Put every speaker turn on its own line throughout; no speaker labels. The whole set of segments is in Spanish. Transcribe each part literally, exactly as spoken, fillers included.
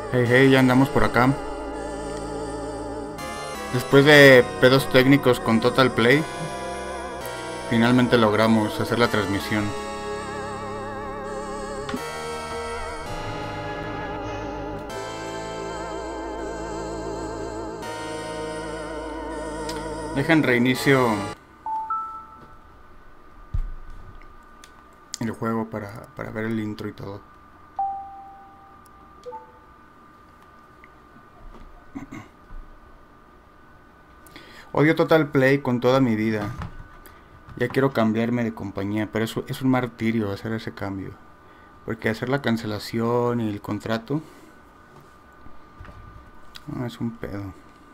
Hey, hey, ya andamos por acá. Después de pedos técnicos con Total Play, finalmente logramos hacer la transmisión. Dejen reinicio el juego para, para ver el intro y todo. Odio Total Play con toda mi vida. Ya quiero cambiarme de compañía, pero eso es un martirio hacer ese cambio. Porque hacer la cancelación y el contrato no, es un pedo.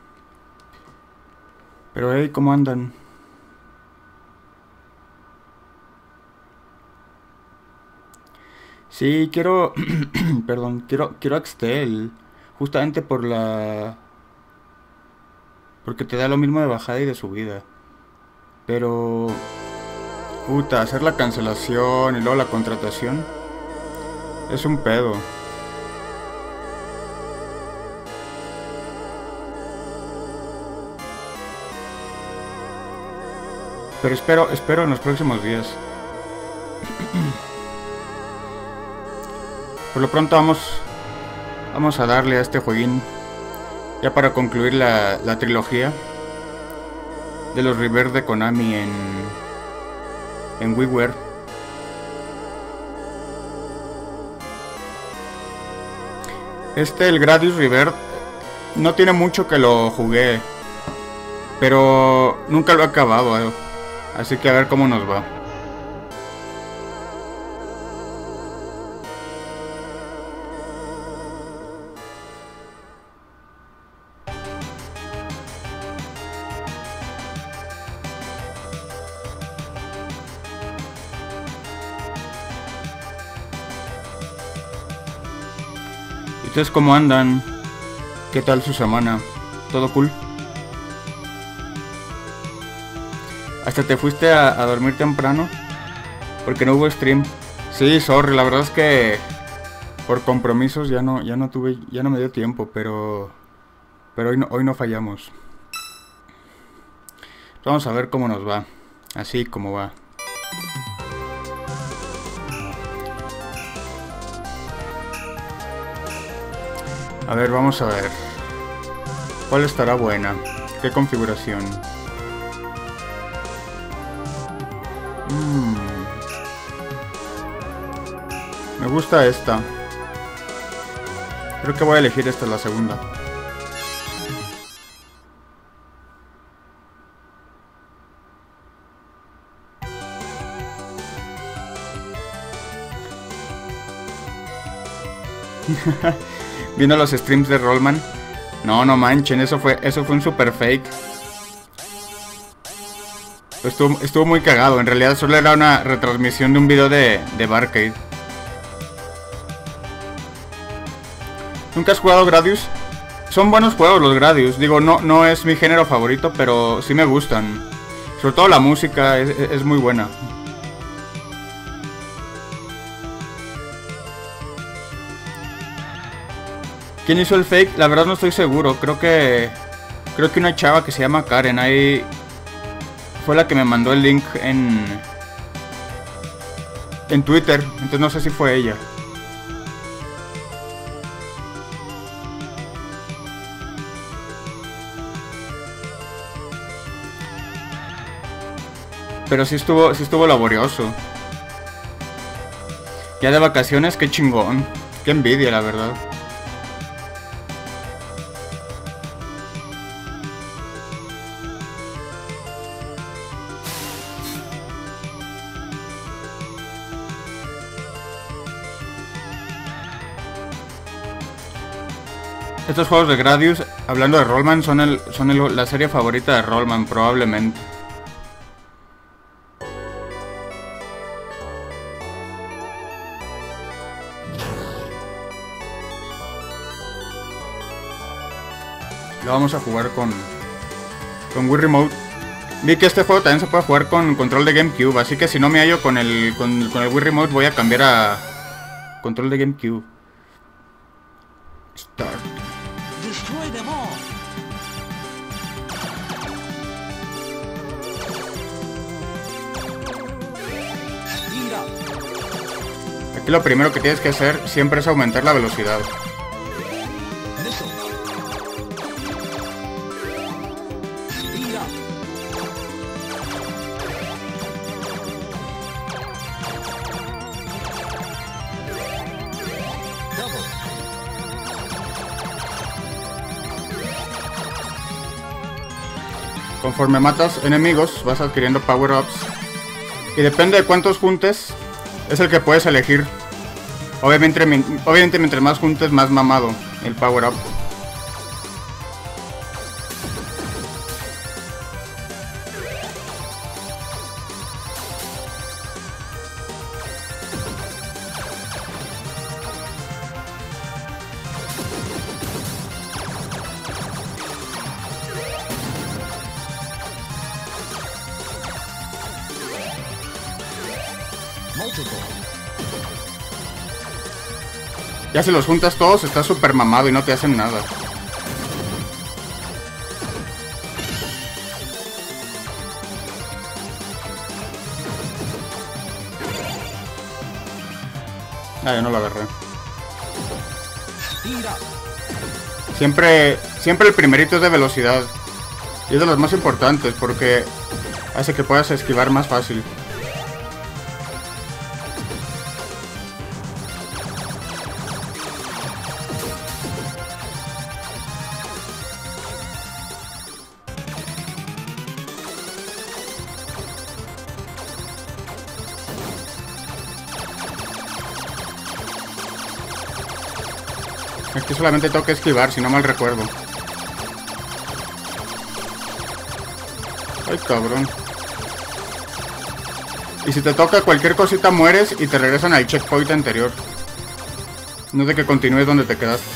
Pero hey, ¿cómo andan? Sí, quiero... perdón, quiero, quiero Axtel. Justamente por la... porque te da lo mismo de bajada y de subida. Pero... puta, hacer la cancelación y luego la contratación es un pedo. Pero espero, espero en los próximos días. Por lo pronto vamos Vamos a darle a este jueguín, ya para concluir la, la trilogía de los Rebirth de Konami en En WiiWare. Este, el Gradius Rebirth, no tiene mucho que lo jugué, pero nunca lo he acabado, eh. Así que a ver cómo nos va. ¿Ustedes cómo andan? ¿Qué tal su semana? ¿Todo cool? ¿Hasta te fuiste a, a dormir temprano? Porque no hubo stream. Sí, sorry, la verdad es que por compromisos ya no, ya no tuve, ya no me dio tiempo, pero pero hoy no, hoy no fallamos. Vamos a ver cómo nos va. Así como va. A ver, vamos a ver. ¿Cuál estará buena? ¿Qué configuración? Mm. Me gusta esta. Creo que voy a elegir esta, la segunda. Viendo los streams de Rollman. No, no manchen, eso fue, eso fue un super fake. Estuvo, estuvo muy cagado. En realidad solo era una retransmisión de un video de, de Barcade. ¿Nunca has jugado Gradius? Son buenos juegos los Gradius. Digo, no, no es mi género favorito, pero sí me gustan. Sobre todo la música es, es muy buena. ¿Quién hizo el fake? La verdad no estoy seguro. Creo que... Creo que una chava que se llama Karen. Ahí... Fue la que me mandó el link en... En Twitter. Entonces no sé si fue ella. Pero sí estuvo, sí estuvo laborioso. Ya de vacaciones, qué chingón. Qué envidia, la verdad. Estos juegos de Gradius, hablando de Rollman, son, el, son el, la serie favorita de Rollman, probablemente. Lo vamos a jugar con, con Wii Remote. Vi que este juego también se puede jugar con control de GameCube, así que si no me hallo con el, con, con el Wii Remote voy a cambiar a control de GameCube. Start. Aquí lo primero que tienes que hacer siempre es aumentar la velocidad. Conforme matas enemigos vas adquiriendo power-ups. Y depende de cuántos juntes, es el que puedes elegir. Obviamente, obviamente mientras más juntes, más mamado el power-up. Ya si los juntas todos, estás súper mamado y no te hacen nada. Ah, yo no lo agarré. Siempre, siempre el primerito es de velocidad. Y es de los más importantes porque hace que puedas esquivar más fácil. Aquí solamente tengo que esquivar, si no mal recuerdo. Ay, cabrón. Y si te toca cualquier cosita mueres y te regresan al checkpoint anterior. No es de que continúes donde te quedaste.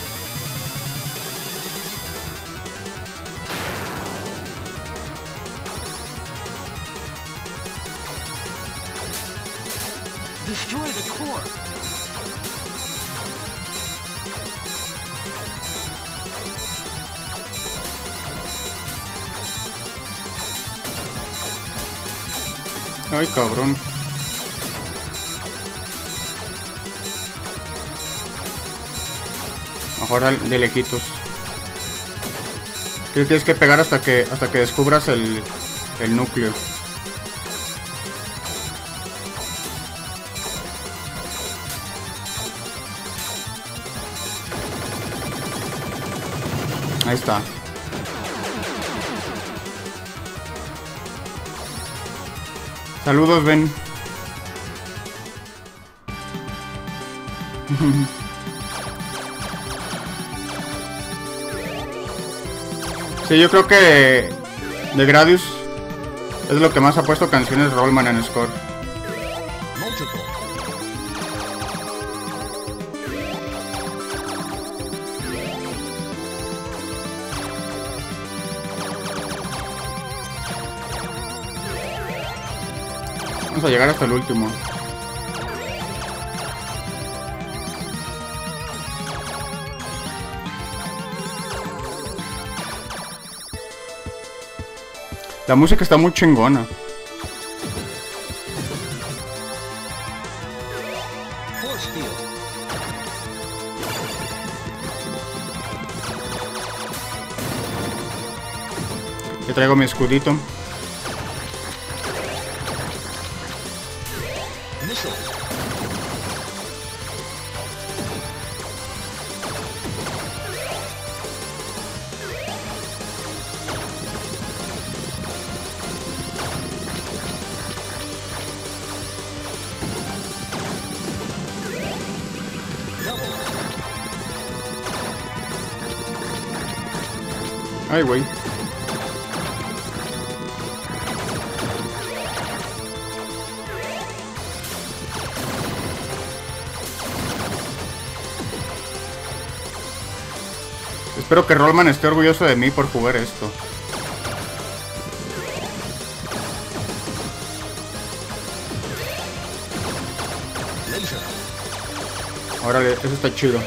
Destroy the core.
Ay, cabrón. Mejor de lejitos. Que tienes que pegar hasta que hasta que descubras el, el núcleo. Ahí está. Saludos, Ben. Sí, yo creo que de Gradius es lo que más ha puesto canciones Rollman en Score. Vamos a llegar hasta el último. La música está muy chingona. Yo traigo mi escudito. Ay, güey. Espero que Rollman esté orgulloso de mí por jugar esto. Órale, eso está chido.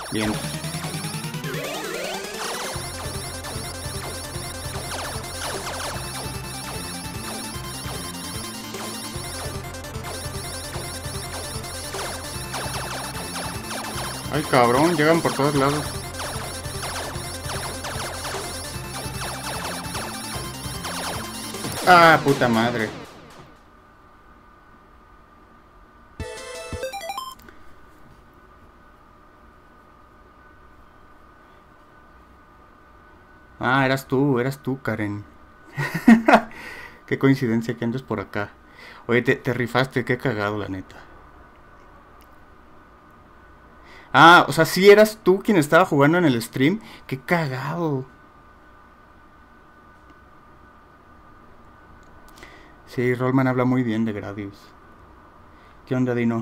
Bien. Ay, cabrón, llegan por todos lados. Ah, puta madre. Ah, eras tú, eras tú, Karen. Qué coincidencia que andes por acá. Oye, te, te rifaste, qué cagado, la neta. Ah, o sea, sí eras tú quien estaba jugando en el stream. Qué cagado. Sí, Rollman habla muy bien de Gradius. ¿Qué onda, Dino?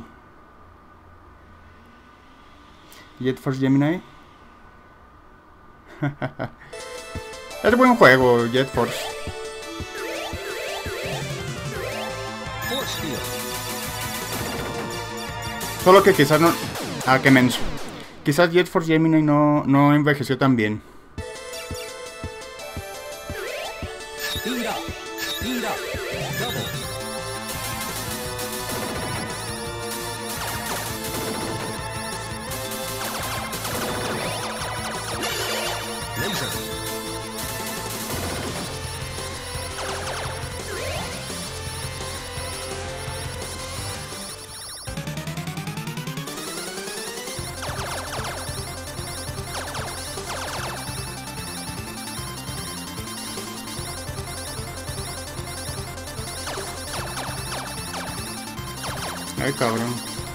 Jet Force Gemini. Es buen juego, Jet Force. Solo que quizás no... Ah, qué menso. Quizás Jet Force Gemini no, no envejeció tan bien.
Speed up. Speed up. Double. Laser.
Ay, cabrón.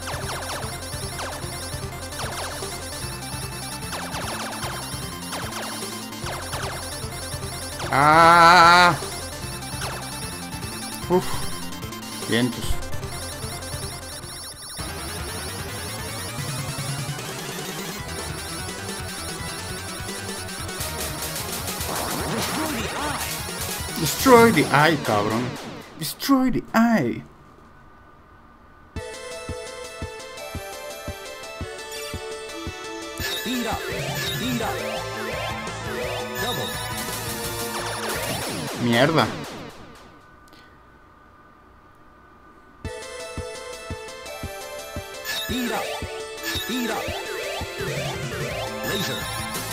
Ah. Uf. Vientos. Destroy the eye, cabrón. Destroy the eye.
Speed up. Speed up. Double.
Mierda.
Speed up. Speed up. Laser.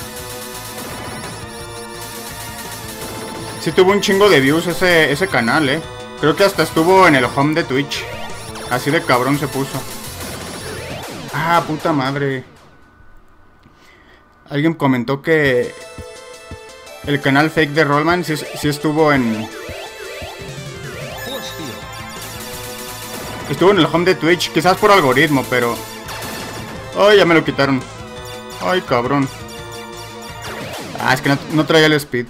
Sí tuvo un chingo de views ese, ese canal, eh. Creo que hasta estuvo en el home de Twitch. Así de cabrón se puso. Ah, puta madre. Alguien comentó que el canal fake de Rollman sí, sí estuvo en...
Force field.
Estuvo en el home de Twitch, quizás por algoritmo, pero... Ay, ya me lo quitaron. Ay, cabrón. Ah, es que no, no traía el speed.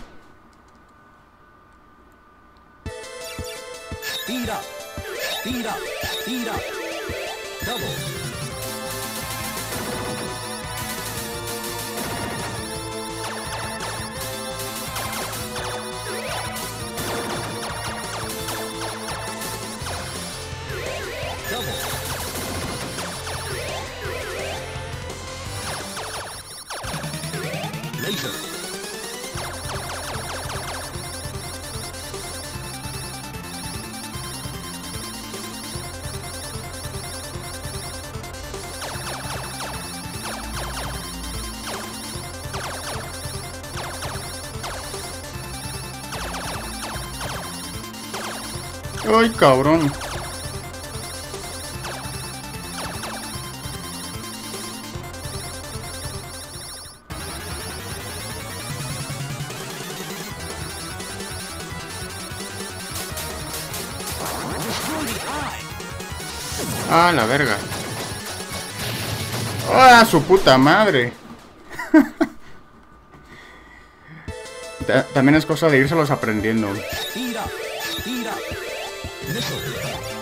Speed up. Speed up. Speed up. Double. Double. Laser.
Ay, cabrón. Ah, la verga. Ah, su puta madre. Ta- También es cosa de írselos aprendiendo.
Speed up. Speed up. Missile.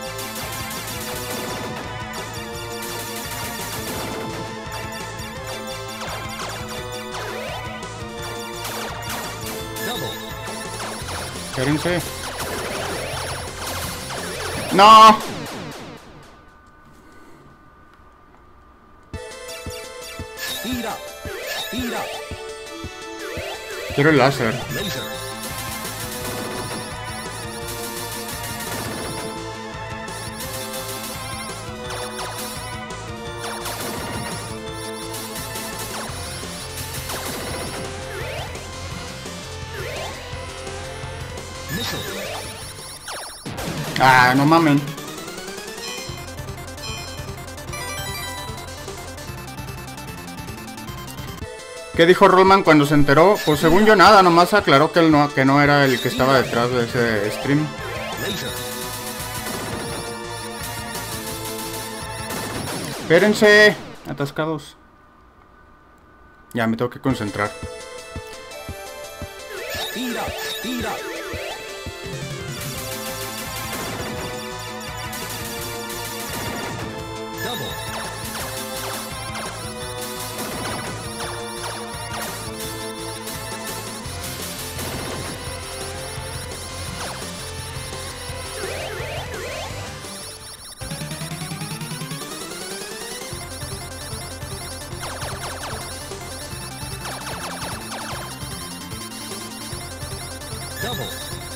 Double.
Espérense. ¡No!
Speed up.
Quiero el láser.
Laser. Missile.
Ah, no mamen. ¿Qué dijo Rollman cuando se enteró? Pues según yo nada, nomás aclaró que él no, que no era el que estaba detrás de ese stream.
Laser.
Espérense, atascados. Ya, me tengo que concentrar.
Speed up. Speed up. Double. Double.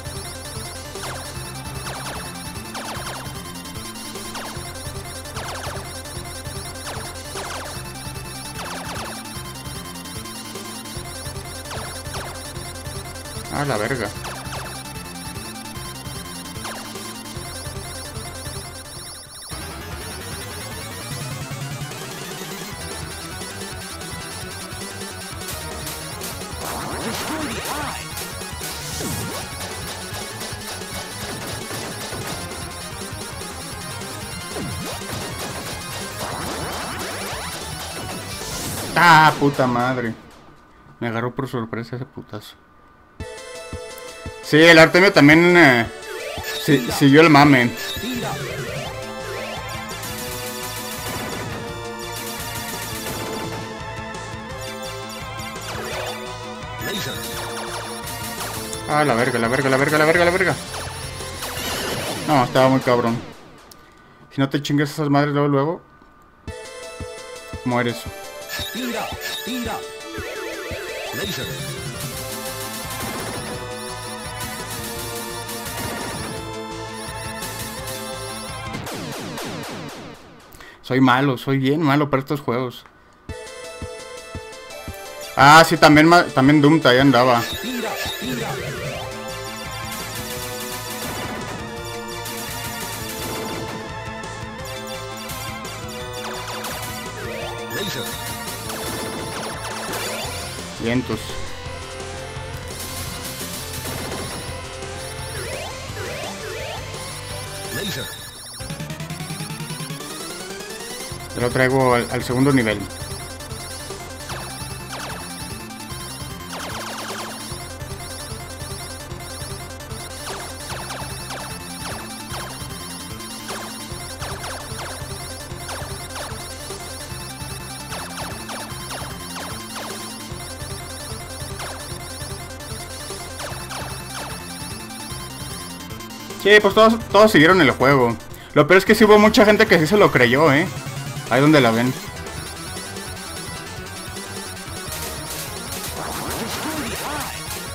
Ah, la verga.
Destroy the eye.
Ah, puta madre. Me agarró por sorpresa ese putazo. Sí, el Artemio también eh, si- siguió el mame.
Speed up. Laser.
Ah, la verga, la verga, la verga, la verga, la verga. No, estaba muy cabrón. Si no te chingas esas madres luego, luego mueres.
Speed up. Speed up. Laser.
Soy malo, soy bien malo para estos juegos. Ah, sí, también, ma- también Doom ahí andaba.
Speed up. Speed up. Laser.
Vientos.
Laser.
Te lo traigo al, al segundo nivel. Sí, pues todos, todos siguieron el juego. Lo peor es que sí hubo mucha gente que sí se lo creyó, ¿eh? Ahí donde la ven.
Destroy the eye.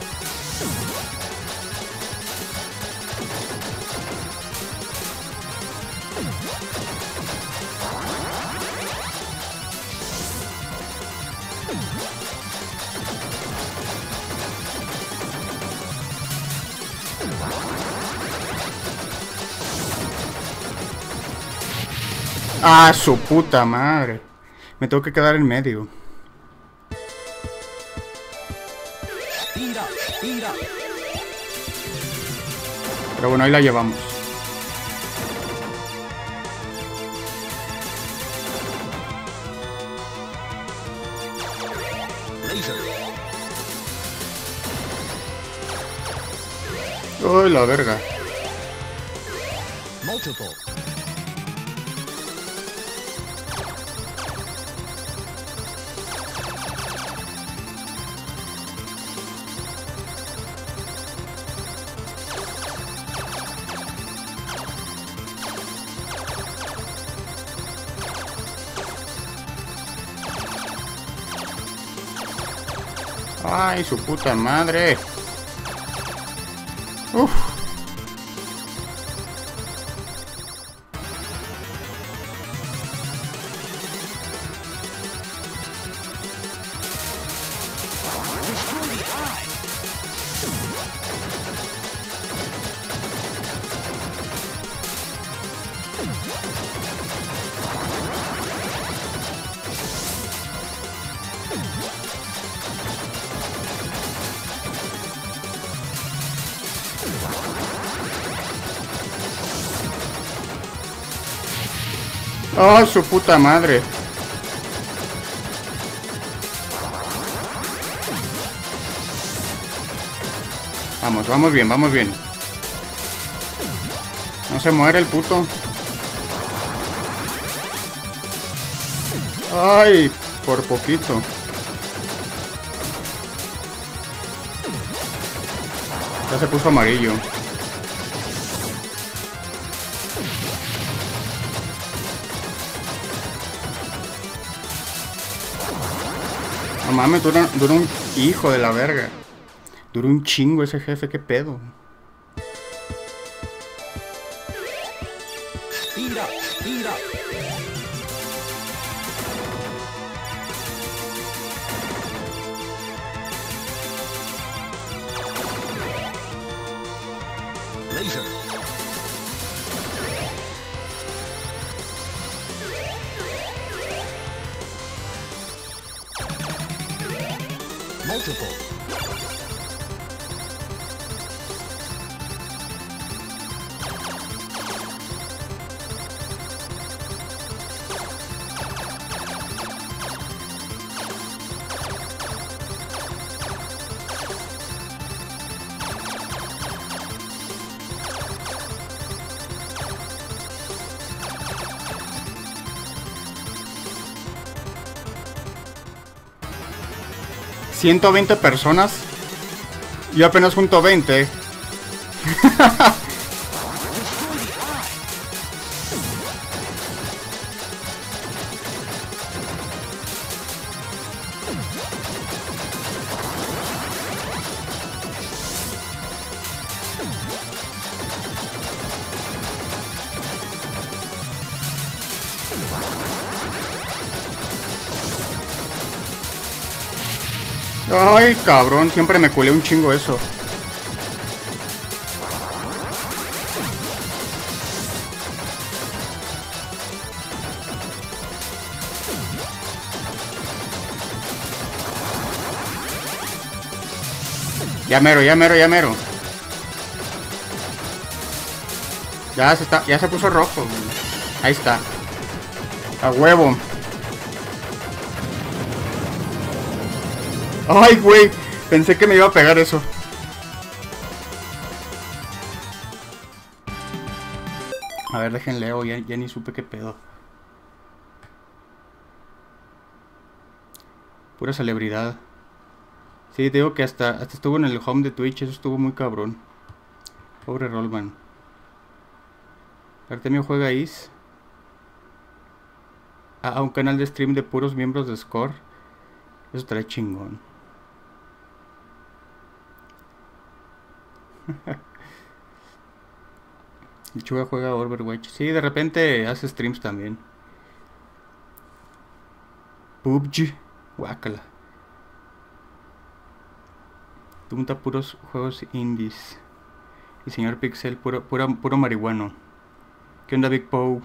Ah, su puta madre. Me tengo que quedar en medio.
Speed up. Speed up.
Pero bueno, ahí la llevamos.
Laser.
Uy, la verga.
Multiple.
Ay, su puta madre. Uf. ¡Oh, su puta madre! Vamos, vamos bien, vamos bien. No se muere el puto. ¡Ay! Por poquito. Ya se puso amarillo. No mames, dura, dura un hijo de la verga. Dura un chingo ese jefe, qué pedo.
Speed up, speed up. Laser. Multiple.
ciento veinte personas. Yo apenas junto veinte. Ay, cabrón, siempre me culé un chingo eso. Ya mero, ya mero, ya mero. Ya se está, ya se puso rojo. Ahí está. A huevo. Ay, güey. Pensé que me iba a pegar eso. A ver, déjenle, oh, ya, ya ni supe qué pedo. Pura celebridad. Sí, te digo que hasta, hasta estuvo en el home de Twitch. Eso estuvo muy cabrón. Pobre Rollman. Artemio juega Is. A, a un canal de stream de puros miembros de Score. Eso estaría chingón. El Chuga juega Overwatch. Sí, de repente hace streams también. P U B G. Guácala. Punta puros juegos indies. Y señor Pixel, puro, puro, puro marihuano. ¿Qué onda, Big Pow?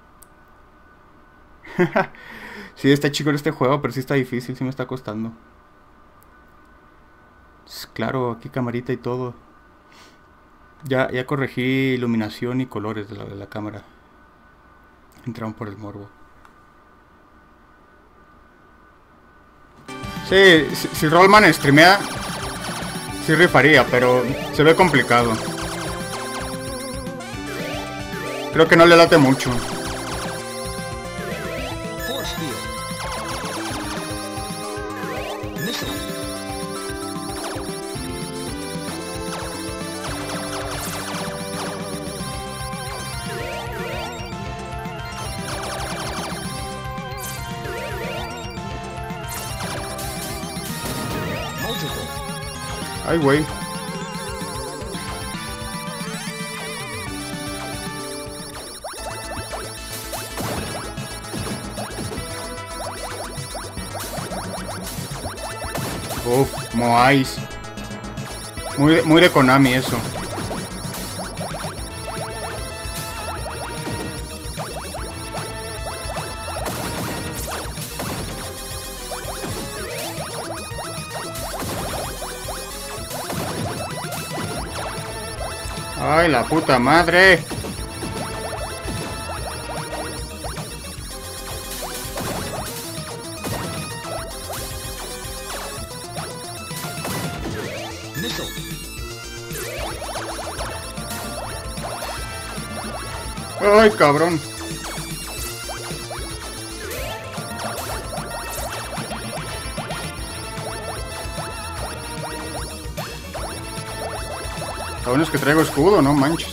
Sí, está chico este juego, pero sí está difícil, sí me está costando. Claro, aquí camarita y todo. Ya, ya corregí iluminación y colores de la, de la cámara. Entraron por el morbo. Sí, si, si Rollman streamea, sí rifaría, pero se ve complicado. Creo que no le late mucho.
Force field. Missile. Multiple.
Ay, güey. Uf, Moais. Muy, muy de Konami eso. Ay, la puta madre.
Missile.
Ay, cabrón. Lo bueno es que traigo escudo, no manches.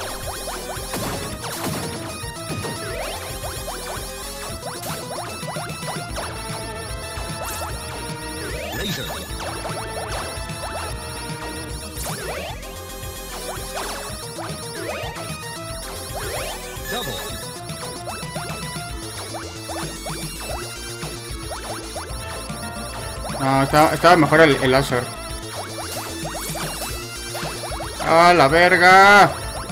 Laser. Double.
No, estaba, estaba mejor el, el láser. ¡Ah, la verga!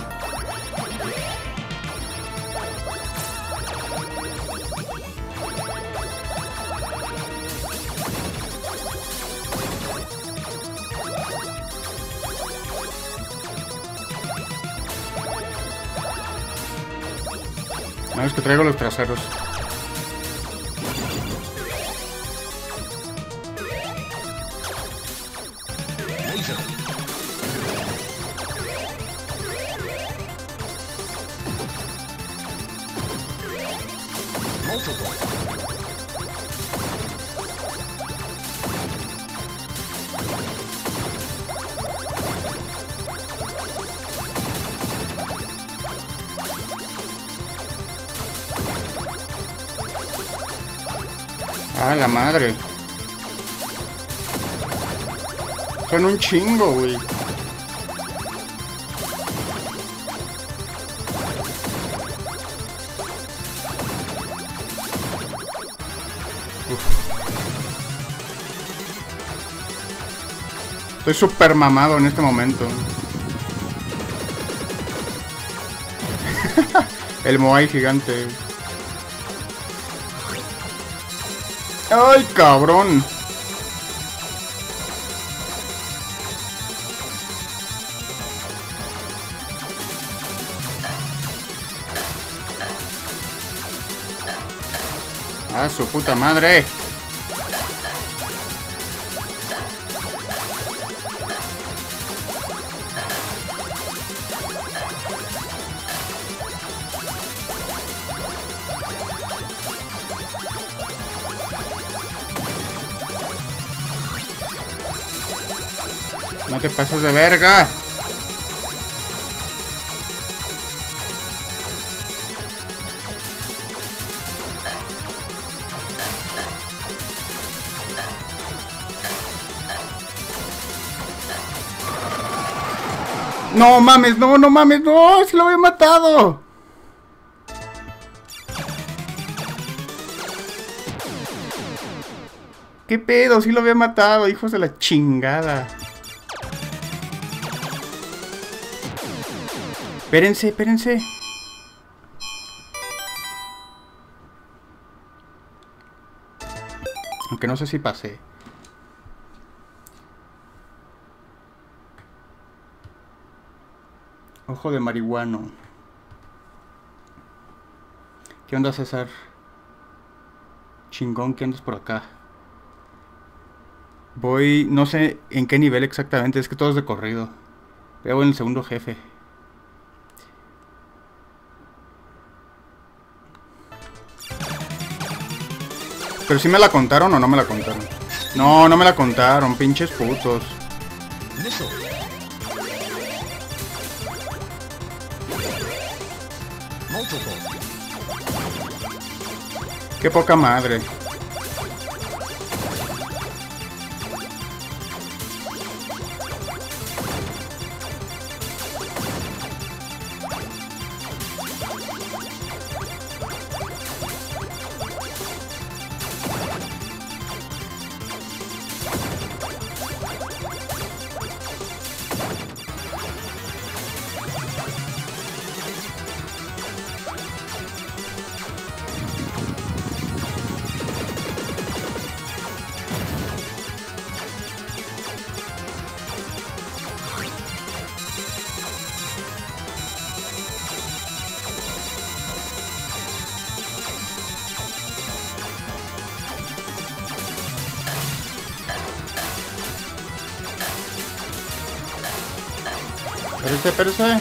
No, es que traigo los traseros.
Laser. Multiple.
¡Ah, la madre! Son un chingo, güey. Estoy súper mamado en este momento. El Moai gigante. ¡Ay, cabrón! ¡Ah, su puta madre! No te pases de verga. No mames, no, no mames, no, si lo había matado. ¿Qué pedo? Si lo había matado, hijos de la chingada. Espérense, espérense. Aunque no sé si pasé. Ojo de marihuano. ¿Qué onda, César? Chingón, ¿qué andas por acá? Voy, no sé en qué nivel exactamente, es que todo es de corrido. Veo en el segundo jefe. Pero si me la contaron o no me la contaron. No, no me la contaron, pinches putos.
Missile. Multiple.
Qué poca madre. Espérese, espérese.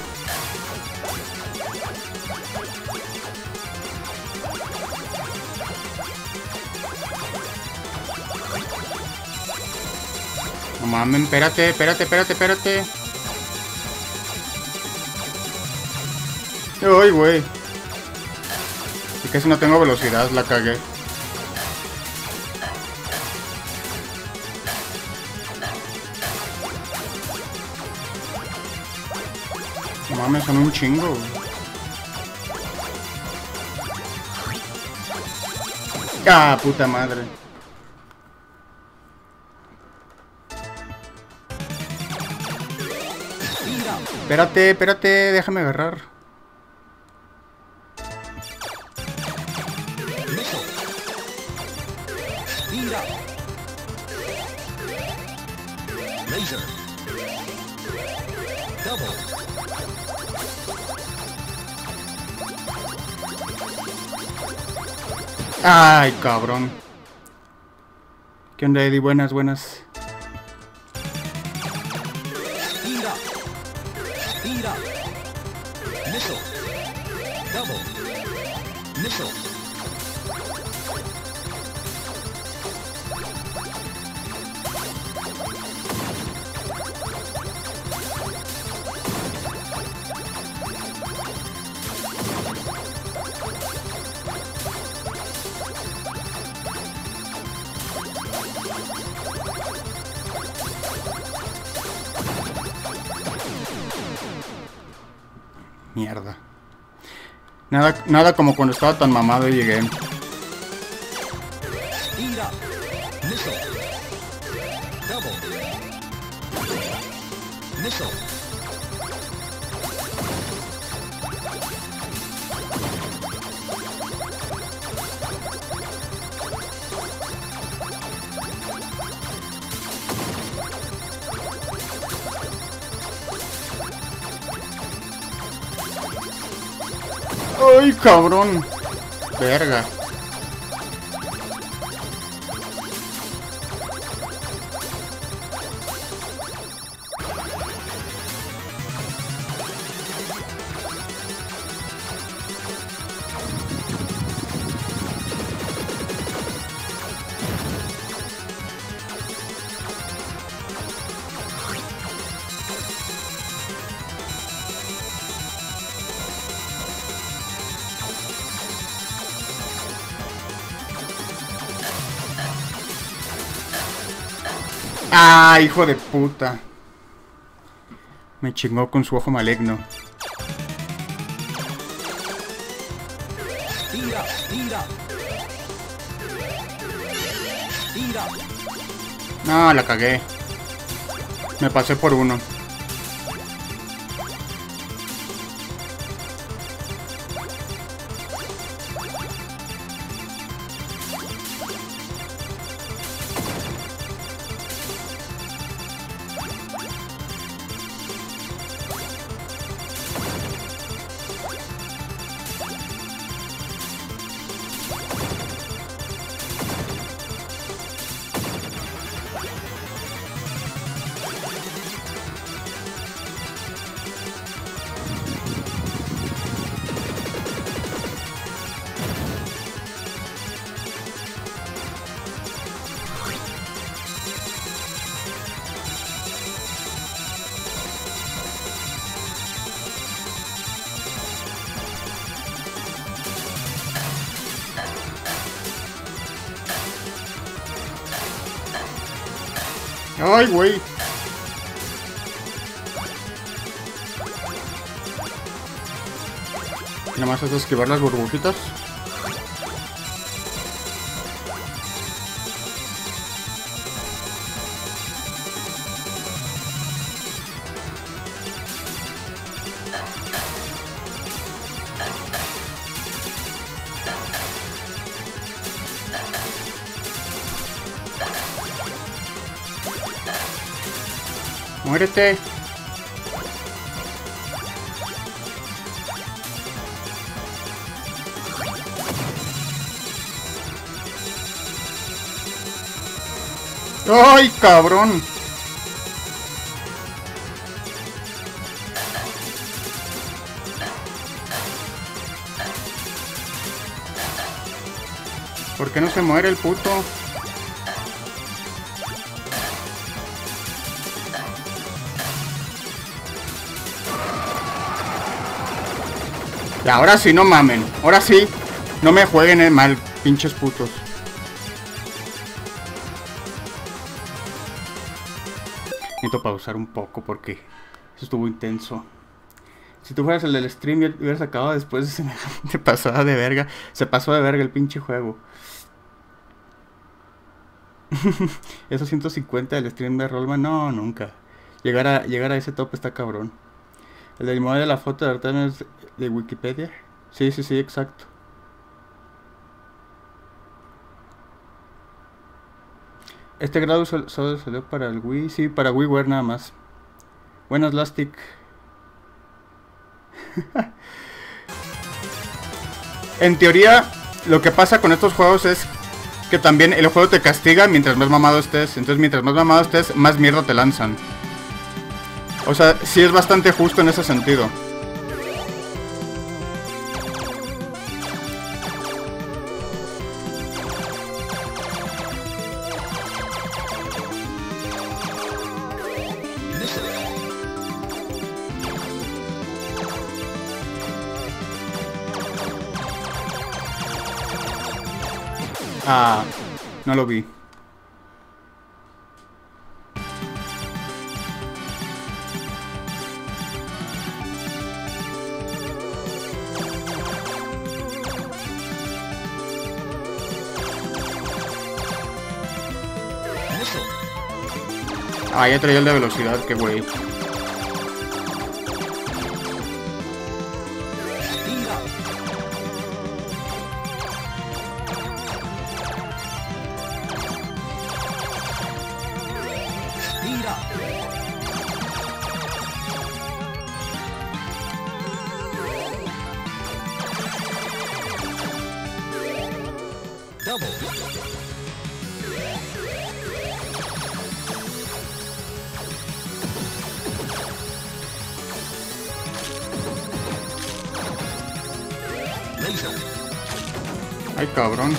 No mames, espérate, espérate, espérate, espérate. Ay, güey. Es que si no tengo velocidad, la cagué. No mames, son un chingo. Ah, puta madre. Espérate, espérate, déjame agarrar.
Laser. Double.
Ay, cabrón. ¿Qué onda, Eddie? Buenas, buenas.
Speed up. Speed up. Missile. Double. Missile.
Mierda. Nada, nada como cuando estaba tan mamado y llegué.
Speed up. Missile. Double. Missile.
¡Ay, cabrón! Verga. ¡Ah, hijo de puta! Me chingó con su ojo maligno.
Speed up. Speed up. Speed up.
No, la cagué. Me pasé por uno. ¡Ay, güey! Nada más es esquivar las burbujitas. ¡Muérete! ¡Ay, cabrón! ¿Por qué no se muere el puto? Y ahora sí, no mamen. Ahora sí, no me jueguen el mal, pinches putos. Necesito pausar un poco porque eso estuvo intenso. Si tú fueras el del stream y hubieras acabado después de semejante pasada de verga. Se pasó de verga el pinche juego. Esos ciento cincuenta del stream de Rollman, no, nunca. Llegar a, llegar a ese top está cabrón. El del modelo de la foto de Artana es de Wikipedia. Sí, sí, sí, exacto. Este grado solo, solo salió para el Wii. Sí, para WiiWare nada más. Buenas, Lastic. En teoría, lo que pasa con estos juegos es que también el juego te castiga mientras más mamado estés. Entonces, mientras más mamado estés, más mierda te lanzan. O sea, sí es bastante justo en ese sentido. Ah, no lo vi. Ah, ya traía el de velocidad, qué güey. Ay, cabrón.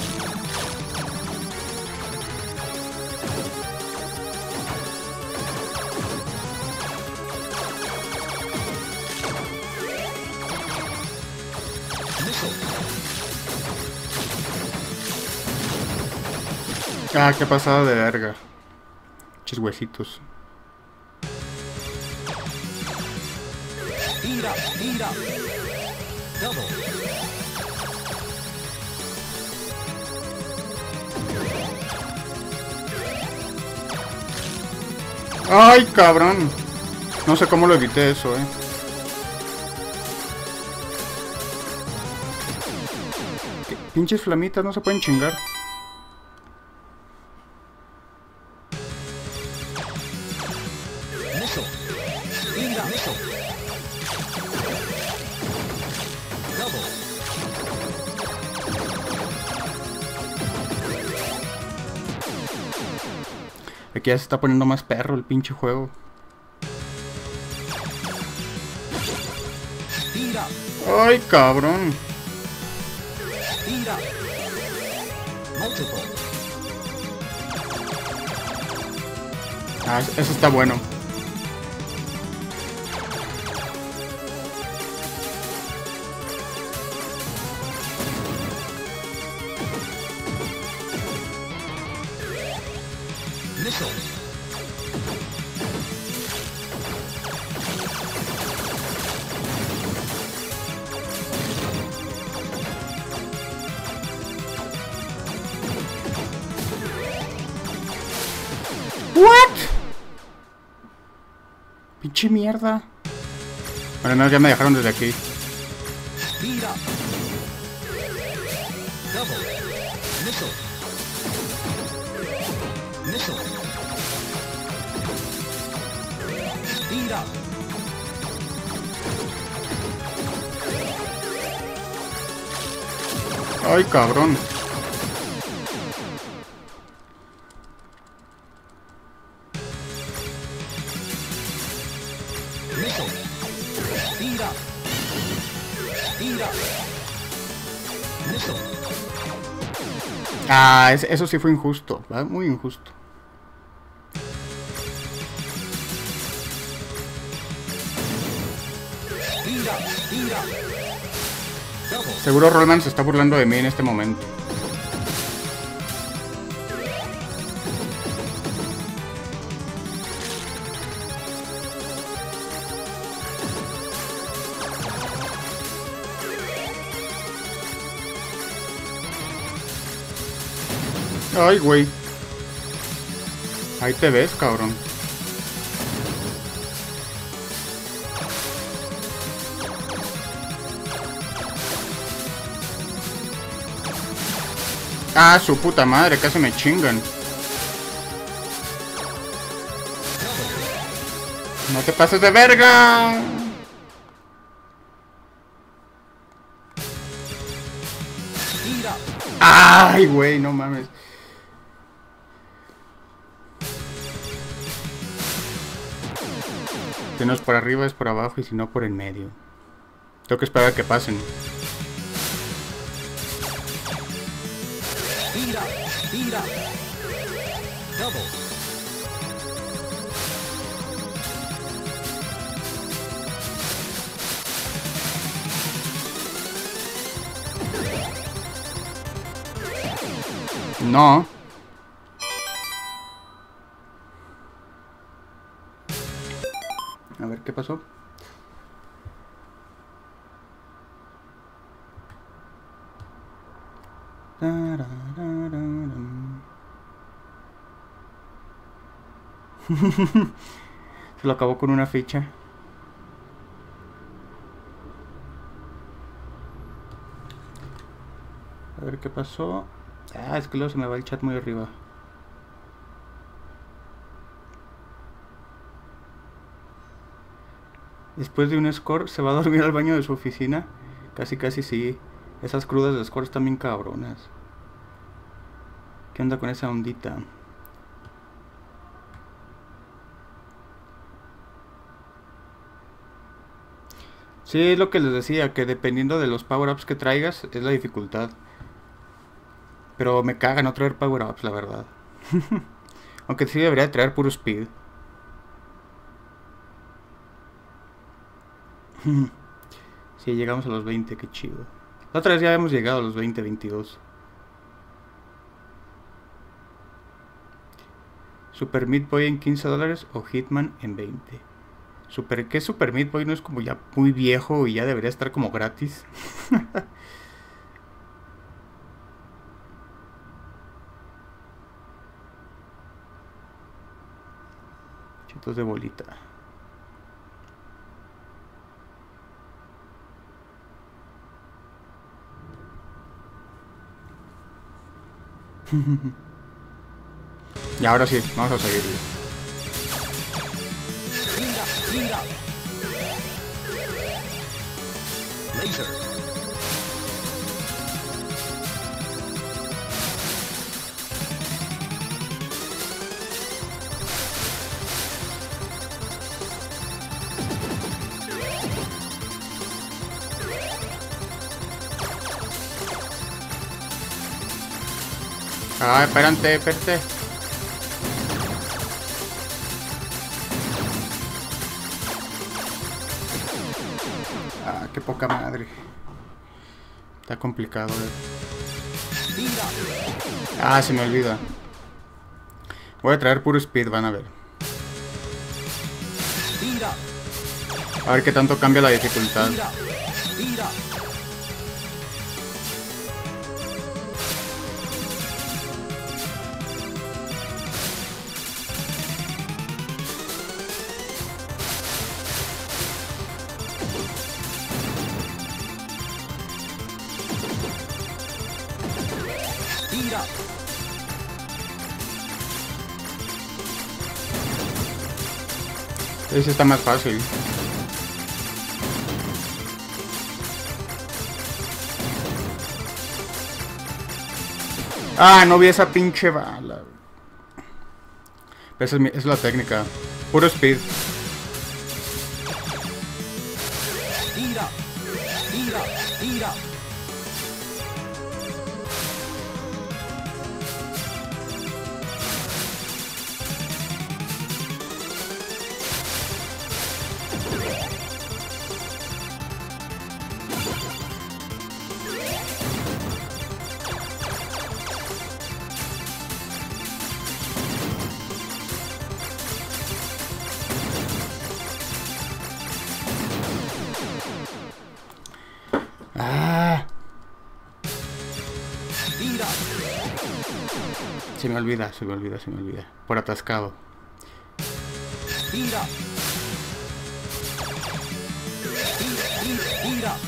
Ah, qué pasada de verga. Chis huesitos.
Tira, tira. Double.
Ay, cabrón. No sé cómo lo evité eso, eh. ¿Qué pinches flamitas no se pueden chingar?
Missile. Tira, missile. Double.
Aquí ya se está poniendo más perro el pinche juego.
Tira,
Ay, cabrón.
tira. Multiple.
Ah, eso está bueno.
Missile.
What? Pinche mierda. Bueno, no, ya me dejaron desde aquí.
Tira. Double. Missile. Missile. Tira.
Ay, cabrón.
Missile. Tira. Tira. Missile.
Ah, es, eso sí fue injusto, ¿verdad? Muy injusto.
Tira, tira. Double.
Seguro Rollman se está burlando de mí en este momento. Ay, güey. Ahí te ves, cabrón. Ah, su puta madre, casi me chingan. No te pases de verga.
Tira.
Ay, güey, no mames. Si no es por arriba, es por abajo, y si no, por en medio. Tengo que esperar a que pasen.
Tira, tira. Double.
No. A ver, ¿qué pasó? Se lo acabó con una ficha. A ver qué pasó. Ah, es que luego se me va el chat muy arriba. Después de un score, ¿se va a dormir al baño de su oficina? Casi, casi sí. Esas crudas de score están bien cabronas. ¿Qué onda con esa ondita? Sí, es lo que les decía, que dependiendo de los power-ups que traigas, es la dificultad. Pero me caga no traer power-ups, la verdad. Aunque sí debería traer puro speed. Sí, llegamos a los veinte, qué chido. La otra vez ya hemos llegado a los veinte, veintidós. Super Meat Boy en quince dólares o Hitman en veinte. Super, ¿qué Super Meat Boy? No es como ya muy viejo y ya debería estar como gratis. Chitos de bolita. Y ahora sí, vamos a seguirle.
Tira, tira. Laser.
Ah, espérate, espérate. Ah, qué poca madre. Está complicado, eh.
Tira.
Ah, se me olvida. Voy a traer puro speed, van a ver.
Tira.
A ver qué tanto cambia la dificultad.
Tira. Tira. Tira.
Ese está más fácil. Ah, no vi esa pinche bala. Esa es, mi, es la técnica. Puro speed.
Tira. Tira. Tira. Speed up.
Se me olvida, se me olvida, se me olvida. Por atascado.
Speed up. Speed, speed, speed up.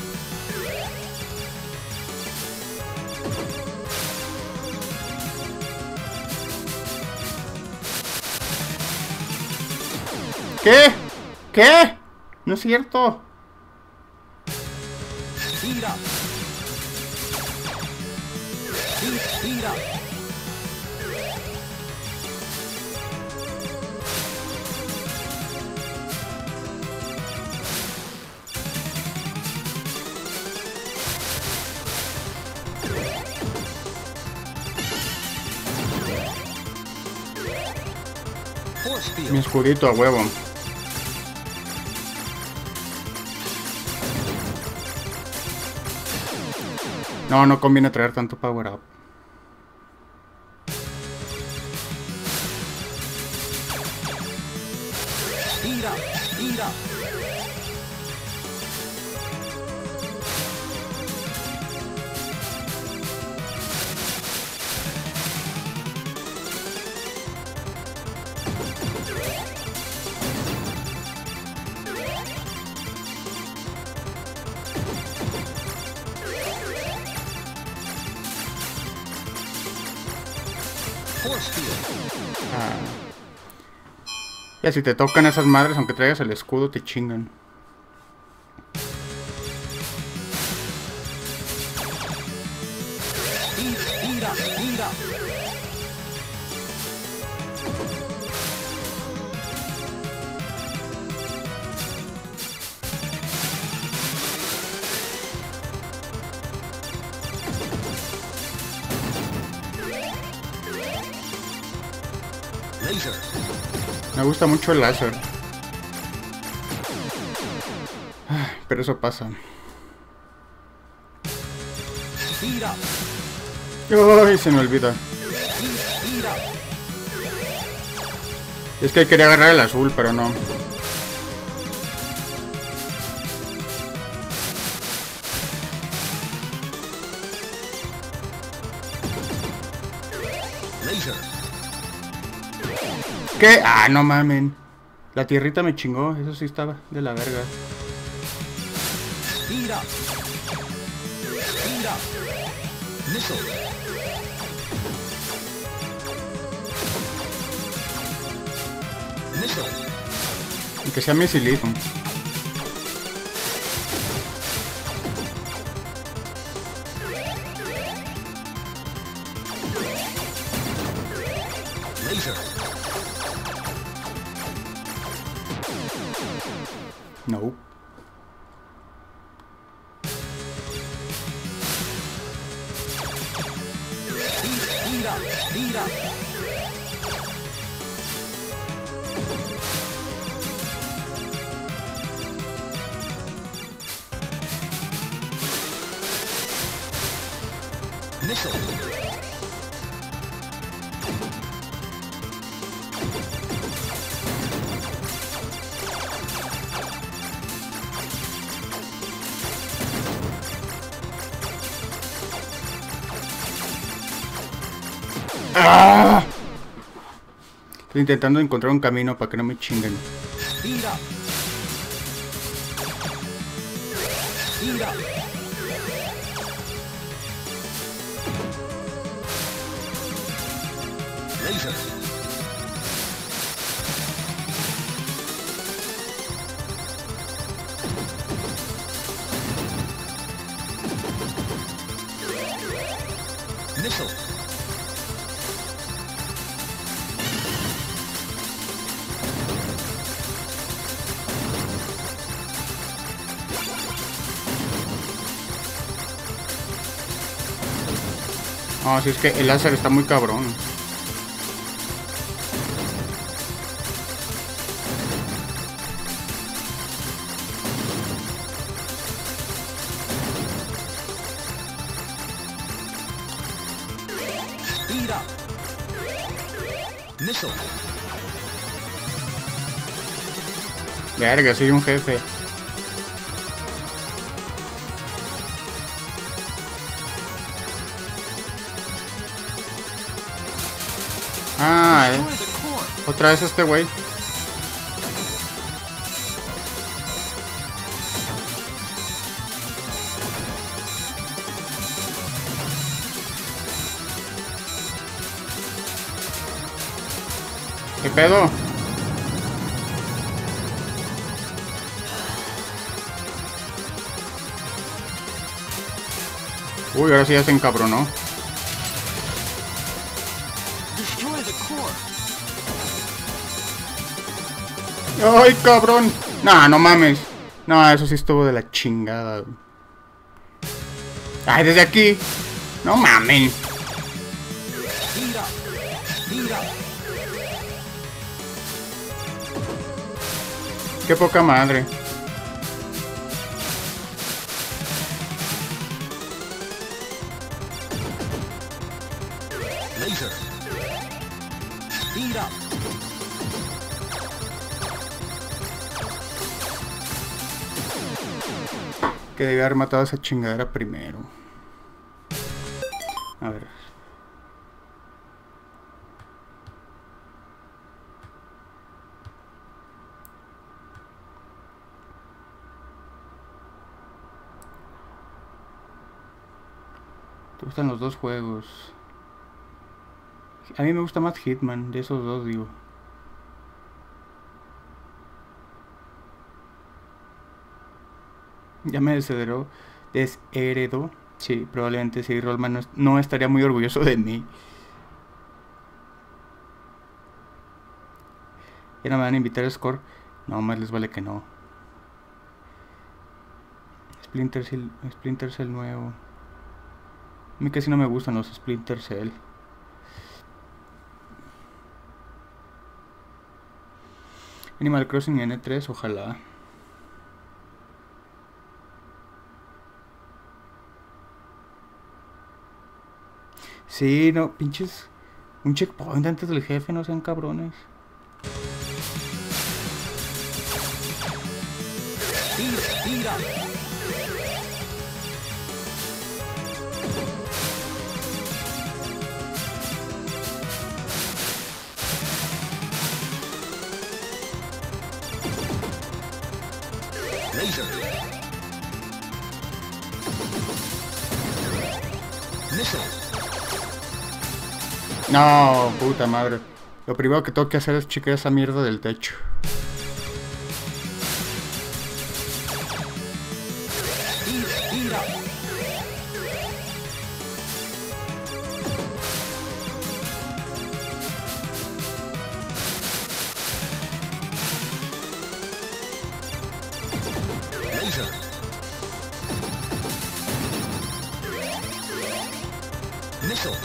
¿Qué? ¿Qué? No es cierto.
Speed up. Speed, speed up. Force
Mi
field.
escudito a huevo. No, no conviene traer tanto power up.
Speed up. Speed up. Force field.
Ah. Ya si te tocan esas madres, aunque traigas el escudo, te chingan.
Speed, speed up. Speed up. Laser.
Me gusta mucho el láser. Ay, pero eso pasa.
Speed up.
Ay, se me olvida.
Speed, speed up.
Es que quería agarrar el azul, pero no.
Laser.
¿Qué? Ah, no mamen. La tierrita me chingó, eso sí estaba de la verga.
Speed up. Speed up. Missile. Missile.
Y que sea misilismo.
Laser.
No.
Speed, speed up. Speed up. Missile.
¡Ah! Estoy intentando encontrar un camino para que no me chinguen.
Speed up. Speed up. Laser. Missile.
No, si es que el láser está muy cabrón.
Speed up. Missile.
Verga, soy un jefe. Ah, eh.
Destroy the core.
Otra vez este güey. ¿Qué pedo? Uy, ahora sí ya se encabronó.
Destroy the core.
¡Ay, cabrón! Nah, no mames. No, eso sí estuvo de la chingada. ¡Ay, desde aquí! ¡No mames!
Speed up. Speed up.
¡Qué poca madre!
Laser. Speed up.
Que debía haber matado a esa chingadera primero. A ver. ¿Te gustan los dos juegos? A mí me gusta más Hitman, de esos dos digo. Ya me desheredó. Desheredó. Sí, probablemente sí, Rollman no, no estaría muy orgulloso de mí. ¿Ya no me van a invitar a Score? No, más les vale que no. Splinter Cell, Splinter Cell nuevo. A mí casi no me gustan los Splinter Cell. Animal Crossing N tres, ojalá. Sí, no, pinches. Un checkpoint antes del jefe, no sean cabrones.
Speed, speed up. Laser. Missile.
No, puta madre. Lo primero que tengo que hacer es chequear esa mierda del techo.
Speed, speed up. Laser. Missile.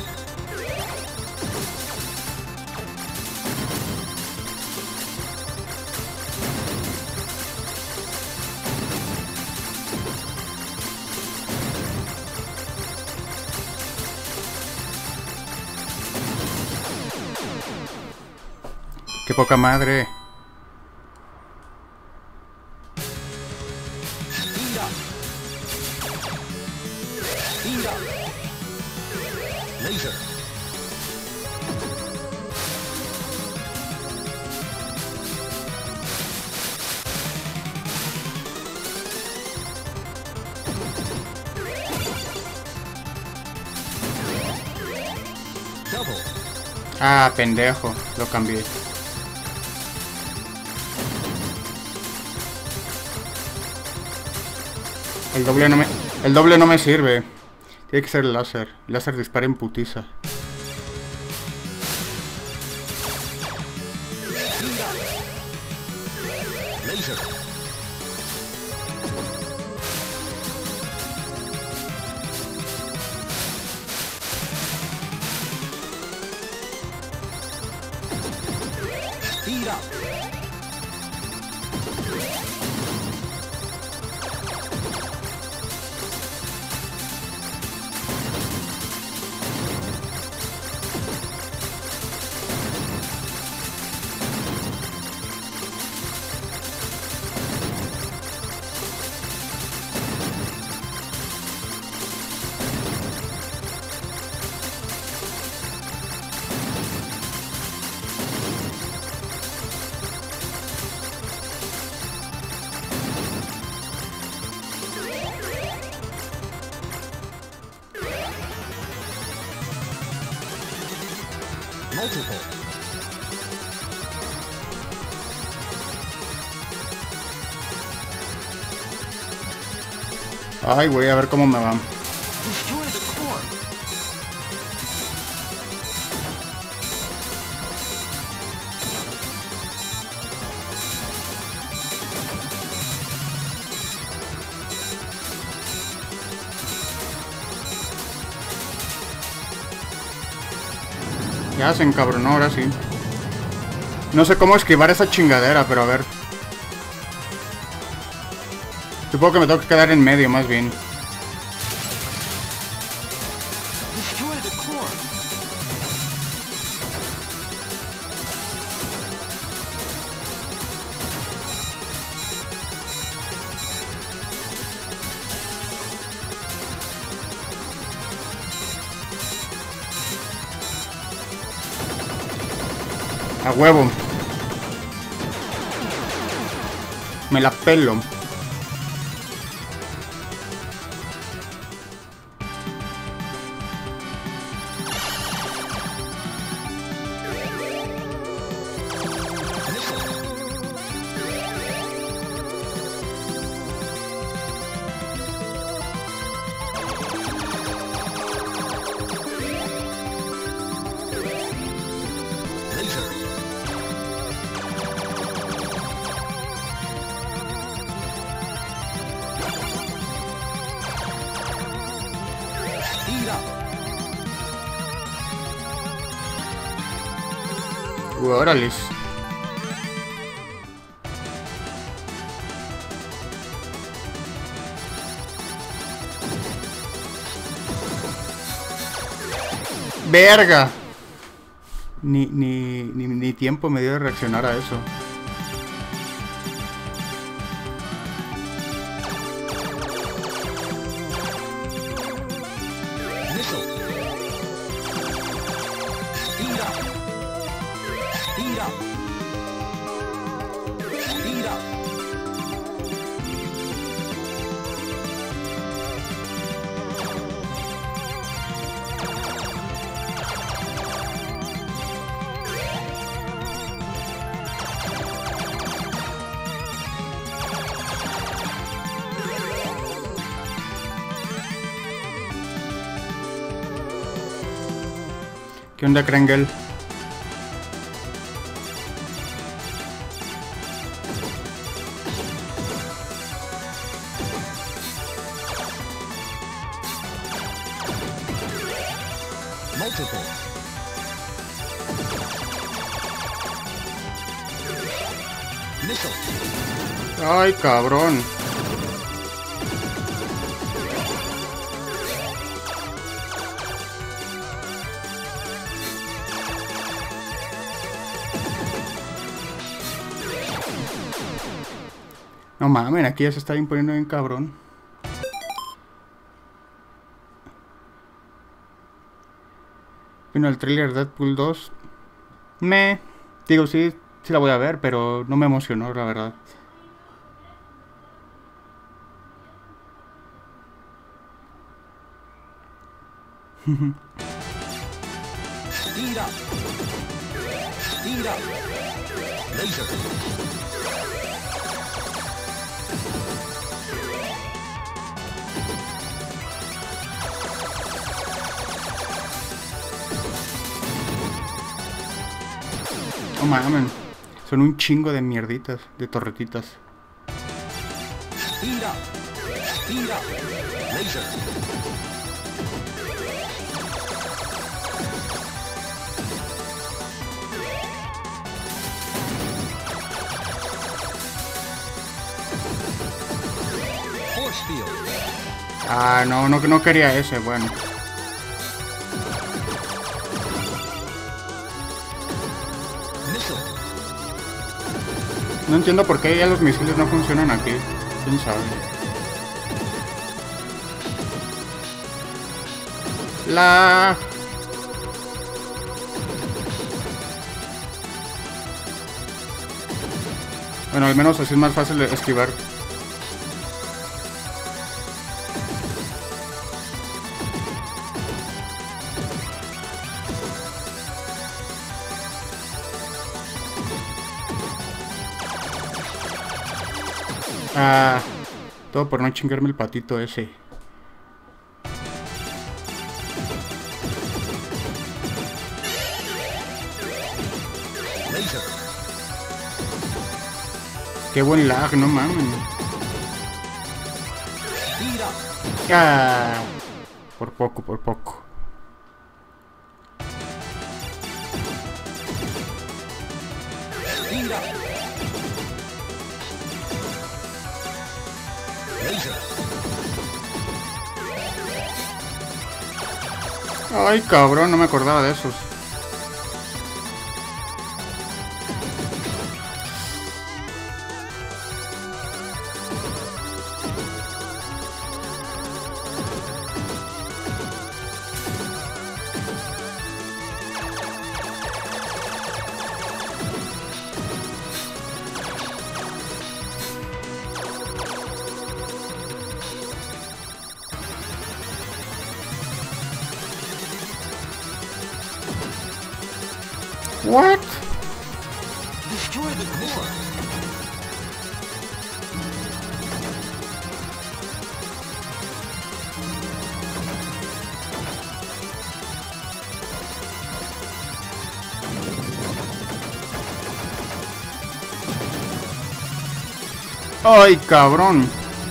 Qué poca madre.
Speed up. Speed up. Laser. Double.
Ah, pendejo. Lo cambié. El doble no me... El doble no me sirve. Tiene que ser el láser. El láser dispara en putiza.
Speed up. Laser. Speed up. Multiple.
Ay, güey, a ver cómo me va.
Destroy the core.
Ya se encabronó, ahora sí. No sé cómo esquivar esa chingadera, pero a ver. Supongo que me tengo que quedar en medio, más bien.
Destroy the core.
A huevo. Me la pelo.
Laser. Speed up.
Órales. Verga. Ni, ni, ni, ni tiempo me dio de reaccionar a eso.
Missile. Speed up. Speed up. Speed up.
¿Qué onda, Krengel?
Multiple. Missile.
Ay, cabrón. No mames, aquí ya se está imponiendo bien cabrón. Vino el trailer Deadpool dos. Me. Digo, sí, sí la voy a ver, pero no me emocionó, la verdad.
Speed up. Speed up. Laser.
No mames. Son un chingo de mierditas, de torretitas.
Speed up. Speed up. Laser. Force field.
Ah, no, no, no quería ese, bueno.
Missile.
No entiendo por qué ya los misiles no funcionan aquí. ¿Quién sabe? La... Bueno, al menos así es más fácil de esquivar. Ah, todo por no chingarme el patito ese.
Laser.
Qué buen lag, no mames.
Speed up.
Ah, por poco, por poco.
Speed up. Laser.
Ay, cabrón, no me acordaba de esos. What?
Destroy the core.
Ay, cabrón.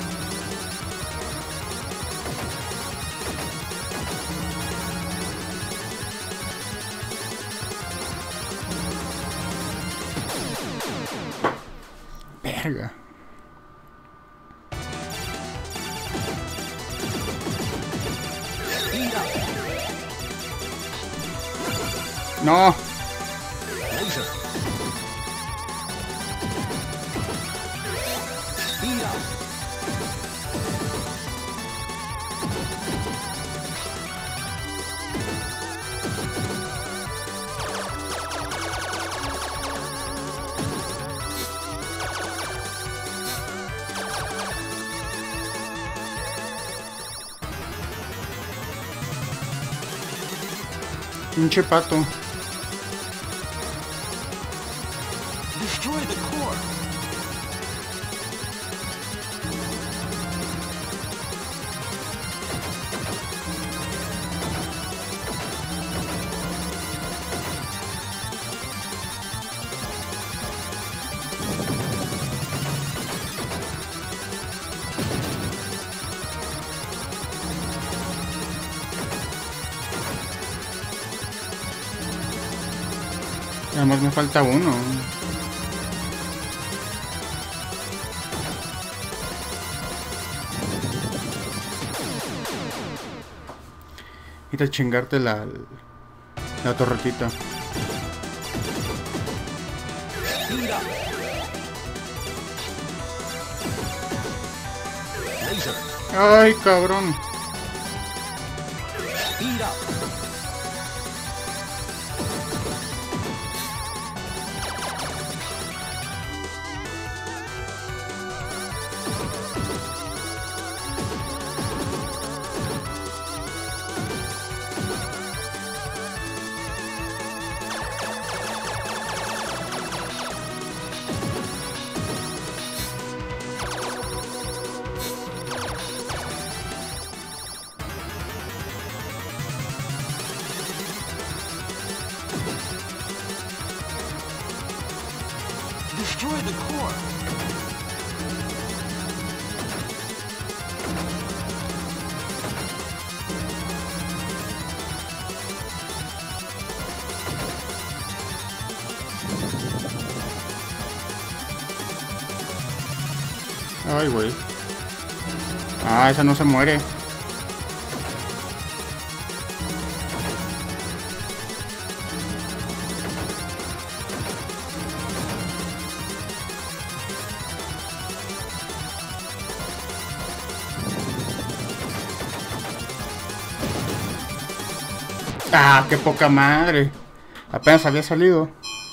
Verga.
Speed up.
No.
Laser. Speed up.
Pinche pato.
Destroy the core.
Además me falta uno. Ir a chingarte la, la torretita.
Speed up. Laser.
Ay, cabrón.
Speed up. Destroy the core.
Ay, güey. Ah, esa no se muere. Ah, qué poca madre. Apenas había salido.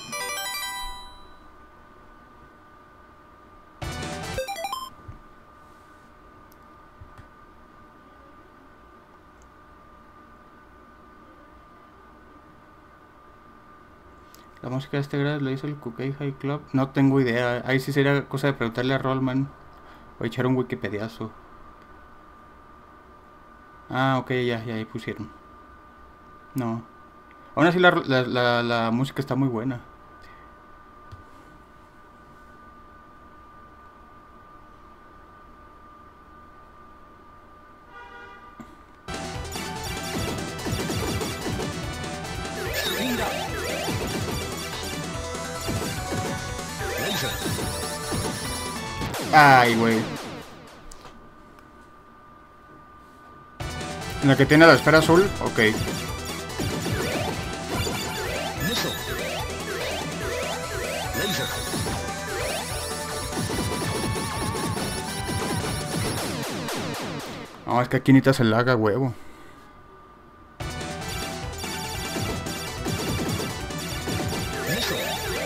La música de este grado lo hizo el Kukai High Club. No tengo idea. Ahí sí sería cosa de preguntarle a Rollman. Voy a echar un wikipediazo. Ah, ok, ya, ya ahí pusieron. No. Aún así la, la, la, la música está muy buena.
Speed up. Laser.
Ay, güey. En la que tiene la esfera azul, ok.
Missile. Laser.
No, es que aquí necesitas el lag a huevo.
Missile.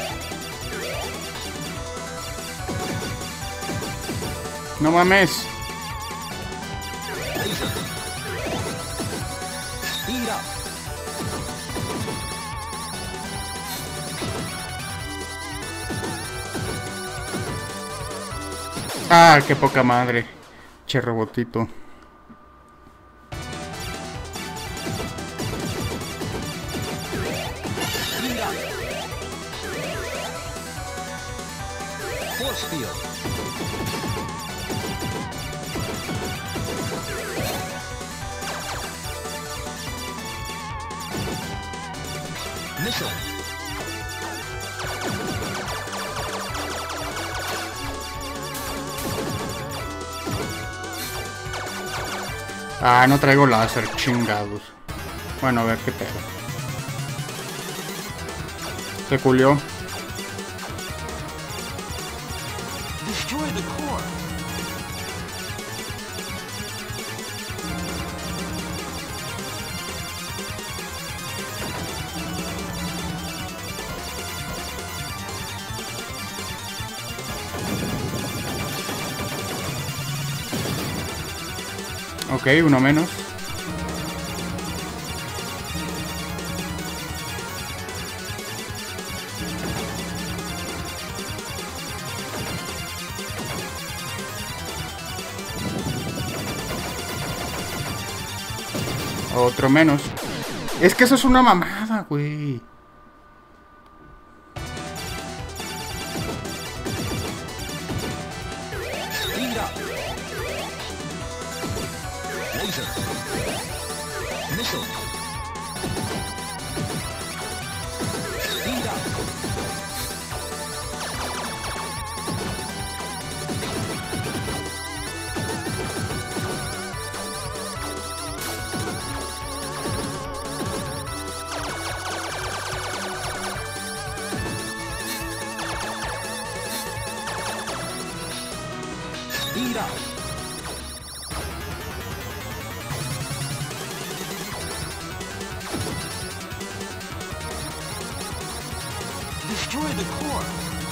No mames.
Laser. Speed up.
Ah, qué poca madre. Che robotito.
Speed up. Force field. Missile.
Ah, no traigo láser, chingados. Bueno, a ver qué pedo. Se culió.
Destroy the core.
Ok, uno menos. Otro menos. Es que eso es una mamada, güey.
Speed up. Laser. Missile. Speed up. Speed up. Destroy the core.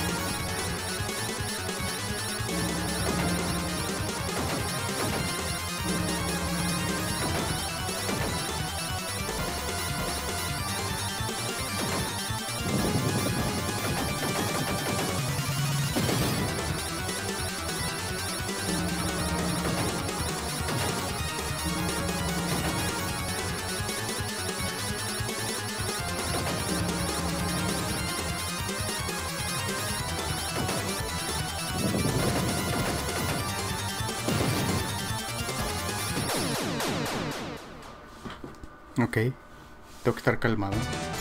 Ok. Tengo que estar calmado.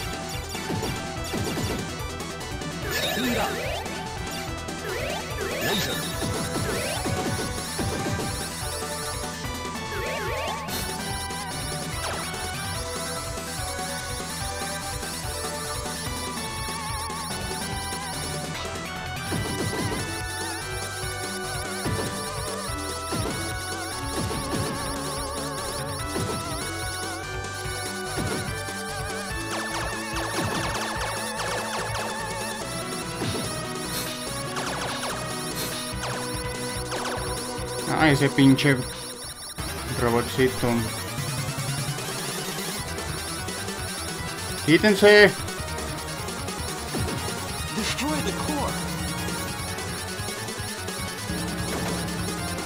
Speed up. Laser.
Ah, ese pinche robotcito. Quítense.
Destroy the core.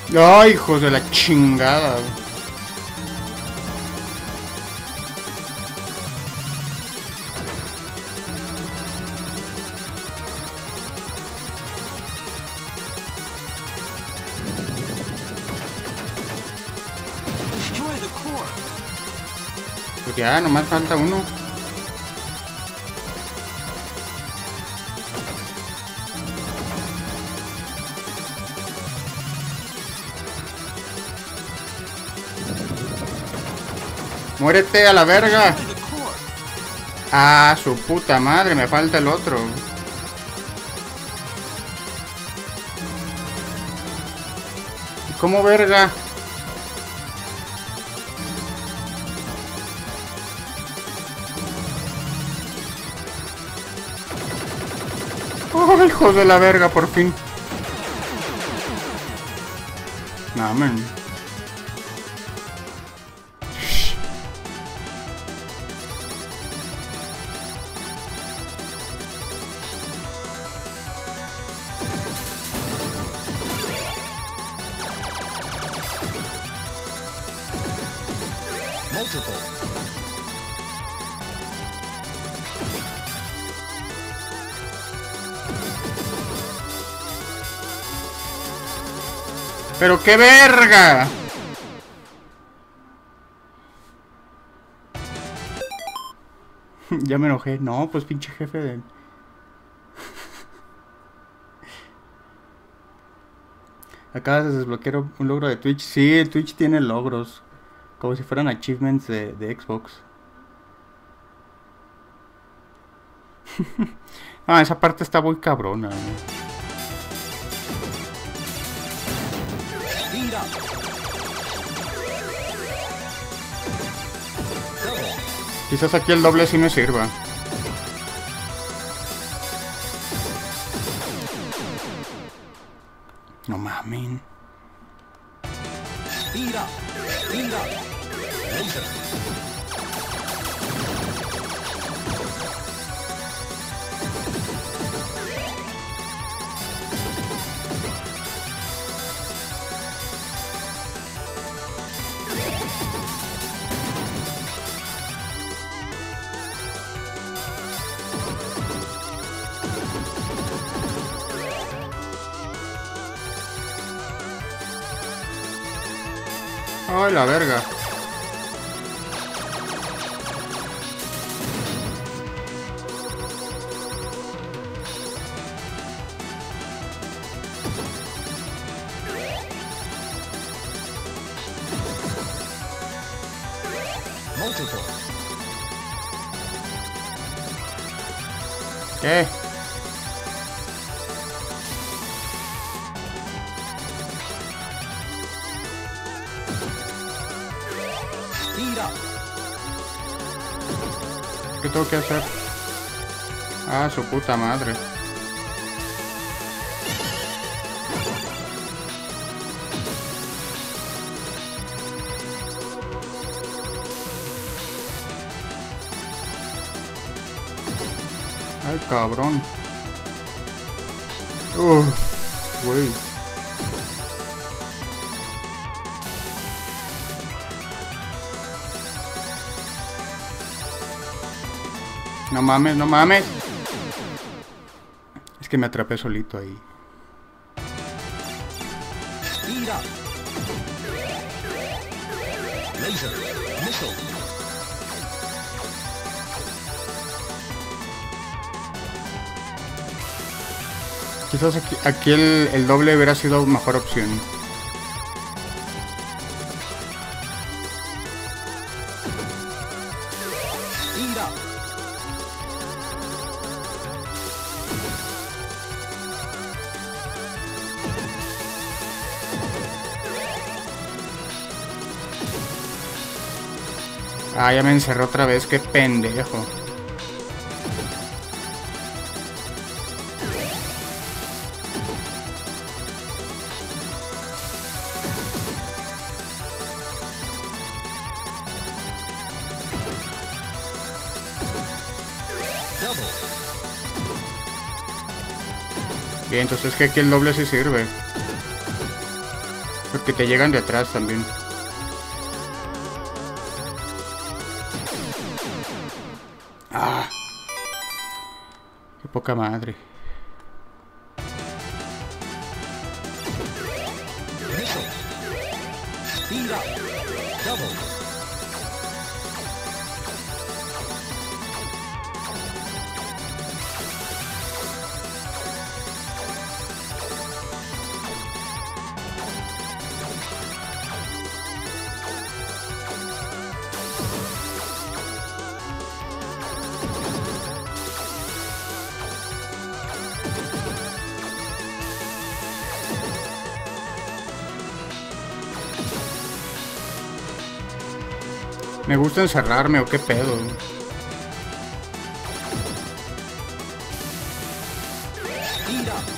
Ay, hijos de la chingada.
Destroy the core.
Pues ya, nomás falta uno. ¡Muérete a la verga!
Destroy the core.
Ah, su puta madre, me falta el otro. ¿Cómo verga? ¡Oh, hijos de la verga, por fin! No, man.
Multiple.
¡Pero qué verga! Ya me enojé. No, pues pinche jefe de... Acabas de desbloquear un logro de Twitch. Sí, Twitch tiene logros. Como si fueran achievements de, de Xbox. Ah, esa parte está muy cabrona, ¿no?
Speed up. Double.
Quizás aquí el doble sí me sirva. No mames.
Speed up. Speed up. Laser.
Ay, la verga.
Multiple.
¿Qué?
Speed up.
¿Qué tengo que hacer? Ah, su puta madre. Ay, cabrón. Uf, güey. No mames, no mames. Es que me atrapé solito ahí.
Speed up. Laser. Missile.
Quizás aquí, aquí el, el doble hubiera sido mejor opción.
Speed up.
Ah, ya me encerré otra vez, qué pendejo.
Double.
Bien, entonces es que aquí el doble sí sirve. Porque te llegan de atrás también. Ah. Qué poca madre.
Speed up. Double.
Me gusta encerrarme o qué pedo.
Speed up.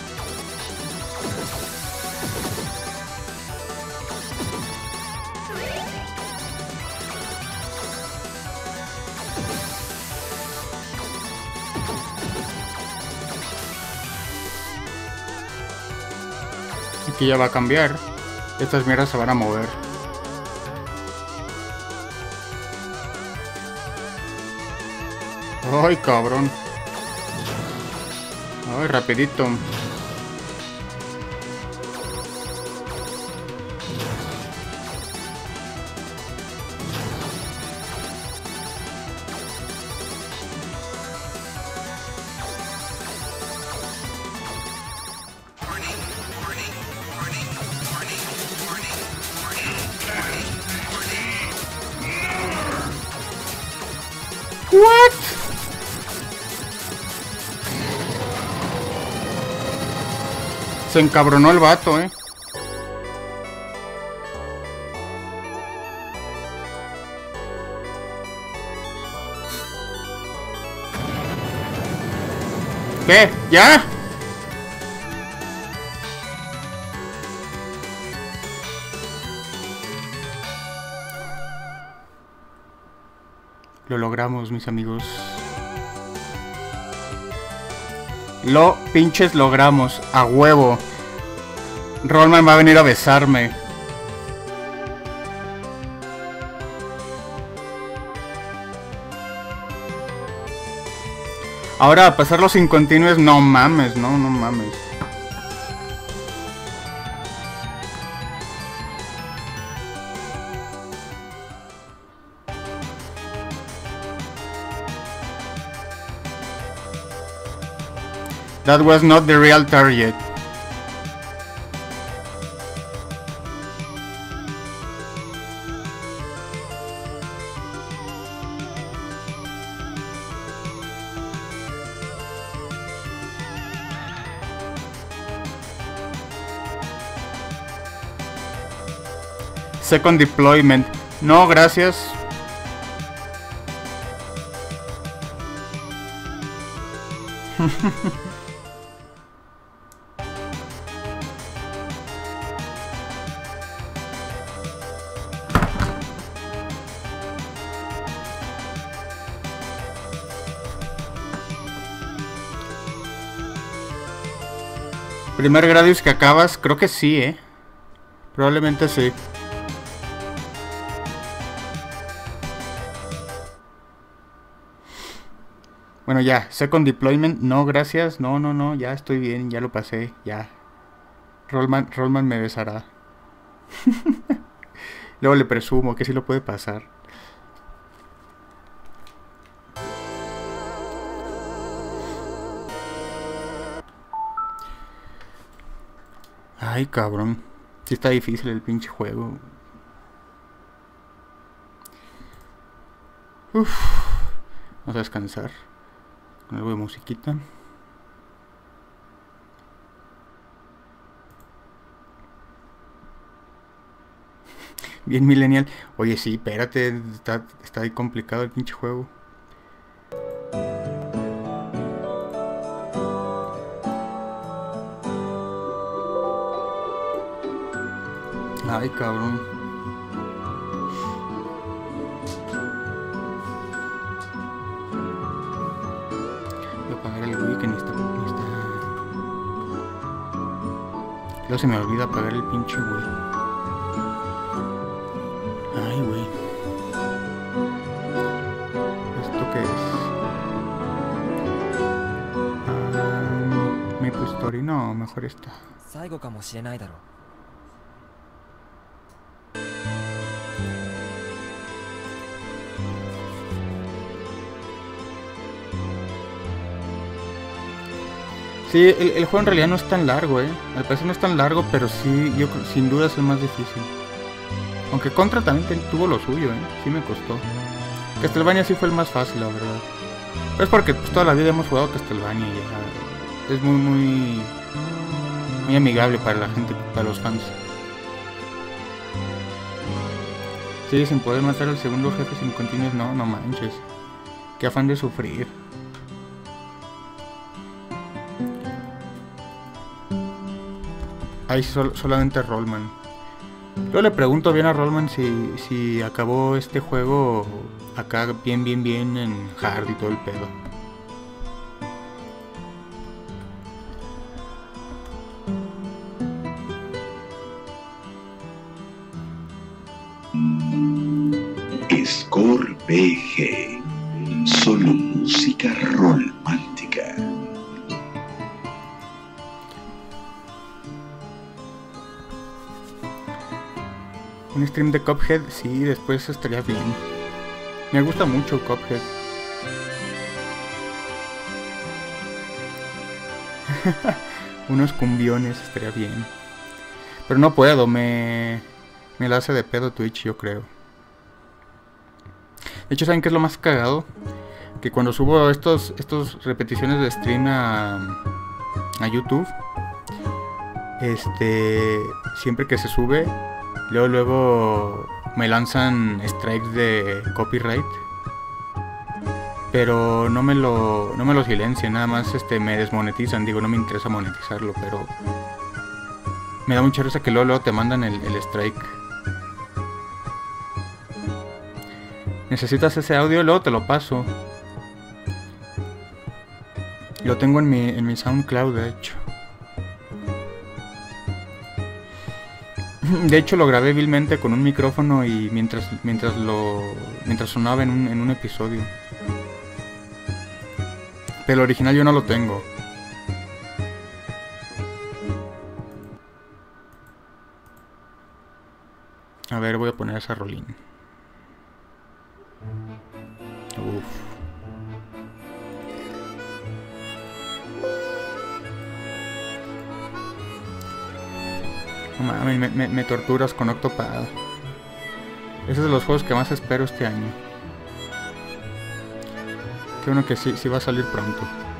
Aquí ya va a cambiar. Estas mierdas se van a mover. Ay, cabrón. Ay, rapidito. What? Se encabronó el vato, eh. ¿Qué? ¿Ya? Lo logramos, mis amigos. Lo pinches logramos. A huevo. Rollman va a venir a besarme. Ahora, a pasar los sin continuos, no mames, no, no mames. That was not the real target. Second deployment. No, gracias. Primer Gradius que acabas, creo que sí, eh. Probablemente sí. Bueno, ya, second deployment, no, gracias, no, no, no, ya estoy bien, ya lo pasé, ya. Rollman, Rollman me besará. Luego le presumo que sí lo puede pasar. Ay, cabrón, sí está difícil el pinche juego. Uf. Vamos a descansar con algo de musiquita. Bien millennial. Oye, sí, espérate, está, está ahí complicado el pinche juego. Ay, cabrón. Voy a apagar el Wii que ni está, ni está... Luego se me olvida apagar el pinche Wii. Story. No, mejor esta.
最後かもしれないだろう。
Sí, el, el juego en realidad no es tan largo, eh. Al parecer no es tan largo, pero sí, yo creo- sin duda es el más difícil. Aunque Contra también te- tuvo lo suyo, eh. Sí me costó. Castlevania sí fue el más fácil, la verdad. Pero es porque pues, toda la vida hemos jugado Castlevania y ya. Es muy, muy... Muy amigable para la gente, para los fans. Sí, sin poder matar al segundo jefe sin continuos, no, no manches. Qué afán de sufrir. Ahí sol- solamente Rollman. Yo le pregunto bien a Rollman si, si acabó este juego acá bien, bien, bien en hard y todo el pedo.
Score B G. Solo música romántica.
Un stream de Cuphead, sí, después estaría bien. Me gusta mucho Cuphead. Unos cumbiones estaría bien. Pero no puedo, me... Me la hace de pedo Twitch, yo creo. De hecho, ¿saben qué es lo más cagado? Que cuando subo estos, estos repeticiones de stream a, a YouTube, este, siempre que se sube, luego, luego me lanzan strikes de copyright. Pero no me lo, no me lo silencian, nada más este, me desmonetizan. Digo, no me interesa monetizarlo, pero me da mucha risa que luego, luego te mandan el, el strike. ¿Necesitas ese audio? Luego te lo paso. Lo tengo en mi, en mi SoundCloud, de hecho. De hecho lo grabé vilmente con un micrófono y mientras mientras lo mientras sonaba en un, en un episodio. Pero el original yo no lo tengo. A ver, voy a poner esa rolín. Uf. No mames, me, me, me torturas con Octopad. Ese es de los juegos que más espero este año. Qué bueno que sí, sí va a salir pronto.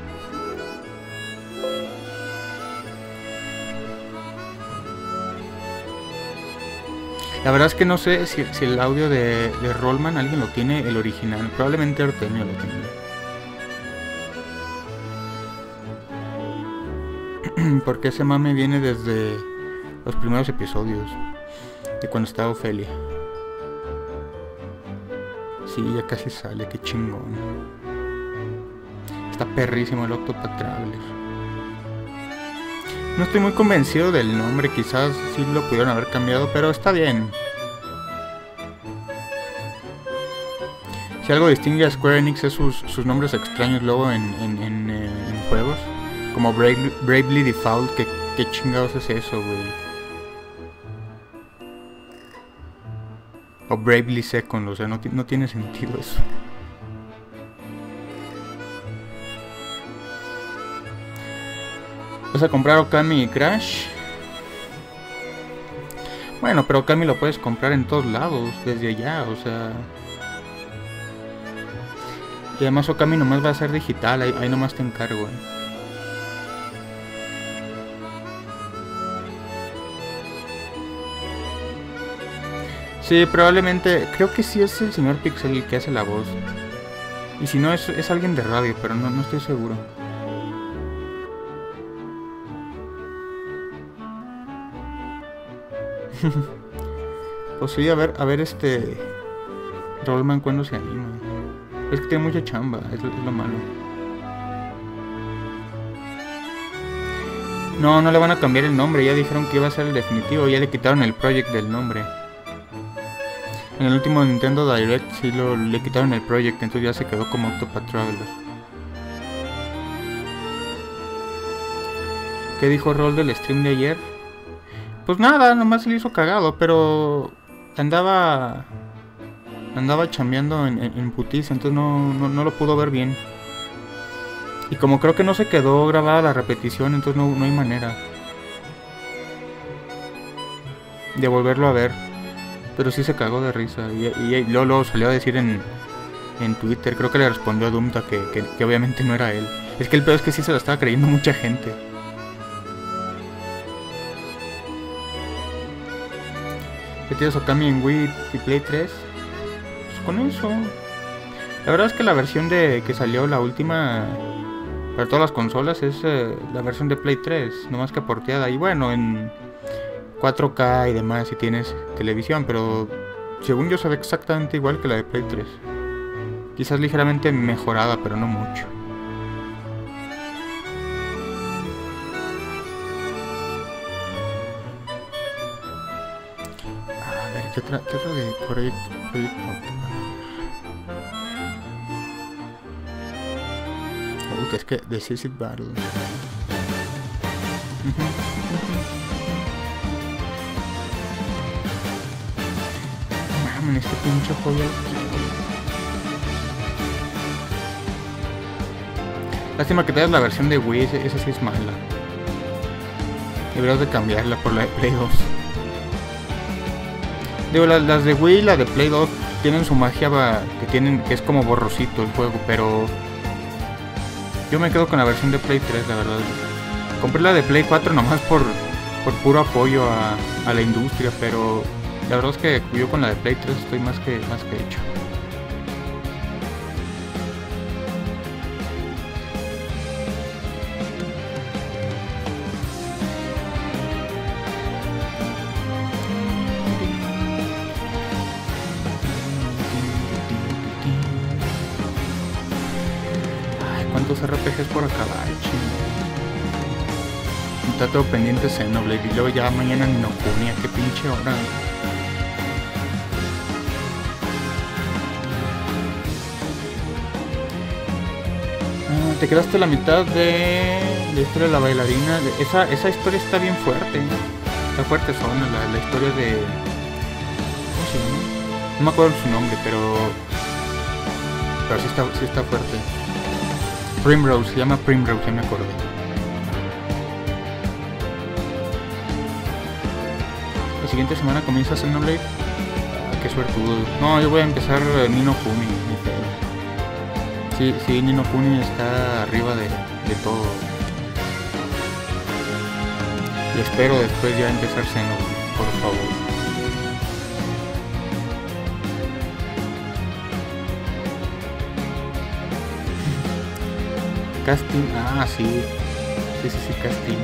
La verdad es que no sé si, si el audio de, de Rollman alguien lo tiene, el original. Probablemente Artemio lo tenga. Porque ese mame viene desde los primeros episodios. De cuando estaba Ofelia. Sí, ya casi sale, qué chingón. Está perrísimo el Octopath Traveler. No estoy muy convencido del nombre, quizás sí lo pudieron haber cambiado, pero está bien. Si algo distingue a Square Enix es sus, sus nombres extraños luego en, en, en, eh, en juegos. Como Bravely, Bravely Default, que qué chingados es eso, güey. O Bravely Second, o sea, no, no tiene sentido eso. ¿Vas a comprar Okami y Crash? Bueno, pero Okami lo puedes comprar en todos lados, desde allá, o sea... Y además Okami nomás va a ser digital, ahí, ahí nomás te encargo, eh. Sí, probablemente, creo que sí es el señor Pixel el que hace la voz. Y si no, es, es alguien de radio, pero no, no estoy seguro. Pues sí, a ver, a ver este... Rollman cuando se anima. Es que tiene mucha chamba, es, es lo malo. No, no le van a cambiar el nombre, ya dijeron que iba a ser el definitivo, ya le quitaron el project del nombre. En el último Nintendo Direct sí lo, le quitaron el project, entonces ya se quedó como Octopath Traveler. ¿Qué dijo Rol del stream de ayer? Pues nada, nomás se le hizo cagado, pero andaba andaba chambeando en, en, en putiza, entonces no, no, no lo pudo ver bien. Y como creo que no se quedó grabada la repetición, entonces no, no hay manera de volverlo a ver. Pero sí se cagó de risa. Y, y, y luego, luego salió a decir en, en Twitter, creo que le respondió a Dumta que, que, que obviamente no era él. Es que el peor es que sí se lo estaba creyendo mucha gente. ¿Qué tienes Okami en Wii y Play tres? Pues con eso. La verdad es que la versión de que salió, la última, para todas las consolas, es eh, la versión de Play tres, no más que porteada. Y bueno, en cuatro K y demás si tienes televisión, pero según yo se ve exactamente igual que la de Play tres. Quizás ligeramente mejorada, pero no mucho. A ver, ¿qué otra, qué otra de Project, Project Uy, es que Decisive Battle. Mames, este pinche juego. Lástima que te das la versión de Wii, esa, esa sí es mala. Deberías de cambiarla por la de Play dos. Digo, las, las de Wii y la de Play dos tienen su magia que tienen, que es como borrosito el juego, pero yo me quedo con la versión de Play tres, la verdad. Compré la de Play cuatro nomás por, por puro apoyo a, a la industria, pero la verdad es que yo con la de Play tres estoy más que, más que hecho. ¿Cuántos R P Gs por acabar, chingo? Está todo pendiente Xenoblade y luego ya mañana ni no ponía, qué pinche hora. Ah, te quedaste a la mitad de la historia de la bailarina. Esa, esa historia está bien fuerte. Está fuerte zona, la, la historia de... ¿Cómo se llama? No me acuerdo su nombre, pero... Pero sí está, sí está fuerte. Primrose, se llama Primrose, ya me acuerdo. La siguiente semana comienza Xenoblade. Ah, qué suertudo. No, yo voy a empezar Ni no Kuni, mi pedo. Sí, sí, Ni no Kuni está arriba de, de todo. Y espero después ya empezar Xenoblade, por favor. Casting, ah, sí. Sí, sí, sí, casting.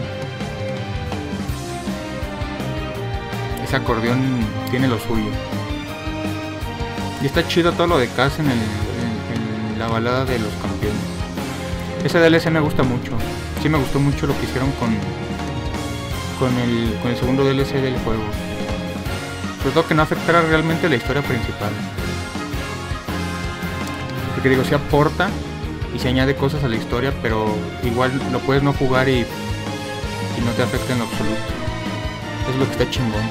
Ese acordeón tiene lo suyo. Y está chido todo lo de Cass en, el, en, en la balada de los campeones. Ese D L C me gusta mucho. Sí me gustó mucho lo que hicieron con con el, con el segundo D L C del juego. Sobre todo que no afectara realmente la historia principal. Porque digo, sí aporta y se añade cosas a la historia, pero igual lo puedes no jugar y, y no te afecta en lo absoluto. Es lo que está chingón.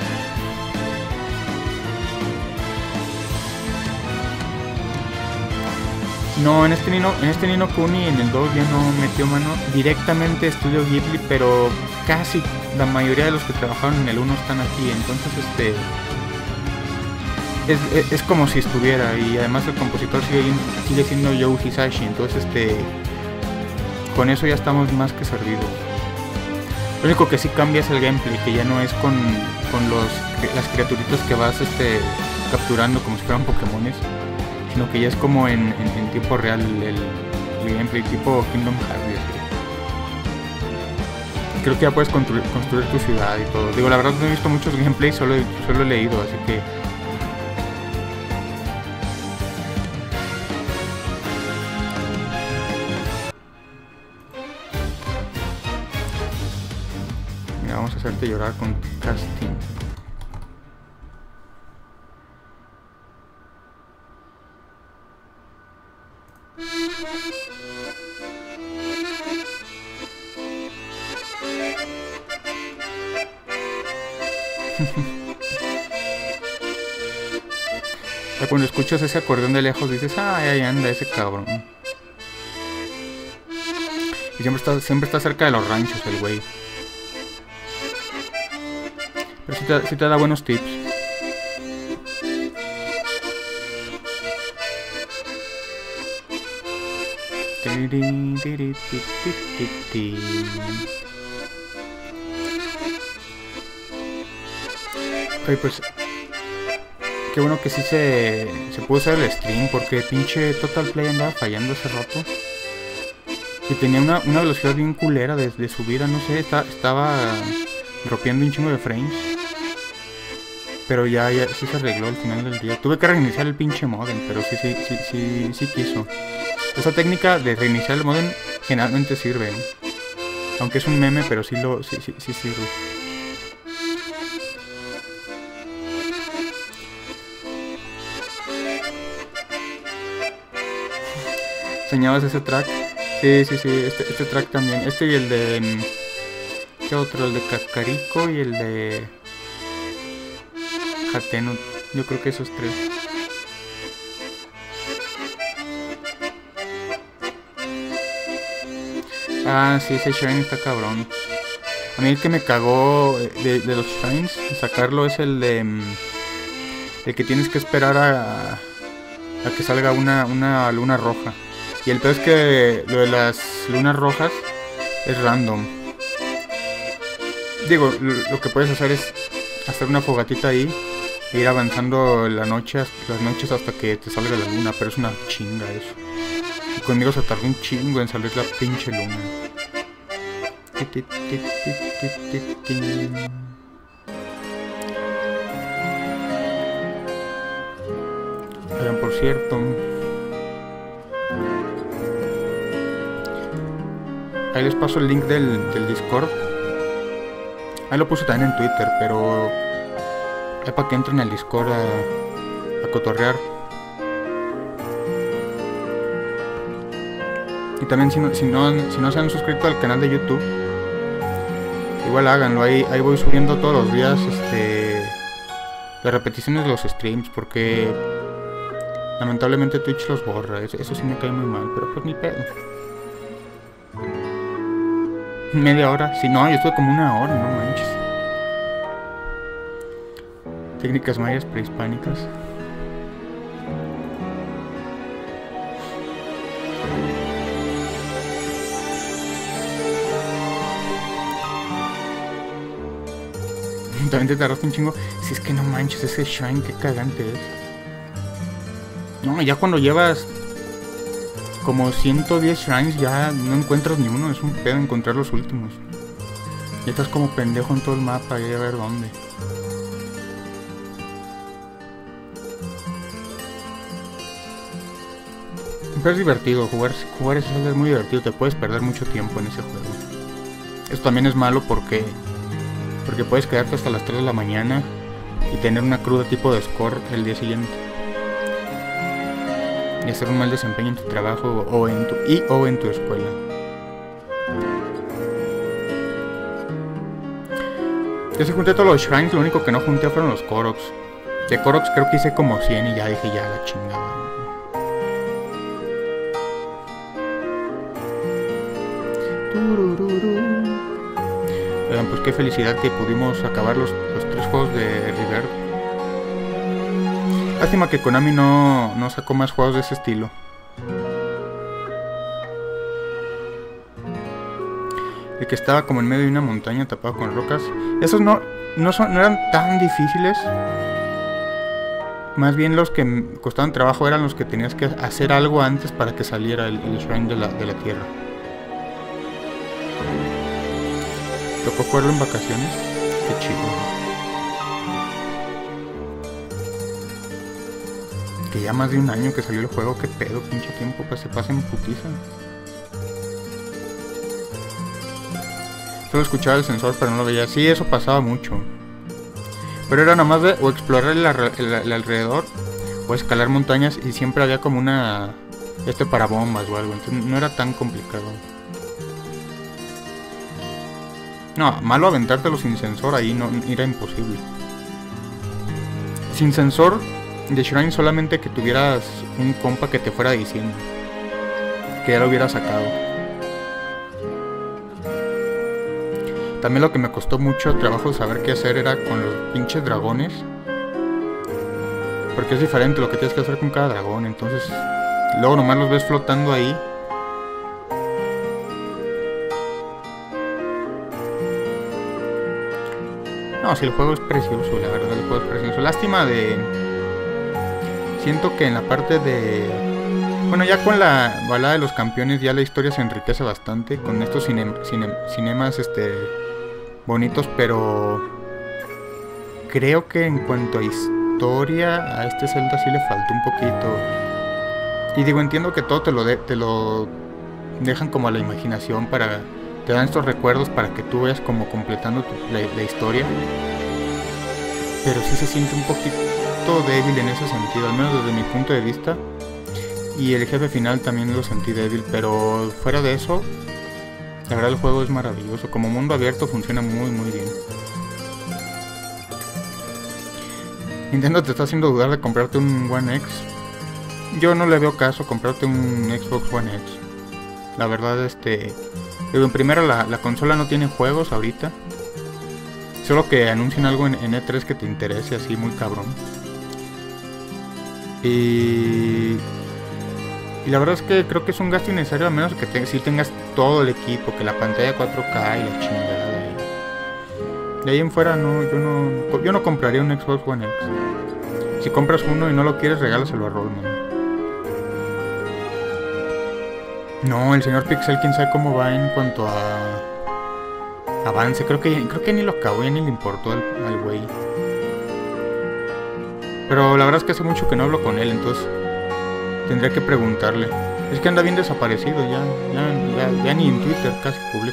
No, en este Nino, en este Nino Kuni, en el dos ya no metió mano directamente Estudio Ghibli, pero casi la mayoría de los que trabajaron en el uno están aquí, entonces este es, es, es como si estuviera, y además el compositor sigue, sigue siendo Yoe Hisashi, entonces este con eso ya estamos más que servidos. Lo único que sí cambia es el gameplay, que ya no es con, con los, las criaturitas que vas este capturando como si fueran Pokémones, sino que ya es como en, en, en tiempo real el, el gameplay tipo Kingdom Hearts. Creo que ya puedes construir, construir tu ciudad y todo. Digo, la verdad no he visto muchos gameplays, solo, solo he leído, así que... Mira, vamos a hacerte llorar con casting. Ya cuando escuchas ese acordeón de lejos dices, ay, ahí anda ese cabrón. Y siempre está, siempre está cerca de los ranchos el güey. Pero sí te, sí te da buenos tips. Oye, pues qué bueno que sí se, se pudo hacer el stream, porque pinche Total Play andaba fallando hace rato. Y tenía una, una velocidad bien culera de, de subida, no sé, está, estaba dropeando un chingo de frames. Pero ya, ya sí se arregló al final del día. Tuve que reiniciar el pinche modem, pero sí, sí, sí, sí, sí quiso. Esa técnica de reiniciar el modem generalmente sirve, ¿eh? Aunque es un meme, pero sí lo, sí, sí, sí sirve. ¿Enseñabas ese track? Sí, sí, sí, este, este track también. Este y el de... ¿Qué otro? El de Kakariko y el de... Hateno. Yo creo que esos tres. Ah, sí, ese Shrine está cabrón. A mí el que me cagó de, de los Shrines, sacarlo, es el de... El que tienes que esperar a... A que salga una, una luna roja. Y el peor es que lo de las lunas rojas es random. Digo, lo que puedes hacer es hacer una fogatita ahí e ir avanzando la noche, las noches hasta que te salga la luna, pero es una chinga eso. Y conmigo se tardó un chingo en salir la pinche luna. Oigan, por cierto, ahí les paso el link del, del Discord. Ahí lo puse también en Twitter, pero es para que entren al Discord a, a cotorrear. Y también si no, si, no, si no se han suscrito al canal de YouTube, igual háganlo. Ahí, ahí voy subiendo todos los días este, las repeticiones de los streams, porque lamentablemente Twitch los borra. Eso, eso sí me cae muy mal, pero pues ni pedo. Media hora, si no, yo estuve como una hora, no manches. Técnicas mayas prehispánicas. También te tardaste un chingo. Si es que no manches, ese Shrine, qué cagante es. No, ya cuando llevas como ciento diez shrines ya no encuentras ni uno. Es un pedo encontrar los últimos. Ya estás como pendejo en todo el mapa y a ver dónde. Pero es divertido, jugar, jugar ese es muy divertido. Te puedes perder mucho tiempo en ese juego. Esto también es malo porque Porque puedes quedarte hasta las tres de la mañana y tener una cruda tipo de score el día siguiente. Y hacer un mal desempeño en tu trabajo o en tu, y o en tu escuela. Yo sí junté todos los shrines, lo único que no junté fueron los Koroks. De Koroks creo que hice como cien y ya dije ya la chingada. Oigan, pues qué felicidad que pudimos acabar los, los tres juegos de River. Lástima que Konami no, no sacó más juegos de ese estilo. El que estaba como en medio de una montaña tapado con rocas. Esos no, no, son, no eran tan difíciles. Más bien los que costaban trabajo eran los que tenías que hacer algo antes para que saliera el, el shrine de la, de la tierra. ¿Tocó jugarlo en vacaciones? Qué chido. Que ya más de un año que salió el juego, qué pedo, pinche tiempo, pues se pasa en putiza. Solo escuchaba el sensor pero no lo veía. Sí, eso pasaba mucho. Pero era nada más de o explorar el, el, el alrededor o escalar montañas y siempre había como una... Este para bombas o algo, entonces no era tan complicado. No, malo aventártelo sin sensor, ahí no era imposible. Sin sensor de Shrine solamente que tuvieras un compa que te fuera diciendo que ya lo hubiera sacado. También lo que me costó mucho trabajo saber qué hacer era con los pinches dragones, porque es diferente lo que tienes que hacer con cada dragón. Entonces luego nomás los ves flotando ahí. No, si el juego es precioso, la verdad el juego es precioso. Lástima de... Siento que en la parte de... Bueno, ya con la balada de los campeones ya la historia se enriquece bastante con estos cine... Cine... cinemas este... bonitos, pero... Creo que en cuanto a historia a este Zelda sí le faltó un poquito. Y digo, entiendo que todo te lo, de... te lo dejan como a la imaginación para... Te dan estos recuerdos para que tú vayas como completando tu, la, la historia. Pero sí se siente un poquito débil en ese sentido, al menos desde mi punto de vista. Y el jefe final también lo sentí débil, pero fuera de eso, la verdad el juego es maravilloso. Como mundo abierto funciona muy muy bien. Nintendo te está haciendo dudar de comprarte un One X. Yo no le veo caso comprarte un Xbox One X. La verdad, este... Digo, en primera la, la consola no tiene juegos ahorita. Solo que anuncien algo en, en E tres que te interese así muy cabrón. Y... Y la verdad es que creo que es un gasto innecesario, a menos que te, si tengas todo el equipo, que la pantalla cuatro K y la chingada. Y... De ahí en fuera no, yo no, yo no compraría un Xbox One X. Si compras uno y no lo quieres, regálaselo a Rollman. No, el señor Pixel, quién sabe cómo va en cuanto a avance. Creo que creo que ni lo acabó, ya ni le importó al, al güey. Pero la verdad es que hace mucho que no hablo con él, entonces tendría que preguntarle. Es que anda bien desaparecido, ya, ya, ya, ya ni en Twitter casi publica.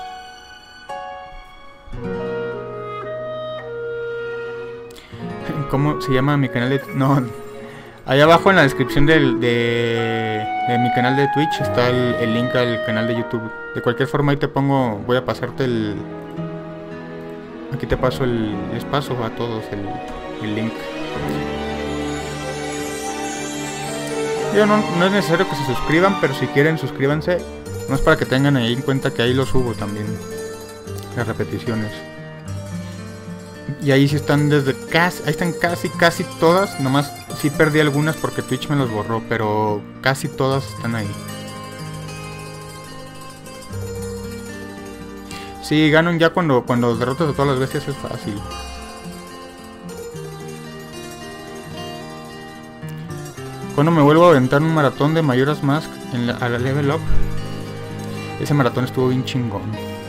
¿Cómo se llama mi canal de...? No... Ahí abajo en la descripción del, de, de mi canal de Twitch está el, el link al canal de YouTube. De cualquier forma ahí te pongo, voy a pasarte el... Aquí te paso el... Les paso a todos el, el link. Yo no, no es necesario que se suscriban, pero si quieren suscríbanse. No es para que tengan ahí en cuenta que ahí lo subo también. Las repeticiones. Y ahí sí están desde casi, ahí están casi, casi todas. Nomás sí perdí algunas porque Twitch me los borró, pero casi todas están ahí. Sí, Ganon ya cuando, cuando derrotas a todas las bestias es fácil. Cuando me vuelvo a aventar un maratón de Majora's Mask en la, a la Level Up. Ese maratón estuvo bien chingón.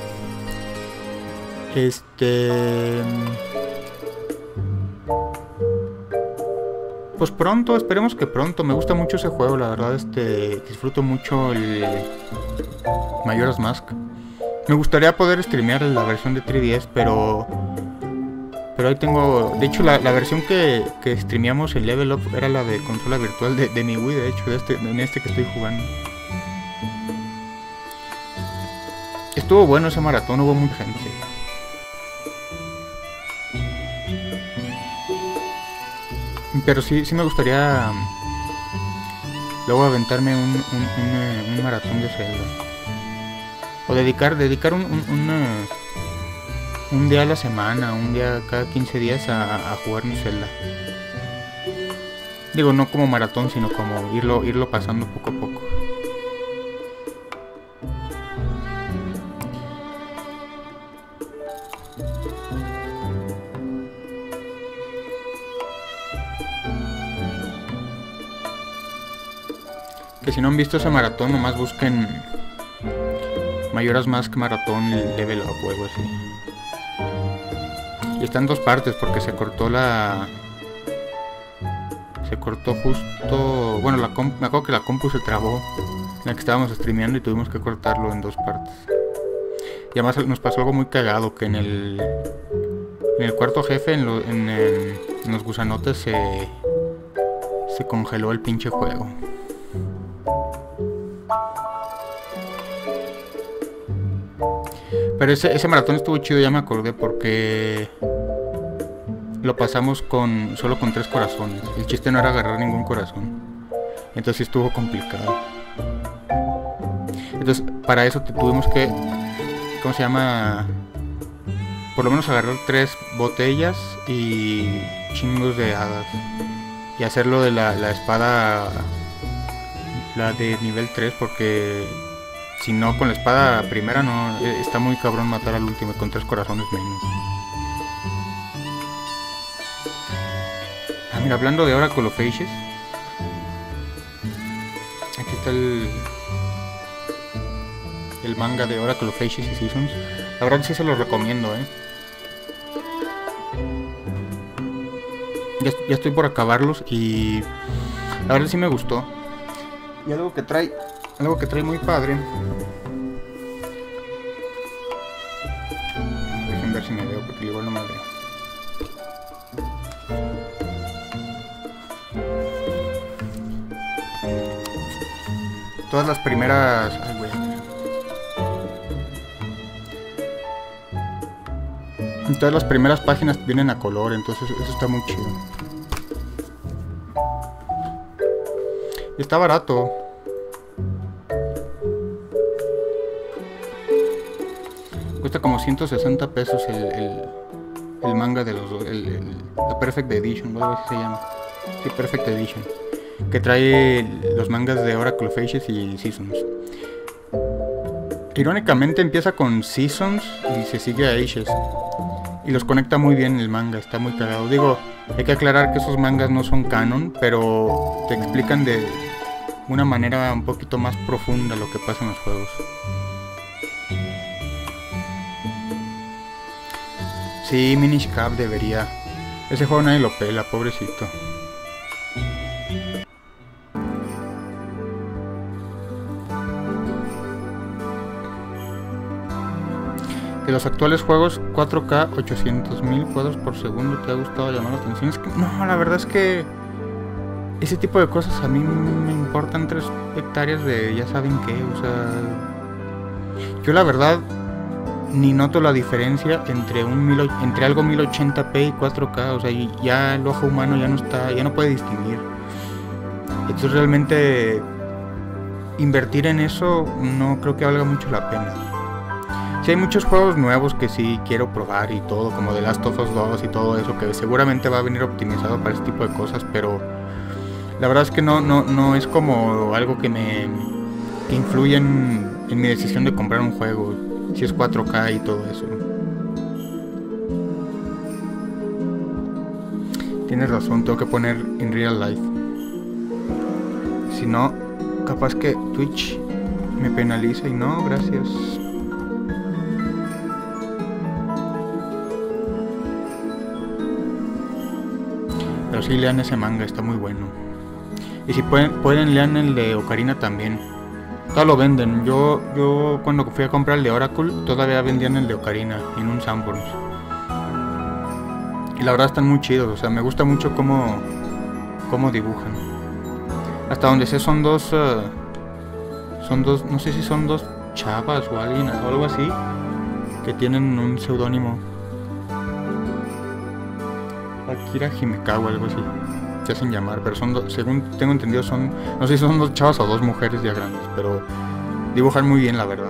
Este... Pues pronto, esperemos que pronto. Me gusta mucho ese juego, la verdad, este... Disfruto mucho el... Majora's Mask. Me gustaría poder streamear la versión de tres D S, pero... Pero ahí tengo... De hecho, la, la versión que, que streameamos en Level Up era la de consola virtual de, de mi Wii, de hecho, de este, en este que estoy jugando. Estuvo bueno ese maratón, hubo mucha gente. Pero sí, sí me gustaría luego aventarme un, un, un, un maratón de Zelda. O dedicar, dedicar un, un, una, un día a la semana, un día cada quince días a, a jugar un Zelda. Digo, no como maratón, sino como irlo, irlo pasando poco a poco. Que si no han visto ese maratón, nomás busquen Majora's Mask Maratón Level Up o algo así. Y está en dos partes porque se cortó la... Se cortó justo... Bueno, la comp... me acuerdo que la compu se trabó en la que estábamos streameando y tuvimos que cortarlo en dos partes. Y además nos pasó algo muy cagado, que en el... En el cuarto jefe, en, lo... en, el... en los gusanotes se... Se congeló el pinche juego. Pero ese, ese maratón estuvo chido, ya me acordé, porque lo pasamos con solo con tres corazones. El chiste no era agarrar ningún corazón. Entonces sí estuvo complicado. Entonces para eso te tuvimos que, ¿cómo se llama? Por lo menos agarrar tres botellas y chingos de hadas. Y hacerlo de la, la espada, la de nivel tres, porque si no, con la espada primera no, está muy cabrón matar al último con tres corazones menos. Ah, mira, hablando de Oracle of Ages, aquí está el el manga de Oracle of Ages y Seasons. La verdad sí se los recomiendo, eh. Ya, ya estoy por acabarlos y la verdad sí me gustó. Y algo que trae, algo que trae muy padre. Dejen ver si me veo, porque igual no me veo. Todas las primeras... Ay, güey. Todas las primeras páginas vienen a color, entonces eso está muy chido. Y está barato. Cuesta como ciento sesenta pesos el, el, el manga de los dos, el, el, la Perfect Edition, algo así se llama. Sí, Perfect Edition. Que trae los mangas de Oracle of Ages y Seasons. Irónicamente empieza con Seasons y se sigue a Ages. Y los conecta muy bien el manga, está muy cagado. Digo, hay que aclarar que esos mangas no son canon, pero te explican de una manera un poquito más profunda lo que pasa en los juegos. Sí, Minish Cap debería. Ese juego nadie lo pela, pobrecito. De los actuales juegos, cuatro K, ochocientos mil cuadros por segundo, ¿te ha gustado llamar la atención? Es que, no, la verdad es que ese tipo de cosas a mí me importan tres hectáreas de ya saben qué, o sea... Yo la verdad ni noto la diferencia entre un mil, entre algo mil ochenta p y cuatro K, o sea, ya el ojo humano ya no está, ya no puede distinguir. Entonces realmente invertir en eso no creo que valga mucho la pena. Sí, hay muchos juegos nuevos que sí quiero probar y todo, como The Last of Us dos y todo eso, que seguramente va a venir optimizado para este tipo de cosas, pero la verdad es que no, no, no es como algo que me que influye en, en mi decisión de comprar un juego, si es cuatro K y todo eso. Tienes razón, tengo que poner en real life. Si no, capaz que Twitch me penaliza y no, gracias. Pero sí, lean ese manga, está muy bueno. Y si pueden, pueden lean el de Ocarina también. Todo lo venden. Yo yo cuando fui a comprar el de Oracle, todavía vendían el de Ocarina en un Sanborns. Y la verdad están muy chidos, o sea, me gusta mucho cómo, cómo dibujan. Hasta donde sé son dos... Uh, son dos... No sé si son dos chavas o alguien o algo así, que tienen un seudónimo. Akira Himekawa, algo así se hacen llamar, pero son dos, según tengo entendido son, no sé si son dos chavas o dos mujeres ya grandes, pero dibujan muy bien, la verdad.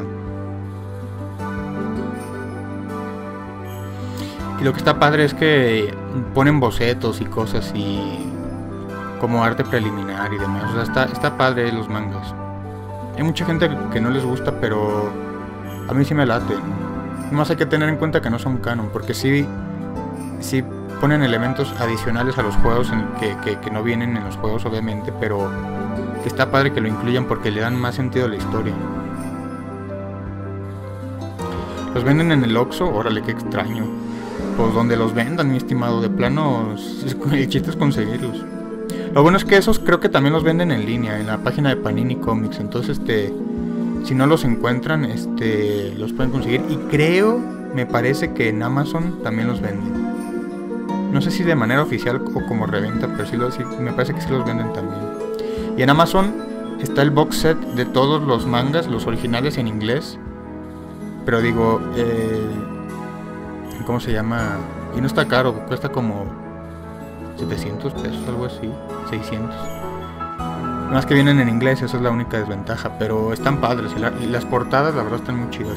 Y lo que está padre es que ponen bocetos y cosas y como arte preliminar y demás, o sea, está, está padre los mangas. Hay mucha gente que no les gusta, pero a mí sí me late. Nomás hay que tener en cuenta que no son canon, porque sí, sí ponen elementos adicionales a los juegos en que, que, que no vienen en los juegos obviamente, pero que está padre que lo incluyan porque le dan más sentido a la historia. ¿Los venden en el Oxxo? Órale, qué extraño. Pues donde los vendan, mi estimado, de plano, el chiste es conseguirlos. Lo bueno es que esos creo que también los venden en línea, en la página de Panini Comics, entonces este, si no los encuentran, este, los pueden conseguir. Y creo, me parece que en Amazon también los venden. No sé si de manera oficial o como reventa, pero sí, lo, sí me parece que sí los venden también. Y en Amazon está el box set de todos los mangas, los originales en inglés. Pero digo, eh, ¿cómo se llama? Y no está caro, cuesta como setecientos pesos, algo así, seiscientos. Más que vienen en inglés, esa es la única desventaja, pero están padres y, la, y las portadas la verdad están muy chidas.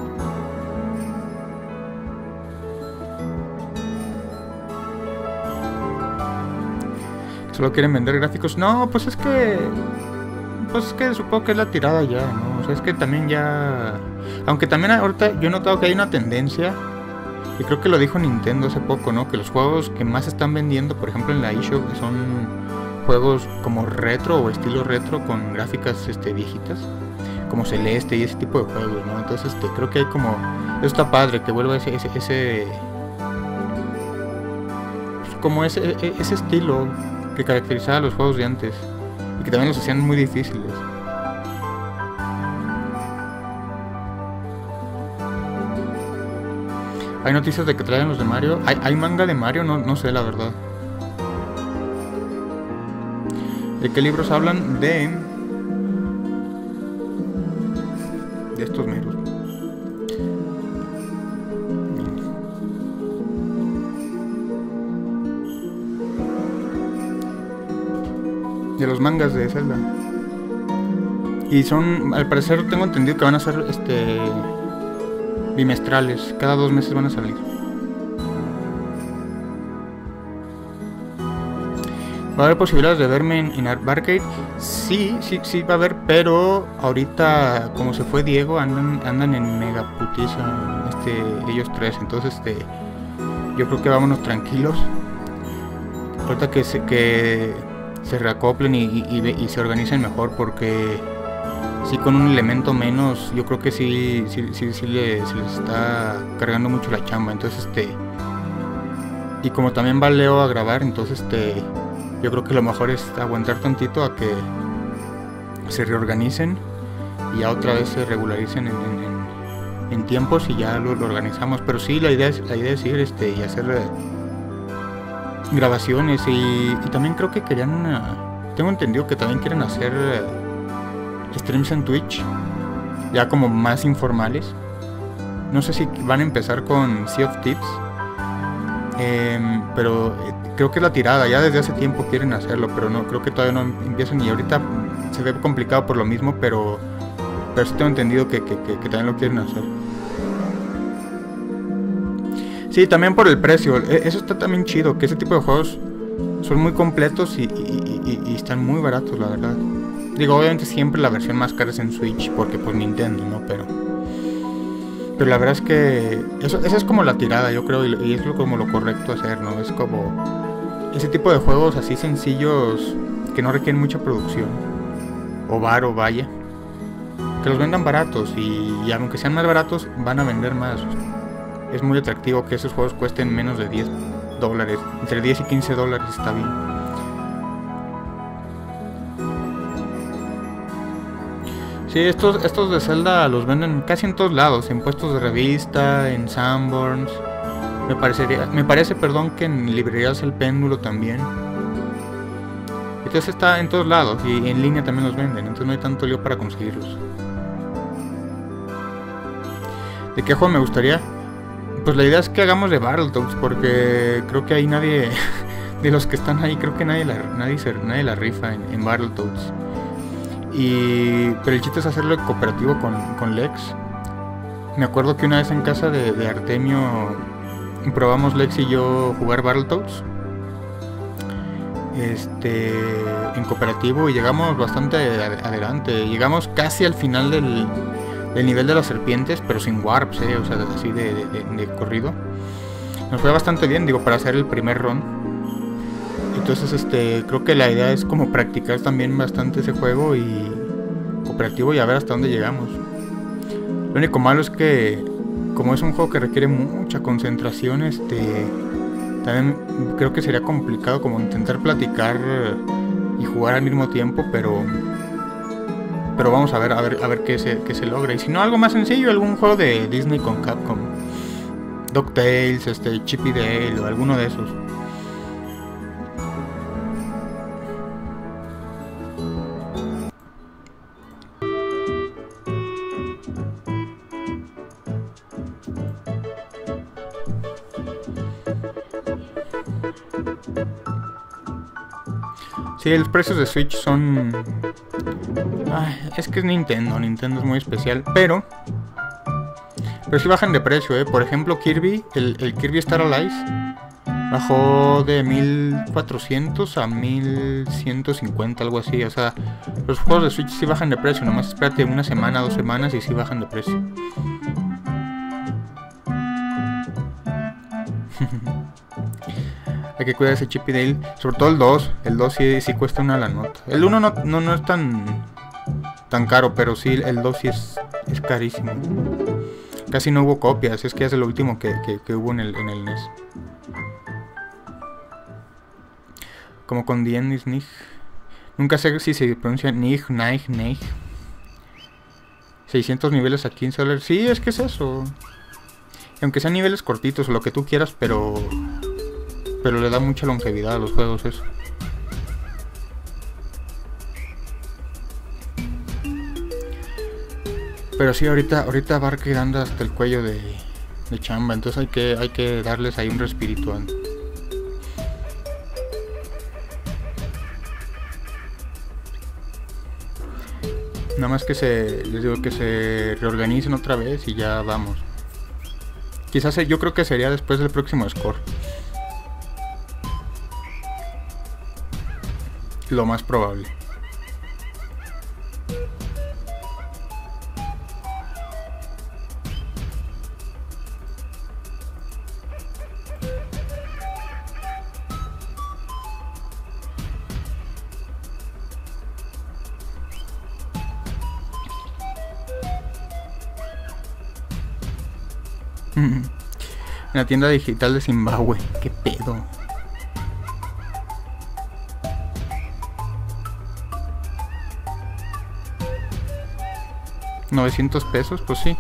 ¿Solo quieren vender gráficos? No, pues es que... Pues es que supongo que es la tirada ya, ¿no? O sea, es que también ya... Aunque también ahorita yo he notado que hay una tendencia, y creo que lo dijo Nintendo hace poco, ¿no? Que los juegos que más están vendiendo, por ejemplo en la eShop, son juegos como retro o estilo retro con gráficas este, viejitas, como Celeste y ese tipo de juegos, ¿no? Entonces este, creo que hay como... Eso está padre, que vuelva ese... ese, ese pues como ese, ese estilo que caracterizaba a los juegos de antes y que también los hacían muy difíciles. Hay noticias de que traen los de Mario. ¿Hay, hay manga de Mario? No, no sé, la verdad. ¿De qué libros hablan? De... De estos meros. De los mangas de Zelda. Y son, al parecer tengo entendido que van a ser este bimestrales, cada dos meses van a salir. ¿Va a haber posibilidades de verme en, en Arcade? Sí, sí, sí va a haber, pero ahorita como se fue Diego andan, andan en mega putiza este, ellos tres, entonces este, yo creo que vámonos tranquilos. Ahorita que se, que se reacoplen y, y, y, y se organicen mejor, porque sí, con un elemento menos, yo creo que sí, sí, sí, sí les, sí les está cargando mucho la chamba. Entonces este, y como también va Leo a grabar, entonces este, yo creo que lo mejor es aguantar tantito a que se reorganicen y ya otra vez se regularicen en, en, en, en tiempos y ya lo, lo organizamos. Pero sí, la idea es, la idea es ir este, y hacer eh, grabaciones y, y también creo que querían, uh, tengo entendido que también quieren hacer uh, streams en Twitch, ya como más informales. No sé si van a empezar con Sea of Tips, eh, pero eh, creo que es la tirada, ya desde hace tiempo quieren hacerlo, pero no, creo que todavía no empiezan y ahorita se ve complicado por lo mismo, pero, pero sí tengo entendido que, que, que, que también lo quieren hacer. Sí, también por el precio, eso está también chido, que ese tipo de juegos son muy completos y, y, y, y están muy baratos, la verdad. Digo, obviamente siempre la versión más cara es en Switch, porque pues Nintendo, ¿no? Pero pero la verdad es que eso, esa es como la tirada, yo creo, y, y es lo, como lo correcto hacer, ¿no? Es como ese tipo de juegos así sencillos, que no requieren mucha producción, o varo, vaya, que los vendan baratos, y, y aunque sean más baratos, van a vender más. Es muy atractivo que esos juegos cuesten menos de diez dólares, entre diez y quince dólares está bien. Sí, estos, estos de Zelda los venden casi en todos lados, en puestos de revista, en Sanborns, me parecería, me parece, perdón, que en librerías El Péndulo también. Entonces está en todos lados y en línea también los venden, entonces no hay tanto lío para conseguirlos. ¿De qué juego me gustaría? Pues la idea es que hagamos de Battletoads, porque creo que ahí nadie, de los que están ahí, creo que nadie la, nadie se, nadie la rifa en, en Battletoads. Y, pero el chiste es hacerlo cooperativo con, con Lex. Me acuerdo que una vez en casa de, de Artemio probamos Lex y yo jugar Battletoads este, en cooperativo y llegamos bastante adelante. Llegamos casi al final del, del nivel de las serpientes, pero sin warps, eh, o sea, así de, de, de, de corrido. Nos fue bastante bien, digo, para hacer el primer run. Entonces este, creo que la idea es como practicar también bastante ese juego y cooperativo y a ver hasta dónde llegamos. Lo único malo es que como es un juego que requiere mucha concentración, este, también creo que sería complicado como intentar platicar y jugar al mismo tiempo, pero pero vamos a ver a ver a ver qué se, qué se logra. Y si no, algo más sencillo, algún juego de Disney con Capcom, DuckTales, este, Chip y Dale o alguno de esos. Sí, los precios de Switch son... Ay, es que es Nintendo, Nintendo es muy especial, pero... Pero sí bajan de precio, eh. Por ejemplo, Kirby, el, el Kirby Star Allies bajó de mil cuatrocientos a mil ciento cincuenta, algo así. O sea, los juegos de Switch sí bajan de precio. Nomás espérate una semana, dos semanas y sí bajan de precio. Hay que cuidar ese Chip y Dale. Sobre todo el dos. El dos sí, sí cuesta una la nota. El uno no, no, no es tan tan caro, pero sí el dos sí es, es carísimo. Casi no hubo copias. Es que es lo último que, que, que hubo en el, en el N E S. Como con Dien is Nig. Nunca sé si se pronuncia Nig, Nig, Nig. seiscientos niveles a quince dólares. Sí, es que es eso. Y aunque sean niveles cortitos o lo que tú quieras, pero... Pero le da mucha longevidad a los juegos eso. Pero sí, ahorita, ahorita va quedando hasta el cuello de, de chamba. Entonces hay que, hay que darles ahí un respiro. Nada más que se, les digo que se reorganicen otra vez y ya vamos. Quizás yo creo que sería después del próximo score. Lo más probable. En la tienda digital de Zimbabue. ¿Qué pedo? novecientos pesos, pues sí.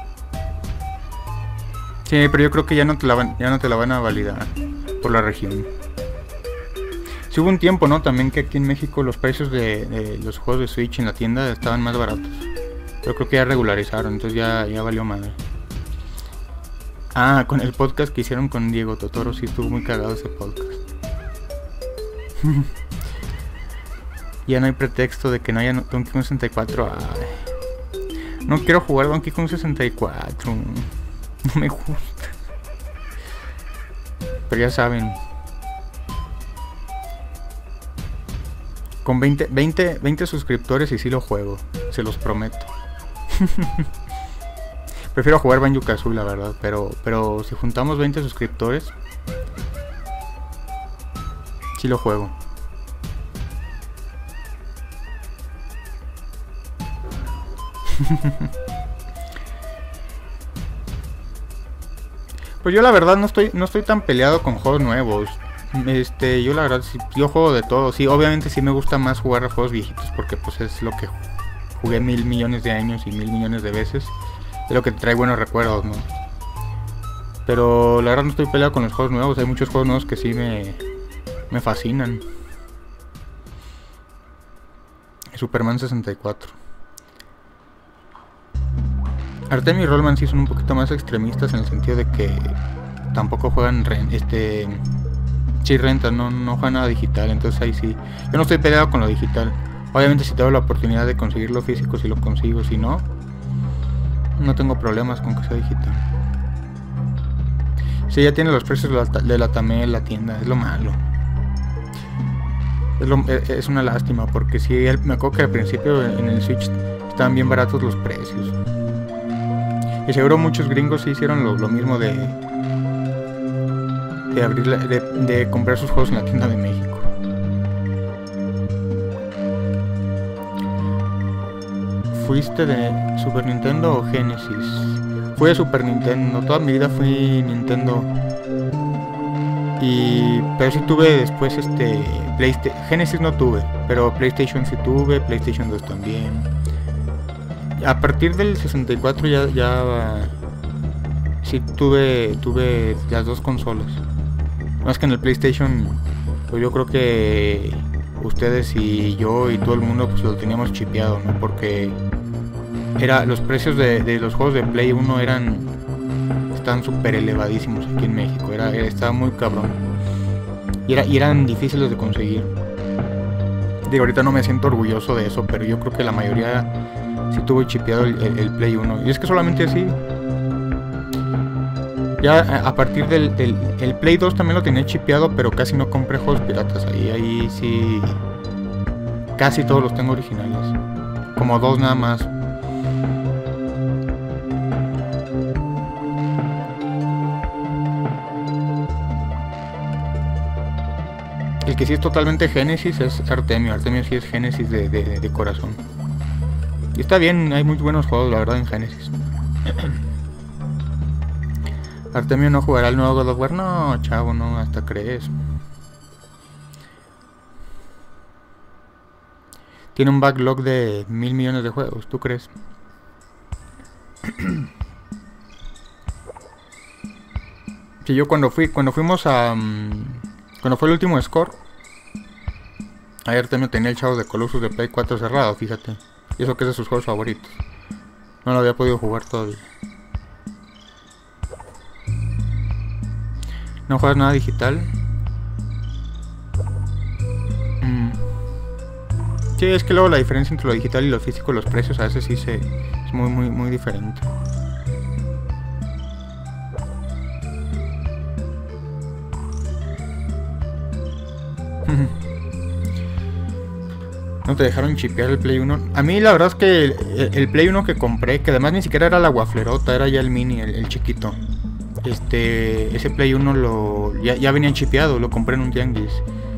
Sí, pero yo creo que ya no te la van, ya no te la van a validar por la región. Sí hubo un tiempo, ¿no? También que aquí en México los precios de, de los juegos de Switch en la tienda estaban más baratos. Pero creo que ya regularizaron, entonces ya, ya valió madre. Ah, con el podcast que hicieron con Diego Totoro, sí estuvo muy cagado ese podcast. Ya no hay pretexto de que no haya Donkey Kong sesenta y cuatro. Ay. No quiero jugar Donkey Kong sesenta y cuatro. No me gusta. Pero ya saben. Con veinte, veinte, veinte suscriptores y sí lo juego. Se los prometo. Prefiero jugar Banjo-Kazooie, la verdad. Pero, pero si juntamos veinte suscriptores, sí lo juego. Pues yo la verdad no estoy no estoy tan peleado con juegos nuevos. Este, yo la verdad sí, yo juego de todo. Sí, obviamente sí me gusta más jugar a juegos viejitos porque pues es lo que jugué mil millones de años y mil millones de veces. Es lo que te trae buenos recuerdos, ¿no? Pero la verdad no estoy peleado con los juegos nuevos. Hay muchos juegos nuevos que sí me me fascinan. Superman sesenta y cuatro. Artem y Rollman sí son un poquito más extremistas en el sentido de que tampoco juegan ren, este sí rentan, no, no juegan nada digital, entonces ahí sí. Yo no estoy peleado con lo digital. Obviamente si tengo la oportunidad de conseguirlo físico, si lo consigo, si no, no tengo problemas con que sea digital. Sí, ya tiene los precios de la Tame en la tienda, es lo malo. Es, lo, es una lástima porque sí, me acuerdo que al principio en el Switch estaban bien baratos los precios. Y seguro muchos gringos sí hicieron lo, lo mismo de de abrir la, de, de comprar sus juegos en la tienda de México. ¿Fuiste de Super Nintendo o Genesis? Fui de Super Nintendo, toda mi vida fui Nintendo. Y pero sí tuve después este PlayStation. Genesis no tuve, pero PlayStation sí tuve, PlayStation dos también. A partir del sesenta y cuatro ya, ya sí tuve tuve las dos consolas. Más que en el PlayStation, pues yo creo que ustedes y yo y todo el mundo pues lo teníamos chipeado, ¿no? Porque era los precios de, de los juegos de Play uno eran estaban súper elevadísimos aquí en México. Era, era estaba muy cabrón. Y, era, y eran difíciles de conseguir. Digo, ahorita no me siento orgulloso de eso, pero yo creo que la mayoría sí tuvo chipeado el, el, el Play uno. Y es que solamente así. Ya a, a partir del, del el Play dos también lo tenía chipeado, pero casi no compré juegos piratas. Ahí, ahí sí. Casi todos los tengo originales. Como dos nada más. El que sí es totalmente Genesis es Artemio. Artemio sí es Genesis de, de, de corazón. Y está bien, hay muy buenos juegos, la verdad, en Genesis. Artemio no jugará el nuevo God of War. No, chavo, no, hasta crees. Tiene un backlog de mil millones de juegos, ¿tú crees? Si yo cuando fui, cuando fuimos a... Um, cuando fue el último score, ayer Artemio tenía el Shadow of the Colossus de Play cuatro cerrado, fíjate. Y eso que es de sus juegos favoritos. No lo había podido jugar todavía. ¿No juegas nada digital? Mm. Sí, es que luego la diferencia entre lo digital y lo físico, los precios a veces sí se, es muy, muy, muy diferente. ¿No te dejaron chipear el Play uno? A mí la verdad es que el, el Play uno que compré, que además ni siquiera era la guaflerota, era ya el mini, el, el chiquito. Este, ese Play uno lo ya, ya venía chipeado, lo compré en un tianguis.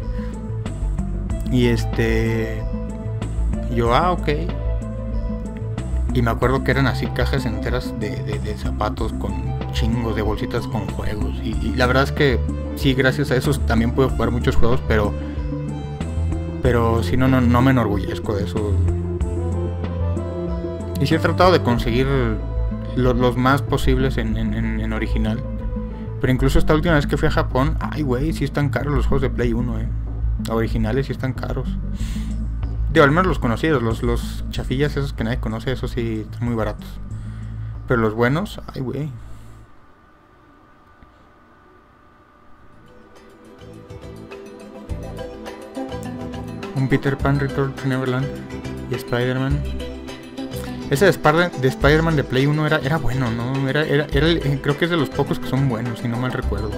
Y este... Yo, ah, ok. Y me acuerdo que eran así cajas enteras de, de, de zapatos con chingos de bolsitas con juegos. Y, y la verdad es que sí, gracias a eso también puedo jugar muchos juegos, pero... Pero si no, no, no me enorgullezco de eso. Y sí he tratado de conseguir lo, los más posibles en, en, en original. Pero incluso esta última vez que fui a Japón, ay güey, sí están caros los juegos de Play uno, eh. Originales sí están caros. Digo, al menos los conocidos, los, los chafillas esos que nadie conoce, esos sí están muy baratos. Pero los buenos, ay güey. Un Peter Pan Return to Neverland y Spider-Man. Ese de, Sp de Spider-Man de Play uno era, era bueno, ¿no? Era, era, era el, creo que es de los pocos que son buenos, si no mal recuerdo.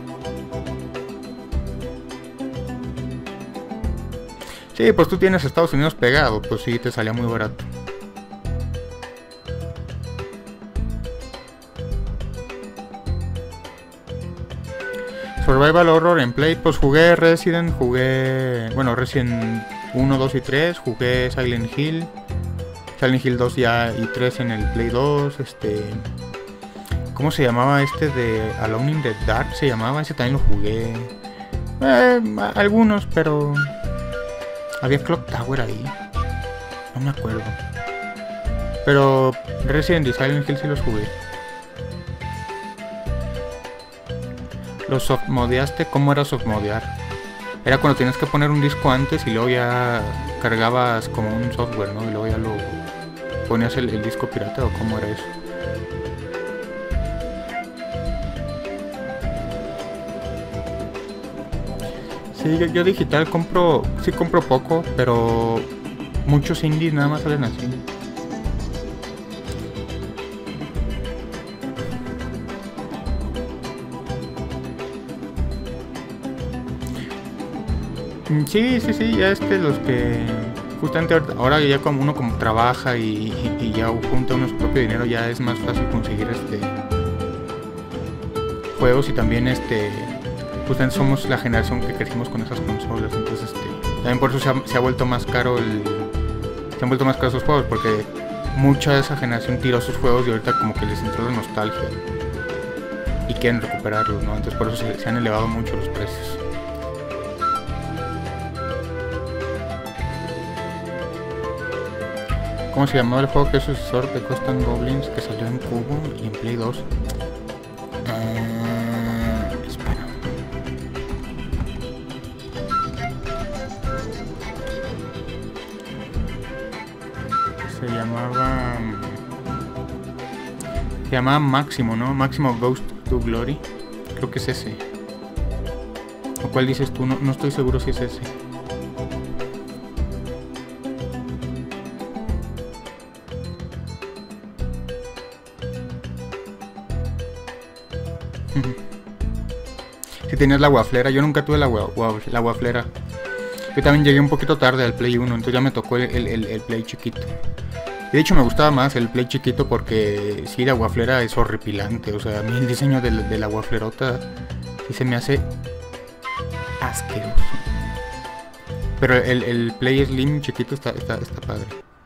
Sí, pues tú tienes Estados Unidos pegado, pues sí, te salía muy barato. Survival Horror en Play, pues jugué Resident, jugué... Bueno, Resident uno, dos y tres, jugué Silent Hill. Silent Hill dos ya y tres en el Play dos, este... ¿Cómo se llamaba este de Alone in the Dark? Se llamaba, ese también lo jugué. Eh, algunos, pero... Había Clock Tower ahí. No me acuerdo. Pero Resident y Silent Hill sí los jugué. ¿Los softmodeaste? ¿Cómo era softmodear? Era cuando tenías que poner un disco antes y luego ya cargabas como un software, ¿no? Y luego ya lo ponías el, el disco pirata, ¿o cómo era eso? Sí, yo, yo digital compro, sí compro poco, pero muchos indies nada más salen así. Sí, sí, sí, ya este, los que justamente ahora ya como uno como trabaja y, y, y ya junta uno su propio dinero, ya es más fácil conseguir este juegos. Y también este justamente somos la generación que crecimos con esas consolas, entonces este también por eso se ha, se ha vuelto más caro el se han vuelto más caros esos juegos, porque mucha de esa generación tiró sus juegos y ahorita como que les entró la nostalgia y quieren recuperarlos, ¿no? Entonces por eso se, se han elevado mucho los precios. ¿Cómo se llamaba el juego que es sucesor de Ghosts and Goblins, que salió en Cubo y en Play dos? Uh, espera. Se llamaba... Se llamaba Máximo, ¿no? Máximo Ghost to Glory. Creo que es ese. ¿O cuál dices tú? No, no estoy seguro si es ese. tenías la guaflera. Yo nunca tuve la, gua, gua, la guaflera. Yo también llegué un poquito tarde al Play uno, entonces ya me tocó el, el, el, el Play chiquito. Y de hecho me gustaba más el Play chiquito porque sí, la guaflera es horripilante. O sea, a mí el diseño de, de la guaflerota sí se me hace asqueroso. Pero el, el Play Slim chiquito está, está, está padre.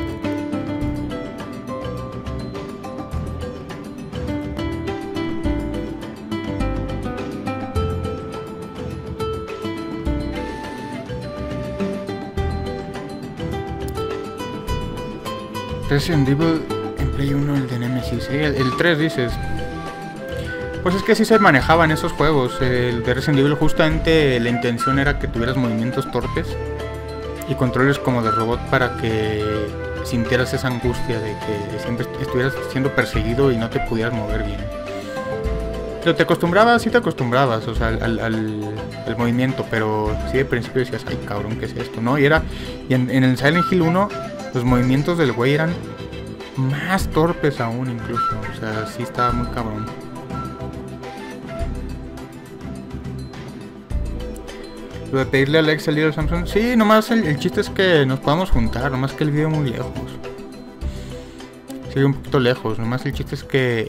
Resident Evil en Play uno, el de Nemesis, ¿eh? el, el tres dices. Pues es que así se manejaban esos juegos. El de Resident Evil justamente la intención era que tuvieras movimientos torpes y controles como de robot para que sintieras esa angustia de que siempre estuvieras siendo perseguido y no te pudieras mover bien. Pero te acostumbrabas, sí te acostumbrabas, o sea, al, al, al, al movimiento, pero sí de principio decías, ay cabrón, ¿qué es esto? ¿No? Y era, y en, en el Silent Hill uno, los movimientos del güey eran más torpes aún incluso, o sea, sí estaba muy cabrón. Lo de pedirle a Alex el Little Samson, sí, nomás el, el chiste es que nos podamos juntar, nomás que él vive muy lejos. Sí, un poquito lejos, nomás el chiste es que...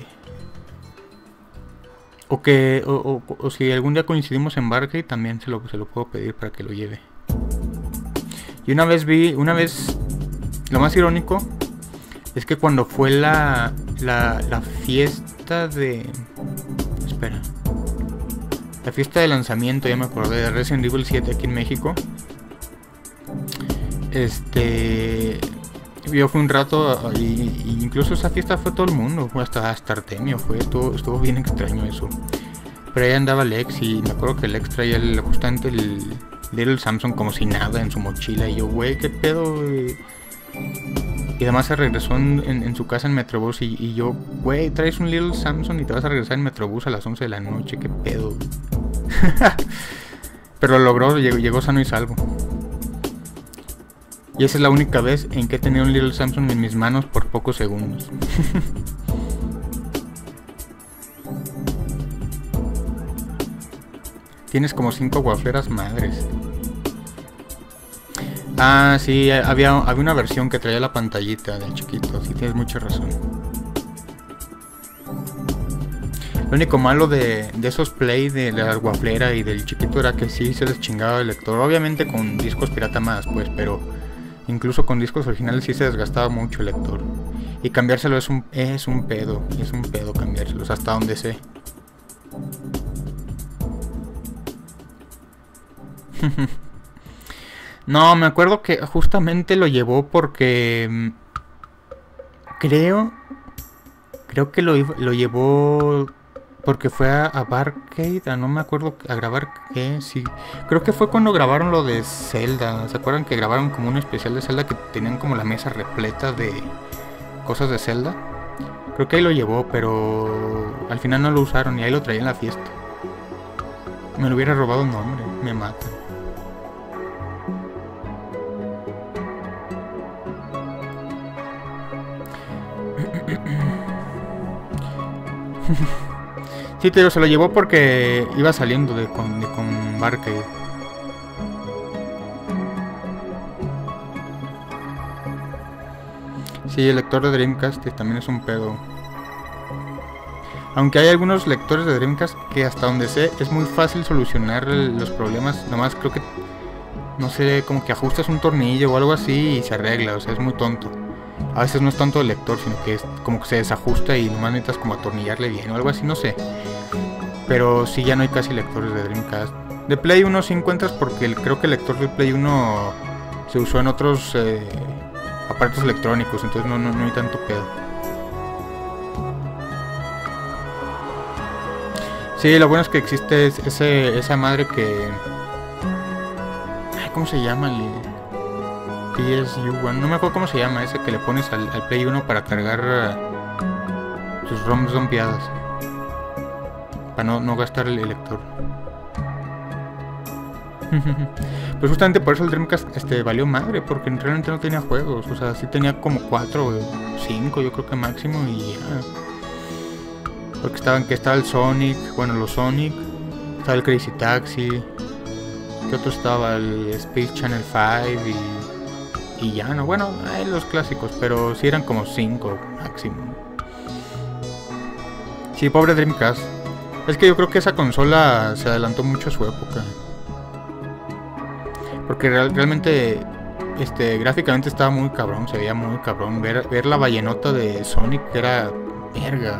O que, o, o, o si algún día coincidimos en Barclay, también se lo, se lo puedo pedir para que lo lleve. Y una vez vi, una vez... Lo más irónico es que cuando fue la, la, la fiesta de... Espera. La fiesta de lanzamiento, ya me acordé, de Resident Evil siete aquí en México. Este... Yo fui un rato y, y incluso esa fiesta fue todo el mundo, fue hasta, hasta Artemio, fue, estuvo, estuvo bien extraño eso. Pero ahí andaba Lex y me acuerdo que Lex traía el, justamente el Little Samson como si nada en su mochila. Y yo, güey, qué pedo, güey. Y además se regresó en, en, en su casa en Metrobús y, y yo, güey, traes un Little Samson y te vas a regresar en Metrobús a las once de la noche, qué pedo. Pero lo logró, llegó, llegó sano y salvo. Y esa es la única vez en que he tenido un Little Samson en mis manos por pocos segundos. Tienes como cinco guafleras madres. Ah, sí, había, había una versión que traía la pantallita del chiquito, sí tienes mucha razón. Lo único malo de, de esos play de la guaflera y del chiquito era que sí se les chingaba el lector. Obviamente con discos pirata más, pues, pero incluso con discos originales sí se desgastaba mucho el lector. Y cambiárselo es un, es un pedo, es un pedo cambiárselos, hasta donde sé. No, me acuerdo que justamente lo llevó porque... Creo... Creo que lo, lo llevó... Porque fue a, a Barcade, a no me acuerdo a grabar qué, sí. Creo que fue cuando grabaron lo de Zelda. ¿Se acuerdan que grabaron como un especial de Zelda que tenían como la mesa repleta de cosas de Zelda? Creo que ahí lo llevó, pero al final no lo usaron y ahí lo traía en la fiesta. Me lo hubiera robado un nombre, me mata. Sí, pero se lo llevó porque iba saliendo de con, de con Barcade. Sí, el lector de Dreamcast también es un pedo. Aunque hay algunos lectores de Dreamcast que hasta donde sé es muy fácil solucionar los problemas. Nomás creo que, no sé, como que ajustas un tornillo o algo así y se arregla, o sea, es muy tonto. A veces no es tanto el lector, sino que es como que se desajusta y nomás necesitas como atornillarle bien o algo así, no sé. Pero sí, ya no hay casi lectores de Dreamcast. De Play uno sí encuentras porque el, creo que el lector de Play uno se usó en otros eh, aparatos electrónicos, entonces no, no, no hay tanto pedo. Sí, lo bueno es que existe ese, esa madre que... Ay, ¿cómo se llama? El P S U uno, no me acuerdo cómo se llama, ese que le pones al, al Play uno para cargar uh, tus ROMs dompeadas. Para no, no gastar el, el lector. Pues justamente por eso el Dreamcast este, valió madre, porque realmente no tenía juegos. O sea, sí tenía como cuatro o cinco, yo creo que máximo, y ya. Porque estaban, que estaba el Sonic, bueno, los Sonic, Estaba el Crazy Taxi. ¿Qué otro estaba? El Space Channel cinco y... Y ya, no, bueno, hay los clásicos, pero sí eran como cinco máximo. Sí, pobre Dreamcast. Es que yo creo que esa consola se adelantó mucho a su época. Porque real, realmente, este, gráficamente estaba muy cabrón, se veía muy cabrón. Ver, ver la ballenota de Sonic era... verga.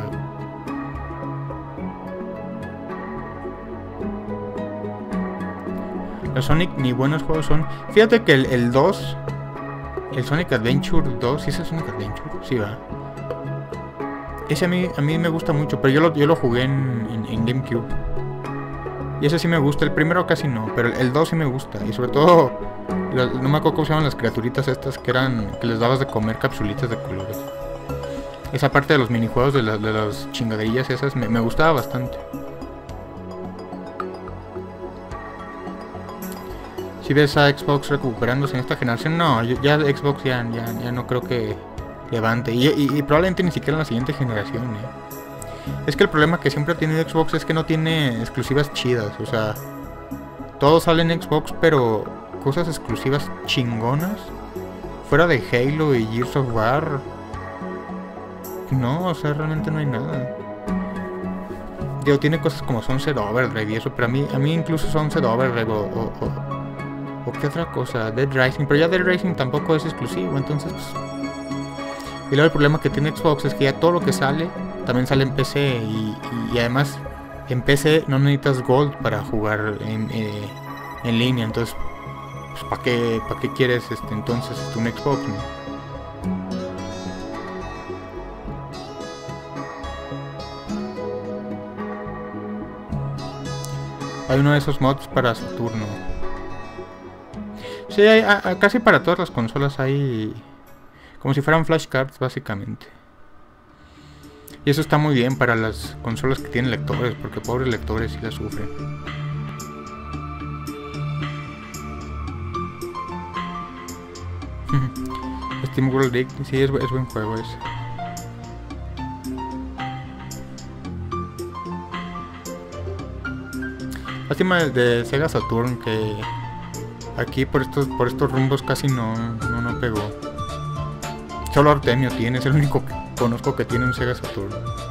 Los Sonic ni buenos juegos son. Fíjate que el, el dos... El Sonic Adventure dos, ¿sí es el Sonic Adventure? Sí, va. Ese a mí, a mí me gusta mucho, pero yo lo, yo lo jugué en, en, en GameCube. Y ese sí me gusta, el primero casi no, pero el dos sí me gusta. Y sobre todo, no me acuerdo cómo se llaman las criaturitas estas que eran, que les dabas de comer capsulitas de colores. Esa parte de los minijuegos, de, la, de las chingaderillas esas, me, me gustaba bastante. Si ves a Xbox recuperándose en esta generación, no, ya Xbox ya, ya, ya no creo que levante. Y, y, y probablemente ni siquiera en la siguiente generación, ¿eh? Es que el problema que siempre ha tenido Xbox es que no tiene exclusivas chidas. O sea, todo sale en Xbox, pero cosas exclusivas chingonas, fuera de Halo y Gears of War, no, o sea, realmente no hay nada. Digo, tiene cosas como Sunset Overdrive y eso, pero a mí, a mí incluso Sunset Overdrive o... o, o ¿O qué otra cosa? Dead Rising. Pero ya Dead Rising tampoco es exclusivo. Entonces pues... Y luego el problema que tiene Xbox es que ya todo lo que sale también sale en P C. Y, y además en P C no necesitas Gold para jugar en, eh, en línea. Entonces pues, ¿para qué, para qué quieres este, entonces este, un Xbox, ¿no? Hay uno de esos mods para Saturno. Sí, hay, a, a, casi para todas las consolas hay como si fueran flashcards básicamente. Y eso está muy bien para las consolas que tienen lectores, porque pobres lectores sí la sufren. Steam World Dig, sí, es, es buen juego ese. Lástima de Sega Saturn que aquí por estos por estos rumbos casi no, no, no pegó. Solo Artemio tiene, es el único que conozco que tiene un Sega Saturn.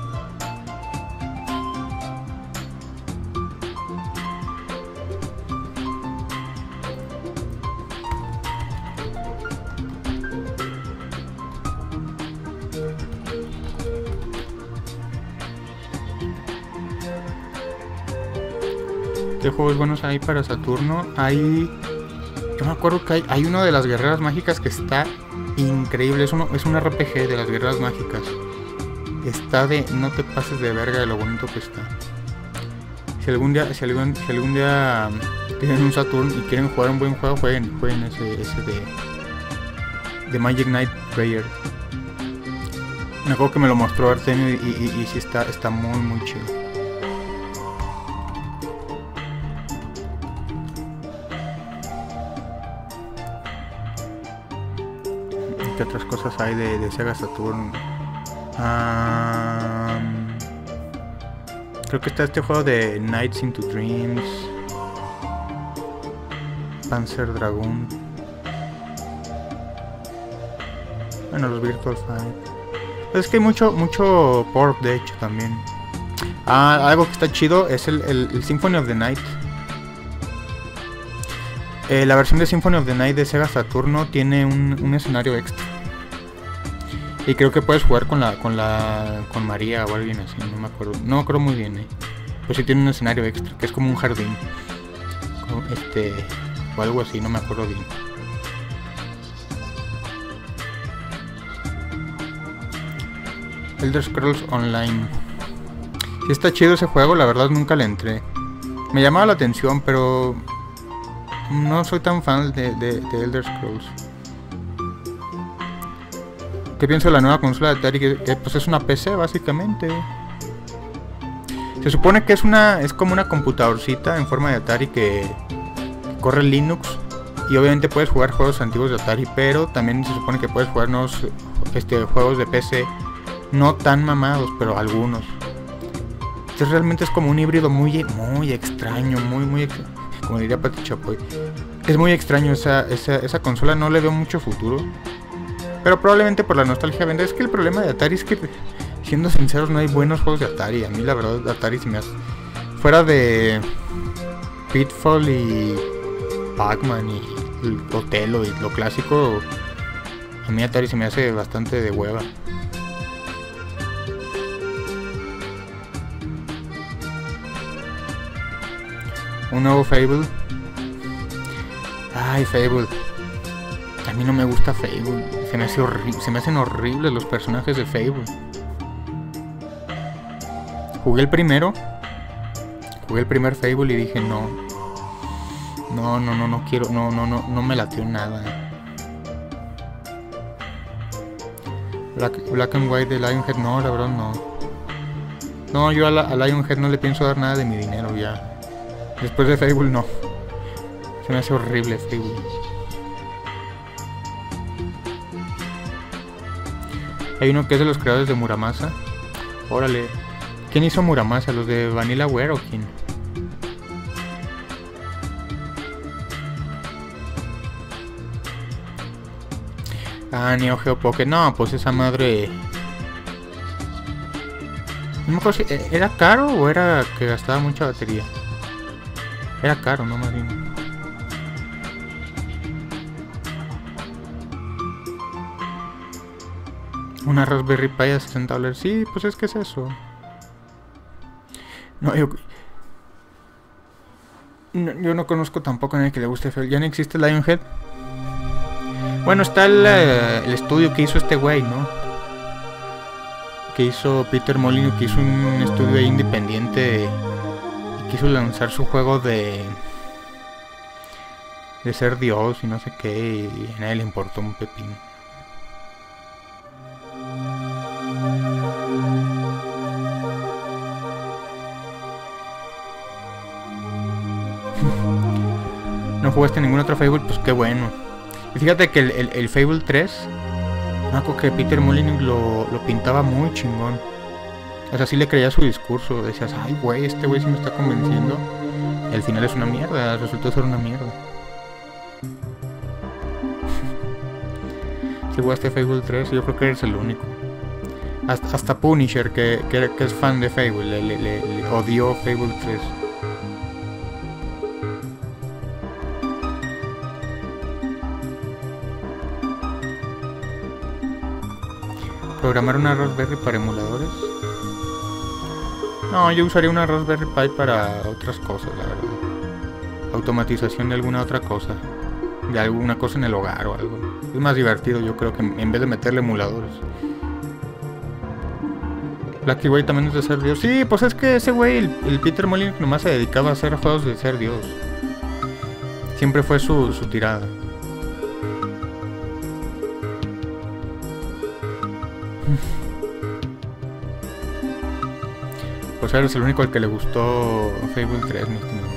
¿Qué juegos buenos hay para Saturno? Hay... Yo me acuerdo que hay, hay uno de las guerreras mágicas que está increíble. Es, uno, es un R P G de las guerreras mágicas. Está de... No te pases de verga de lo bonito que está. Si algún día... Si algún, si algún día tienen un Saturn y quieren jugar un buen juego, jueguen, jueguen ese, ese de... De Magic Knight Prayer. Me acuerdo que me lo mostró Artemio y, y, y, y sí está, está muy muy chido. ¿Qué otras cosas hay de, de Sega Saturn? Um, creo que está este juego de Nights into Dreams, Panzer Dragoon. Bueno, los Virtual Fight. Es que hay mucho, mucho port de hecho también. Ah, algo que está chido es el, el, el Symphony of the Night. Eh, la versión de Symphony of the Night de Sega Saturno tiene un, un escenario extra. Y creo que puedes jugar con la con la con María o alguien así, no me acuerdo. No me acuerdo muy bien, eh. Pues sí tiene un escenario extra, que es como un jardín. Este o algo así, no me acuerdo bien. Elder Scrolls Online. Sí está chido ese juego, la verdad nunca le entré. Me llamaba la atención, pero no soy tan fan de, de, de Elder Scrolls. ¿Qué pienso de la nueva consola de Atari? Que, que pues es una P C básicamente. Se supone que es una es como una computadorcita en forma de Atari que, que corre Linux. Y obviamente puedes jugar juegos antiguos de Atari, pero también se supone que puedes jugar nuevos este, juegos de P C. No tan mamados, pero algunos. Este realmente es como un híbrido muy, muy extraño, muy, muy extraño. Como diría Pati Chapoy. Es muy extraño esa, esa, esa consola, no le veo mucho futuro. Pero probablemente por la nostalgia vende. Es que el problema de Atari es que, siendo sinceros, no hay buenos juegos de Atari. A mí la verdad Atari se me hace... Fuera de Pitfall y Pac-Man y el Otelo y lo clásico, a mí Atari se me hace bastante de hueva. Un nuevo Fable. Ay, Fable. A mí no me gusta Fable. Se me hace horrible. Se me hacen horribles los personajes de Fable. Jugué el primero. Jugué el primer Fable y dije no. No, no, no, no quiero. No, no, no, no me latió nada. Black, Black and White de Lionhead, no, la verdad no. No, yo a, la, a Lionhead no le pienso dar nada de mi dinero ya. Después de Fable no. Se me hace horrible Fable. Hay uno que es de los creadores de Muramasa. Órale. ¿Quién hizo Muramasa? ¿Los de Vanillaware o quién? Ah, Neo Geo Pocket. No, pues esa madre... No me acuerdo si era caro o era que gastaba mucha batería. Era caro, no más bien. Una Raspberry Pi a sesenta dólares. Sí, pues es que es eso. No, yo... No, yo no conozco tampoco a nadie que le guste Fable. Ya no existe Lionhead. Bueno, está el, el estudio que hizo este güey, ¿no? Que hizo Peter Molyneux, que hizo un estudio independiente y quiso lanzar su juego de de ser Dios y no sé qué, y a nadie le importó un pepino. No jugaste ningún otro Fable, pues qué bueno. Y fíjate que el, el, el Fable tres, me acuerdo que Peter Molyneux lo, lo pintaba muy chingón. O sea, sí le creía su discurso. Decías, ay güey, este güey sí me está convenciendo. Y al final es una mierda, resultó ser una mierda. Si jugaste Fable tres, yo creo que eres el único. Hasta, hasta Punisher, que, que, que es fan de Fable, le, le, le, le odió Fable tres. ¿Programar una Raspberry para emuladores? No, yo usaría una Raspberry Pi para otras cosas, la verdad. Automatización de alguna otra cosa. De alguna cosa en el hogar o algo. Es más divertido, yo creo, que en vez de meterle emuladores. Blacky Way también es de ser Dios. Sí, pues es que ese güey, el, el Peter Molyneux, nomás se dedicaba a hacer juegos de ser Dios. Siempre fue su, su tirada. Pues eres el único al que le gustó Fable tres, mi estimado.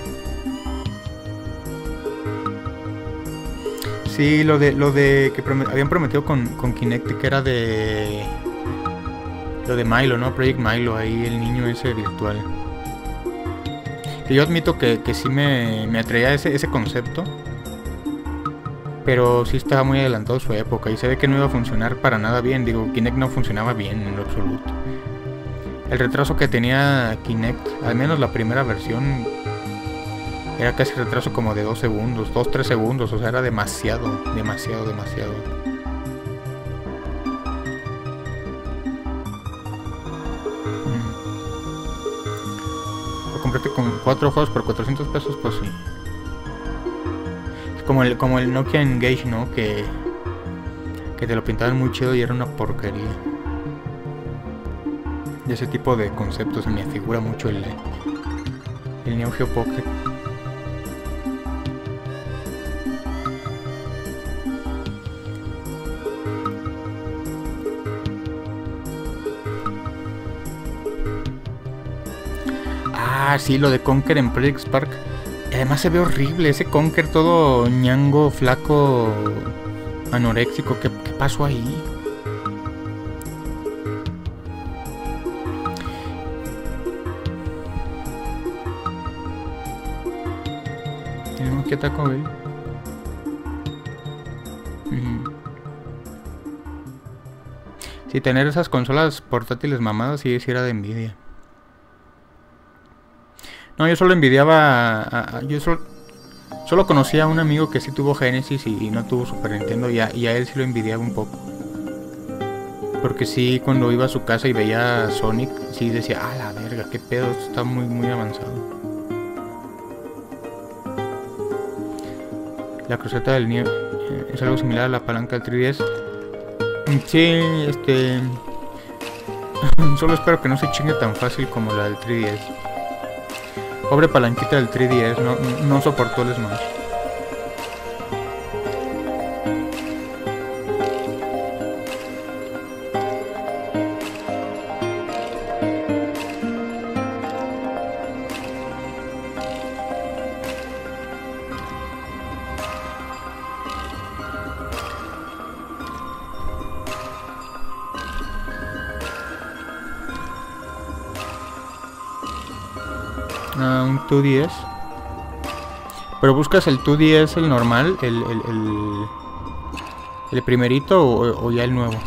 Sí, lo de lo de que promet habían prometido con, con Kinect, que era de lo de Milo, ¿no? Project Milo, ahí el niño ese virtual. Que yo admito que, que sí me, me atraía ese, ese concepto, pero sí estaba muy adelantado a su época y se ve que no iba a funcionar para nada bien. Digo, Kinect no funcionaba bien en lo absoluto. El retraso que tenía Kinect, al menos la primera versión, era casi retraso como de dos segundos, dos tres segundos, o sea, era demasiado, demasiado, demasiado. Mm. Lo compré con cuatro juegos por cuatrocientos pesos, pues sí. Es como el, como el Nokia Engage, ¿no? Que, que te lo pintaban muy chido y era una porquería. Y ese tipo de conceptos se me figura mucho el, el Neo Geo Pocket. Ah, sí, lo de Conker en Project Spark. Además se ve horrible, ese Conker todo ñango, flaco, anoréxico. ¿Qué, qué pasó ahí? ¿Qué Taco Bell? Ujú. Sí, tener esas consolas portátiles mamadas sí, sí era de envidia. No, yo solo envidiaba... A, a, yo solo, solo conocía a un amigo que sí tuvo Genesis y, y no tuvo Super Nintendo y a, y a él sí lo envidiaba un poco. Porque sí, cuando iba a su casa y veía a Sonic, sí decía, ah, la verga, qué pedo, esto está muy, muy avanzado. La cruceta del nieve eh, es algo similar a la palanca del tres D S. Sí, este... solo espero que no se chingue tan fácil como la del tres D S. Pobre palanquita del tres D S, no, no soportó el Smash. Uh, un dos D S. Pero buscas el dos D S, el normal, el, el, el, el primerito o, o ya el nuevo.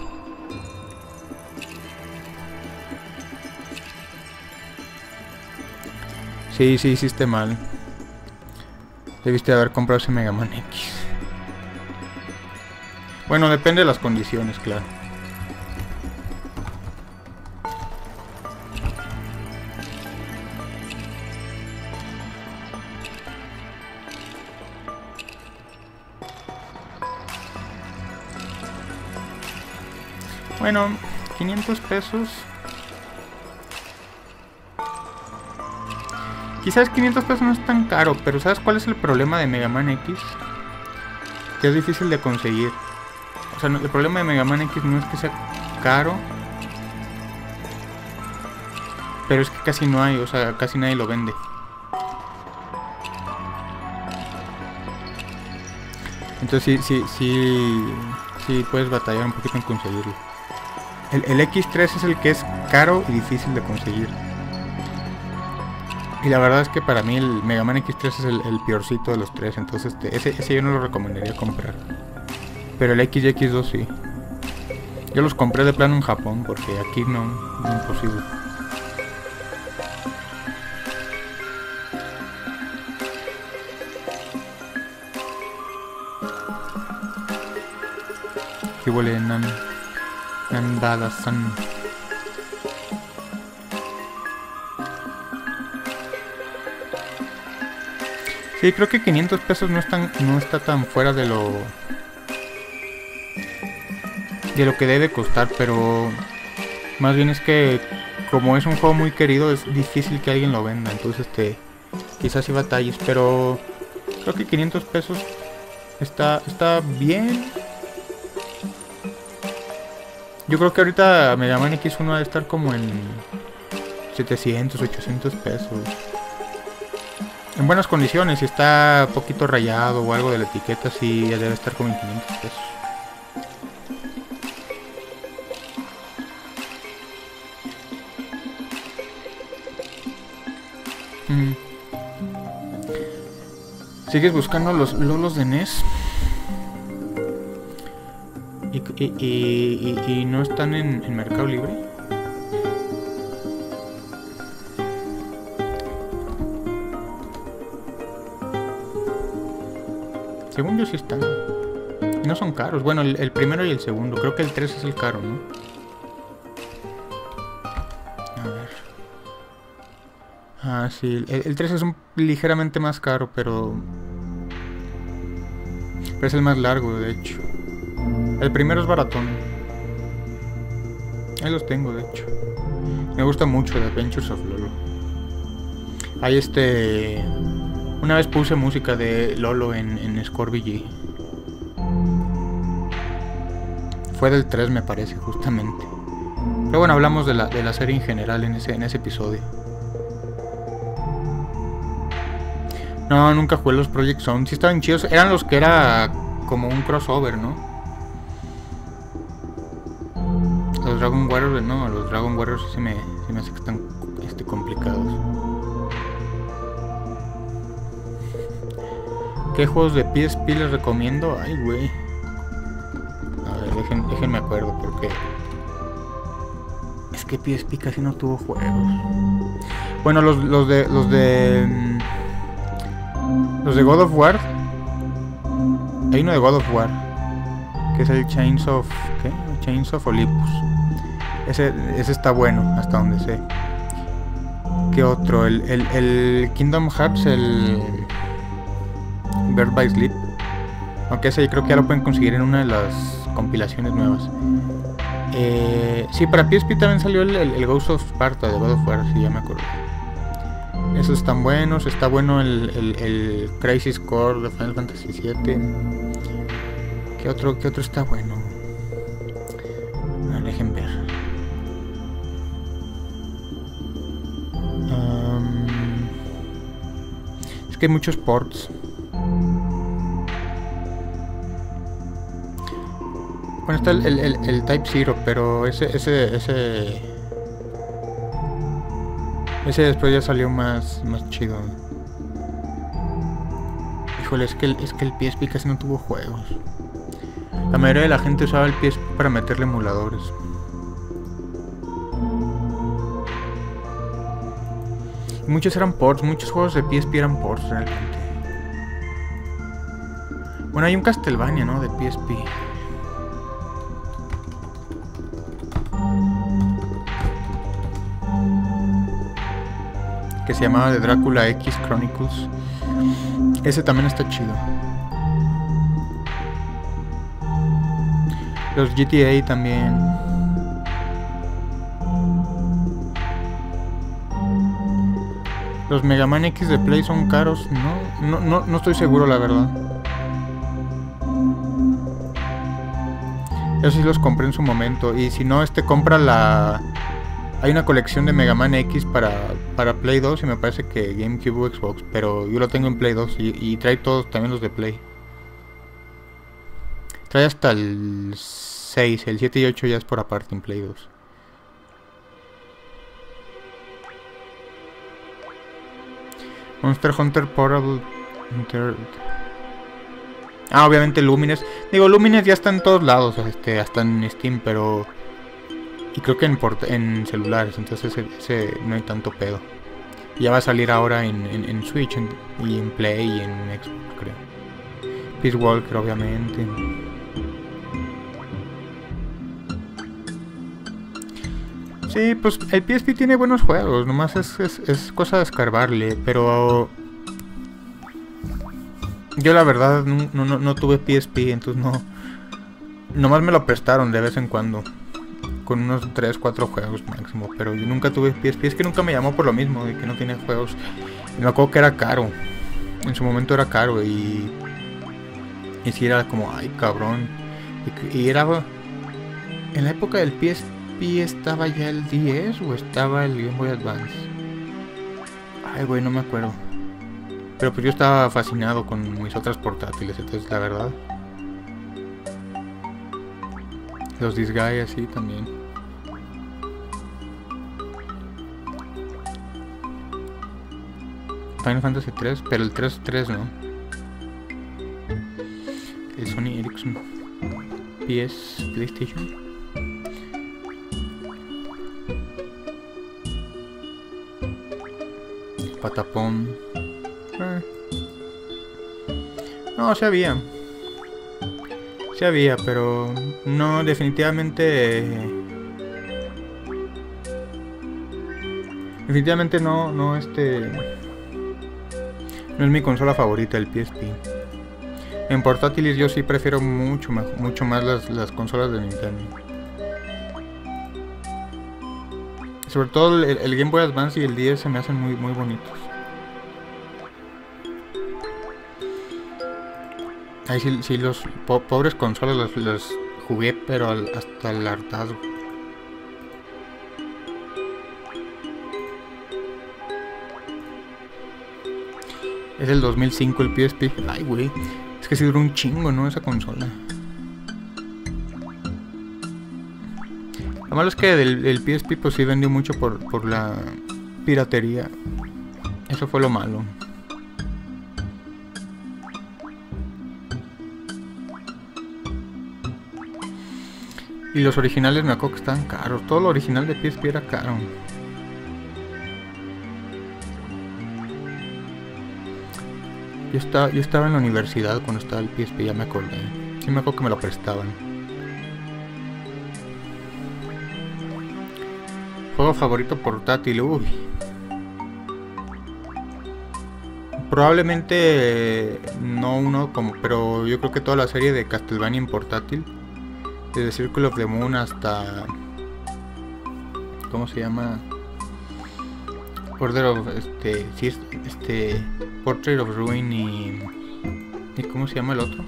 Sí, sí, hiciste mal. Debiste haber comprado ese Mega Man X. Bueno, depende de las condiciones, claro. Bueno, quinientos pesos. Quizás quinientos pesos no es tan caro, pero ¿sabes cuál es el problema de Mega Man X? Que es difícil de conseguir. O sea, no, el problema de Mega Man X no es que sea caro, pero es que casi no hay, o sea, casi nadie lo vende. Entonces sí, sí, sí, sí puedes batallar un poquito en conseguirlo. El, el equis tres es el que es caro y difícil de conseguir. Y la verdad es que para mí el Mega Man equis tres es el, el peorcito de los tres. Entonces este, ese, ese yo no lo recomendaría comprar. Pero el X y X dos sí. Yo los compré de plano en Japón porque aquí no, no es imposible. ¿Qué huele nan? Nandada-san. Sí, creo que quinientos pesos no, están, no está tan fuera de lo... de lo que debe costar, pero... más bien es que... como es un juego muy querido, es difícil que alguien lo venda. Entonces, este... quizás sí batalles, pero... creo que quinientos pesos... está, está bien... Yo creo que ahorita Mega Man X uno debe estar como en setecientos, ochocientos pesos. En buenas condiciones, si está poquito rayado o algo de la etiqueta, sí ya debe estar como en quinientos pesos. Mm. ¿Sigues buscando los lolos de N E S? ¿Y, y, y, y, y no están en, en Mercado Libre? Según yo sí están. No son caros. Bueno, el, el primero y el segundo. Creo que el tres es el caro, ¿no? A ver. Ah, sí. El, el tres es un ligeramente más caro, pero... pero es el más largo, de hecho. El primero es baratón. Ahí los tengo, de hecho. Me gusta mucho The Adventures of Lolo. Hay este... una vez puse música de Lolo en, en Score V G. Fue del tres, me parece, justamente. Pero bueno, hablamos de la, de la serie en general en ese, en ese episodio. No, nunca jugué los Project Zone. Sí estaban chidos. Eran los que era como un crossover, ¿no? Los Dragon Warriors, no, los Dragon Warriors sí me, sí me hace que están este, complicados. ¿Qué juegos de P S P les recomiendo? Ay, güey. A ver, dejen, déjenme acuerdo porque... Es que P S P casi no tuvo juegos. Bueno, los, los de... Los de... Los de God of War. Hay uno de God of War. Que es el Chains of... ¿Qué? Chains of Olympus. Ese, ese está bueno, hasta donde sé. ¿Qué otro? El, el, el Kingdom Hearts, el... Birth by Sleep. Aunque ese creo que ya lo pueden conseguir en una de las compilaciones nuevas. Eh, sí, para P S P también salió el, el, el Ghost of Sparta de God of War, sí, ya me acuerdo. Esos están buenos. Está bueno el, el, el Crisis Core de Final Fantasy siete. ¿Qué otro, qué otro está bueno? Ah, dejen ver. Um, es que hay muchos ports. Bueno, está el, el, el, el Type Zero, pero ese, ese, ese... Ese después ya salió más, más chido. Híjole, es que, el, es que el P S P casi no tuvo juegos. La mayoría de la gente usaba el P S P para meterle emuladores. Y muchos eran ports, muchos juegos de P S P eran ports realmente. Bueno, hay un Castlevania, ¿no? De P S P. Que se llamaba The Dracula X Chronicles. Ese también está chido. Los G T A también. Los Mega Man X de Play son caros. No, no, no, no estoy seguro, la verdad. Yo sí los compré en su momento. Y si no, este compra la... Hay una colección de Mega Man X para, para Play dos y me parece que GameCube o Xbox, pero yo lo tengo en Play dos y, y trae todos, también los de Play. Trae hasta el seis, el siete y ocho ya es por aparte en Play dos. Monster Hunter Portable Hunter... Ah, obviamente Lumines. Digo, Lumines ya está en todos lados, este, hasta en Steam, pero... Y creo que en, en celulares, entonces ese, ese no hay tanto pedo. Ya va a salir ahora en, en, en Switch en, y en Play y en Xbox, creo. Peace Walker, obviamente. Sí, pues el P S P tiene buenos juegos, nomás es, es, es cosa de escarbarle, pero... Yo la verdad no, no, no tuve P S P, entonces no... Nomás me lo prestaron de vez en cuando. Con unos tres, cuatro juegos máximo, pero yo nunca tuve P S P, es que nunca me llamó por lo mismo, de que no tenía juegos. Y me acuerdo que era caro, en su momento era caro y... Y si era como, ay cabrón. Y, y era... En la época del P S P estaba ya el D S o estaba el Game Boy Advance. Ay güey, no me acuerdo. Pero pues yo estaba fascinado con mis otras portátiles, entonces la verdad... Los Disgaea así también. Final Fantasy tres, pero el tres tres no. El Sony Ericsson P S PlayStation. Patapón. Eh. No, se había. Sí había, pero no, definitivamente... Definitivamente no, no, este... No es mi consola favorita, el P S P. En portátiles yo sí prefiero mucho, mucho más las, las consolas de Nintendo. Sobre todo el, el Game Boy Advance y el D S se me hacen muy, muy bonitos. Ahí sí, sí los po pobres consolas los, los jugué, pero al, hasta el hartazgo. Es el dos mil cinco el P S P. Ay, güey. Es que sí duró un chingo, ¿no? Esa consola. Lo malo es que del, el P S P pues sí vendió mucho por, por la piratería. Eso fue lo malo. Y los originales me acuerdo que estaban caros. Todo lo original de P S P era caro. Yo estaba, yo estaba en la universidad cuando estaba el P S P, ya me acordé. Sí me acuerdo que me lo prestaban. Juego favorito portátil, uy. Probablemente no uno como, pero yo creo que toda la serie de Castlevania en portátil, desde Circle of the Moon hasta, ¿cómo se llama? Order of, este, sí, este, Portrait of Ruin y, y ¿cómo se llama el otro?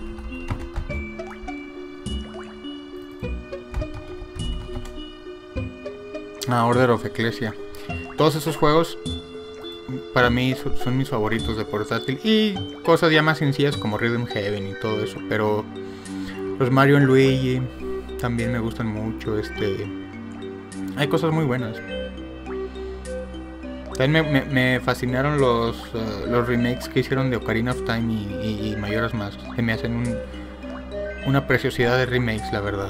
Ah, Order of Ecclesia. Todos esos juegos para mí son, son mis favoritos de portátil. Y cosas ya más sencillas como Rhythm Heaven y todo eso. Pero los Mario y Luigi también me gustan mucho. Este, hay cosas muy buenas. También me, me, me fascinaron los, uh, los remakes que hicieron de Ocarina of Time y, y, y Majora's Mask. Se me hacen un, una preciosidad de remakes, la verdad.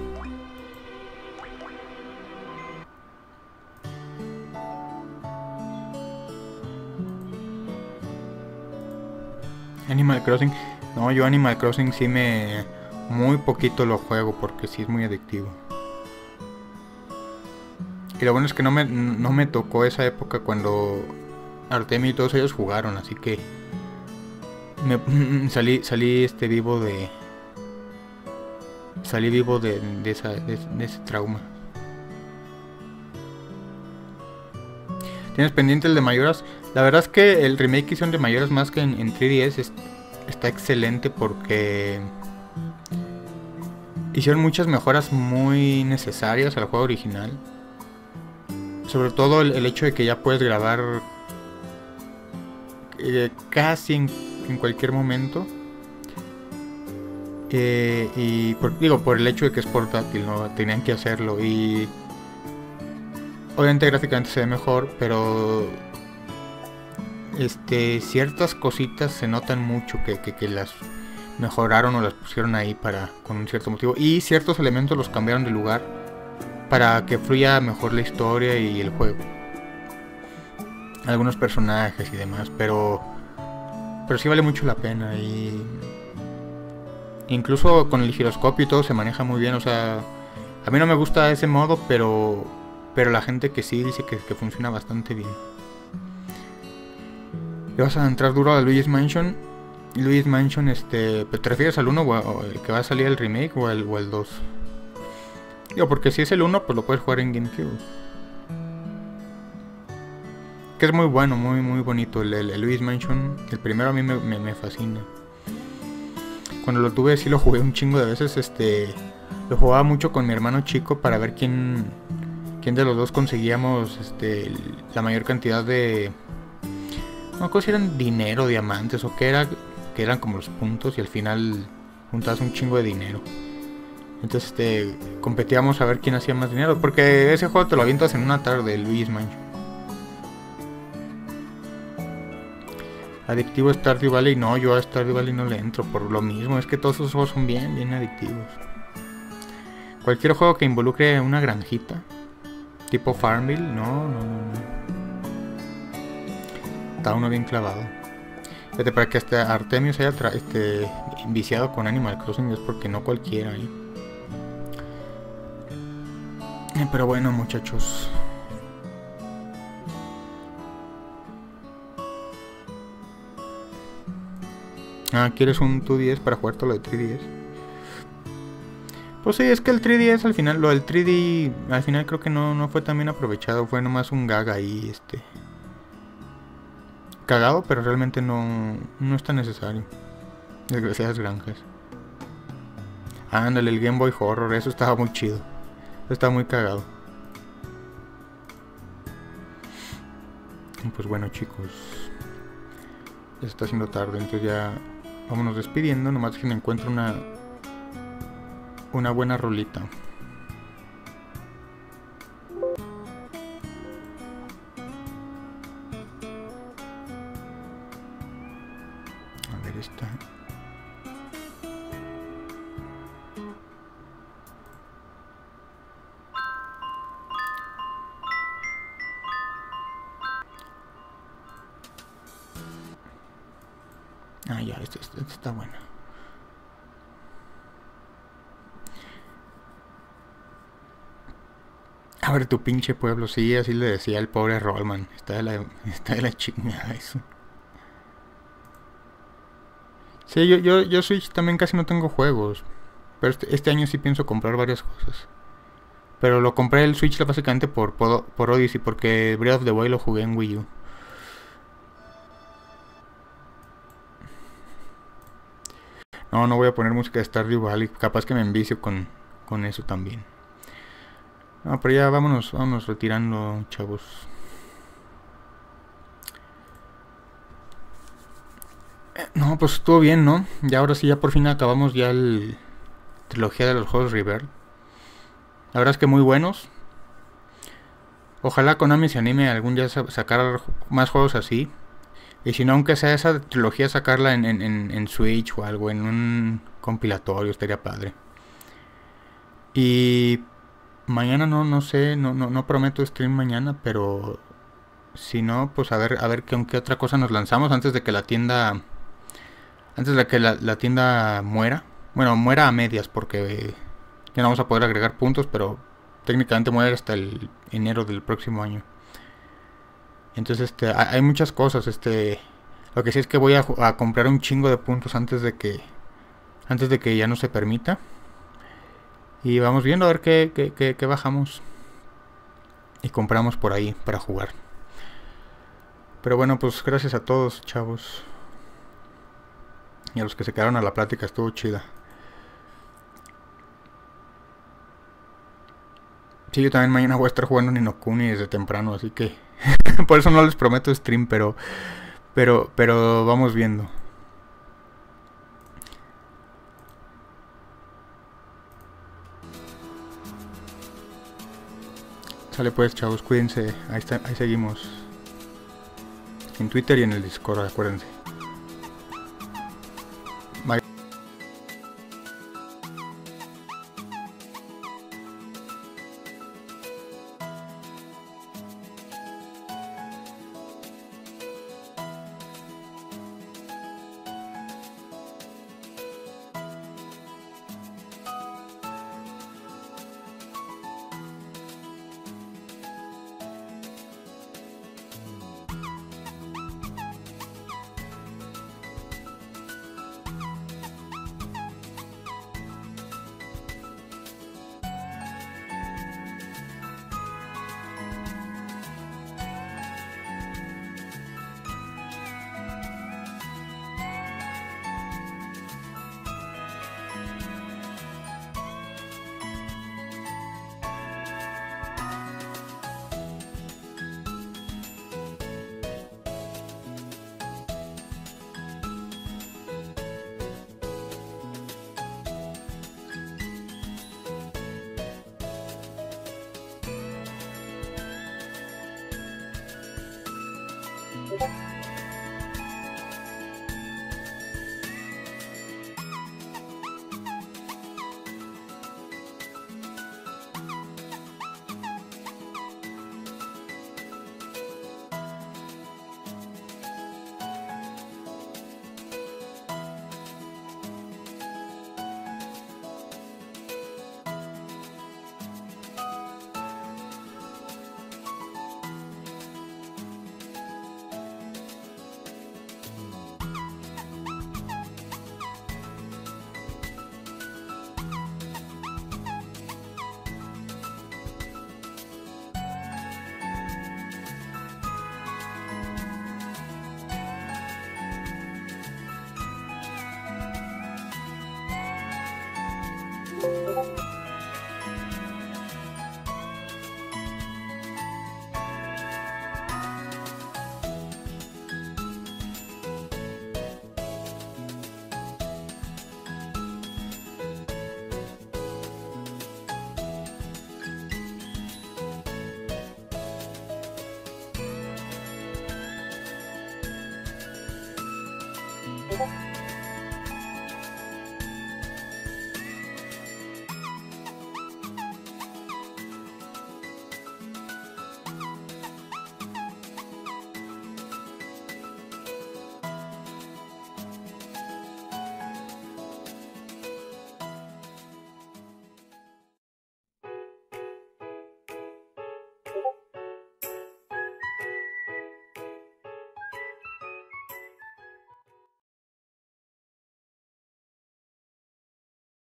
Animal Crossing, no, yo Animal Crossing sí me... muy poquito lo juego porque sí es muy adictivo. Y lo bueno es que no me, no me tocó esa época cuando Artemio y todos ellos jugaron, así que me, salí, salí este vivo de... Salí vivo de, de, esa, de, de ese trauma. ¿Tienes pendiente el de Majora's? La verdad es que el remake que hicieron de Majora's Mask en, en tres D S es, está excelente porque hicieron muchas mejoras muy necesarias al juego original. Sobre todo el, el hecho de que ya puedes grabar eh, casi en, en cualquier momento. Eh, y por, digo, por el hecho de que es portátil, ¿no? Tenían que hacerlo y... Obviamente gráficamente se ve mejor, pero este ciertas cositas se notan mucho que, que, que las mejoraron o las pusieron ahí para con un cierto motivo. Y ciertos elementos los cambiaron de lugar para que fluya mejor la historia y el juego. Algunos personajes y demás, pero pero sí vale mucho la pena. Y incluso con el giroscopio y todo se maneja muy bien. O sea, a mí no me gusta ese modo, pero Pero la gente que sí dice que, que funciona bastante bien. ¿Le vas a entrar duro a Luigi's Mansion? Luigi's Mansion, este... ¿te refieres al uno o, a, o el que va a salir el remake o el, o el dos? Digo, porque si es el uno, pues lo puedes jugar en GameCube. Que es muy bueno, muy muy bonito el, el, el Luigi's Mansion. El primero a mí me, me, me fascina. Cuando lo tuve sí lo jugué un chingo de veces. Este... Lo jugaba mucho con mi hermano chico para ver quién... quién de los dos conseguíamos este, la mayor cantidad de... No me acuerdo si eran dinero, diamantes o qué era, que eran como los puntos y al final juntabas un chingo de dinero. Entonces este, competíamos a ver quién hacía más dinero, porque ese juego te lo avientas en una tarde, el Luigi's Mansion. Adictivo Stardew Valley, no, yo a Stardew Valley no le entro por lo mismo, es que todos esos juegos son bien, bien adictivos. Cualquier juego que involucre una granjita, tipo Farmville, no, no, no. Está uno bien clavado. Fíjate, para que hasta Artemio se haya este, viciado con Animal Crossing es porque no cualquiera, ¿eh? Eh, pero bueno, muchachos. Ah, ¿quieres un dos D S para jugar todo lo de tres D S? Pues sí, es que el tres D S al final, lo del tres D al final creo que no, no fue tan bien aprovechado, fue nomás un gag ahí, este... cagado, pero realmente no, no es tan necesario. Desgraciadas granjas. Ándale, el Game Boy Horror, eso estaba muy chido. Estaba muy cagado. Pues bueno, chicos, ya se está haciendo tarde, entonces ya vámonos despidiendo, nomás que me encuentro una... una buena rolita. A ver esta. Ah, ya, esto, esto, esto está bueno. A ver, tu pinche pueblo, sí, así le decía el pobre Rollman. Está de la, está de la chingada eso. Sí, yo, yo, yo Switch también casi no tengo juegos. Pero este, este año sí pienso comprar varias cosas. Pero lo compré el Switch básicamente por, por, por Odyssey, porque Breath of the Wild lo jugué en Wii U. No, no voy a poner música de Stardew Valley. Capaz que me envicio con, con eso también. No, pero ya vámonos, vámonos retirando, chavos. Eh, No, pues estuvo bien, ¿no? Ya ahora sí, ya por fin acabamos ya el trilogía de los juegos Rebirth. La verdad es que muy buenos. Ojalá Konami se anime algún día a sacar más juegos así. Y si no, aunque sea esa trilogía, sacarla en, en, en, en Switch o algo, en un compilatorio, estaría padre. Y mañana no, no sé, no, no, no prometo stream mañana, pero si no, pues a ver, a ver con qué otra cosa nos lanzamos antes de que la tienda, antes de que la, la tienda muera. Bueno, muera a medias porque ya no vamos a poder agregar puntos, pero técnicamente muere hasta el enero del próximo año. Entonces, este, hay muchas cosas, este, lo que sí es que voy a, a comprar un chingo de puntos antes de que, antes de que ya no se permita. Y vamos viendo a ver qué, qué, qué, qué bajamos y compramos por ahí para jugar. Pero bueno, pues gracias a todos, chavos. Y a los que se quedaron a la plática, estuvo chida. Sí, yo también mañana voy a estar jugando Ni no Kuni desde temprano, así que por eso no les prometo stream, pero pero pero vamos viendo. Sale pues, chavos, cuídense. Ahí está, ahí seguimos. En Twitter y en el Discord, acuérdense. Bye.
Thank you.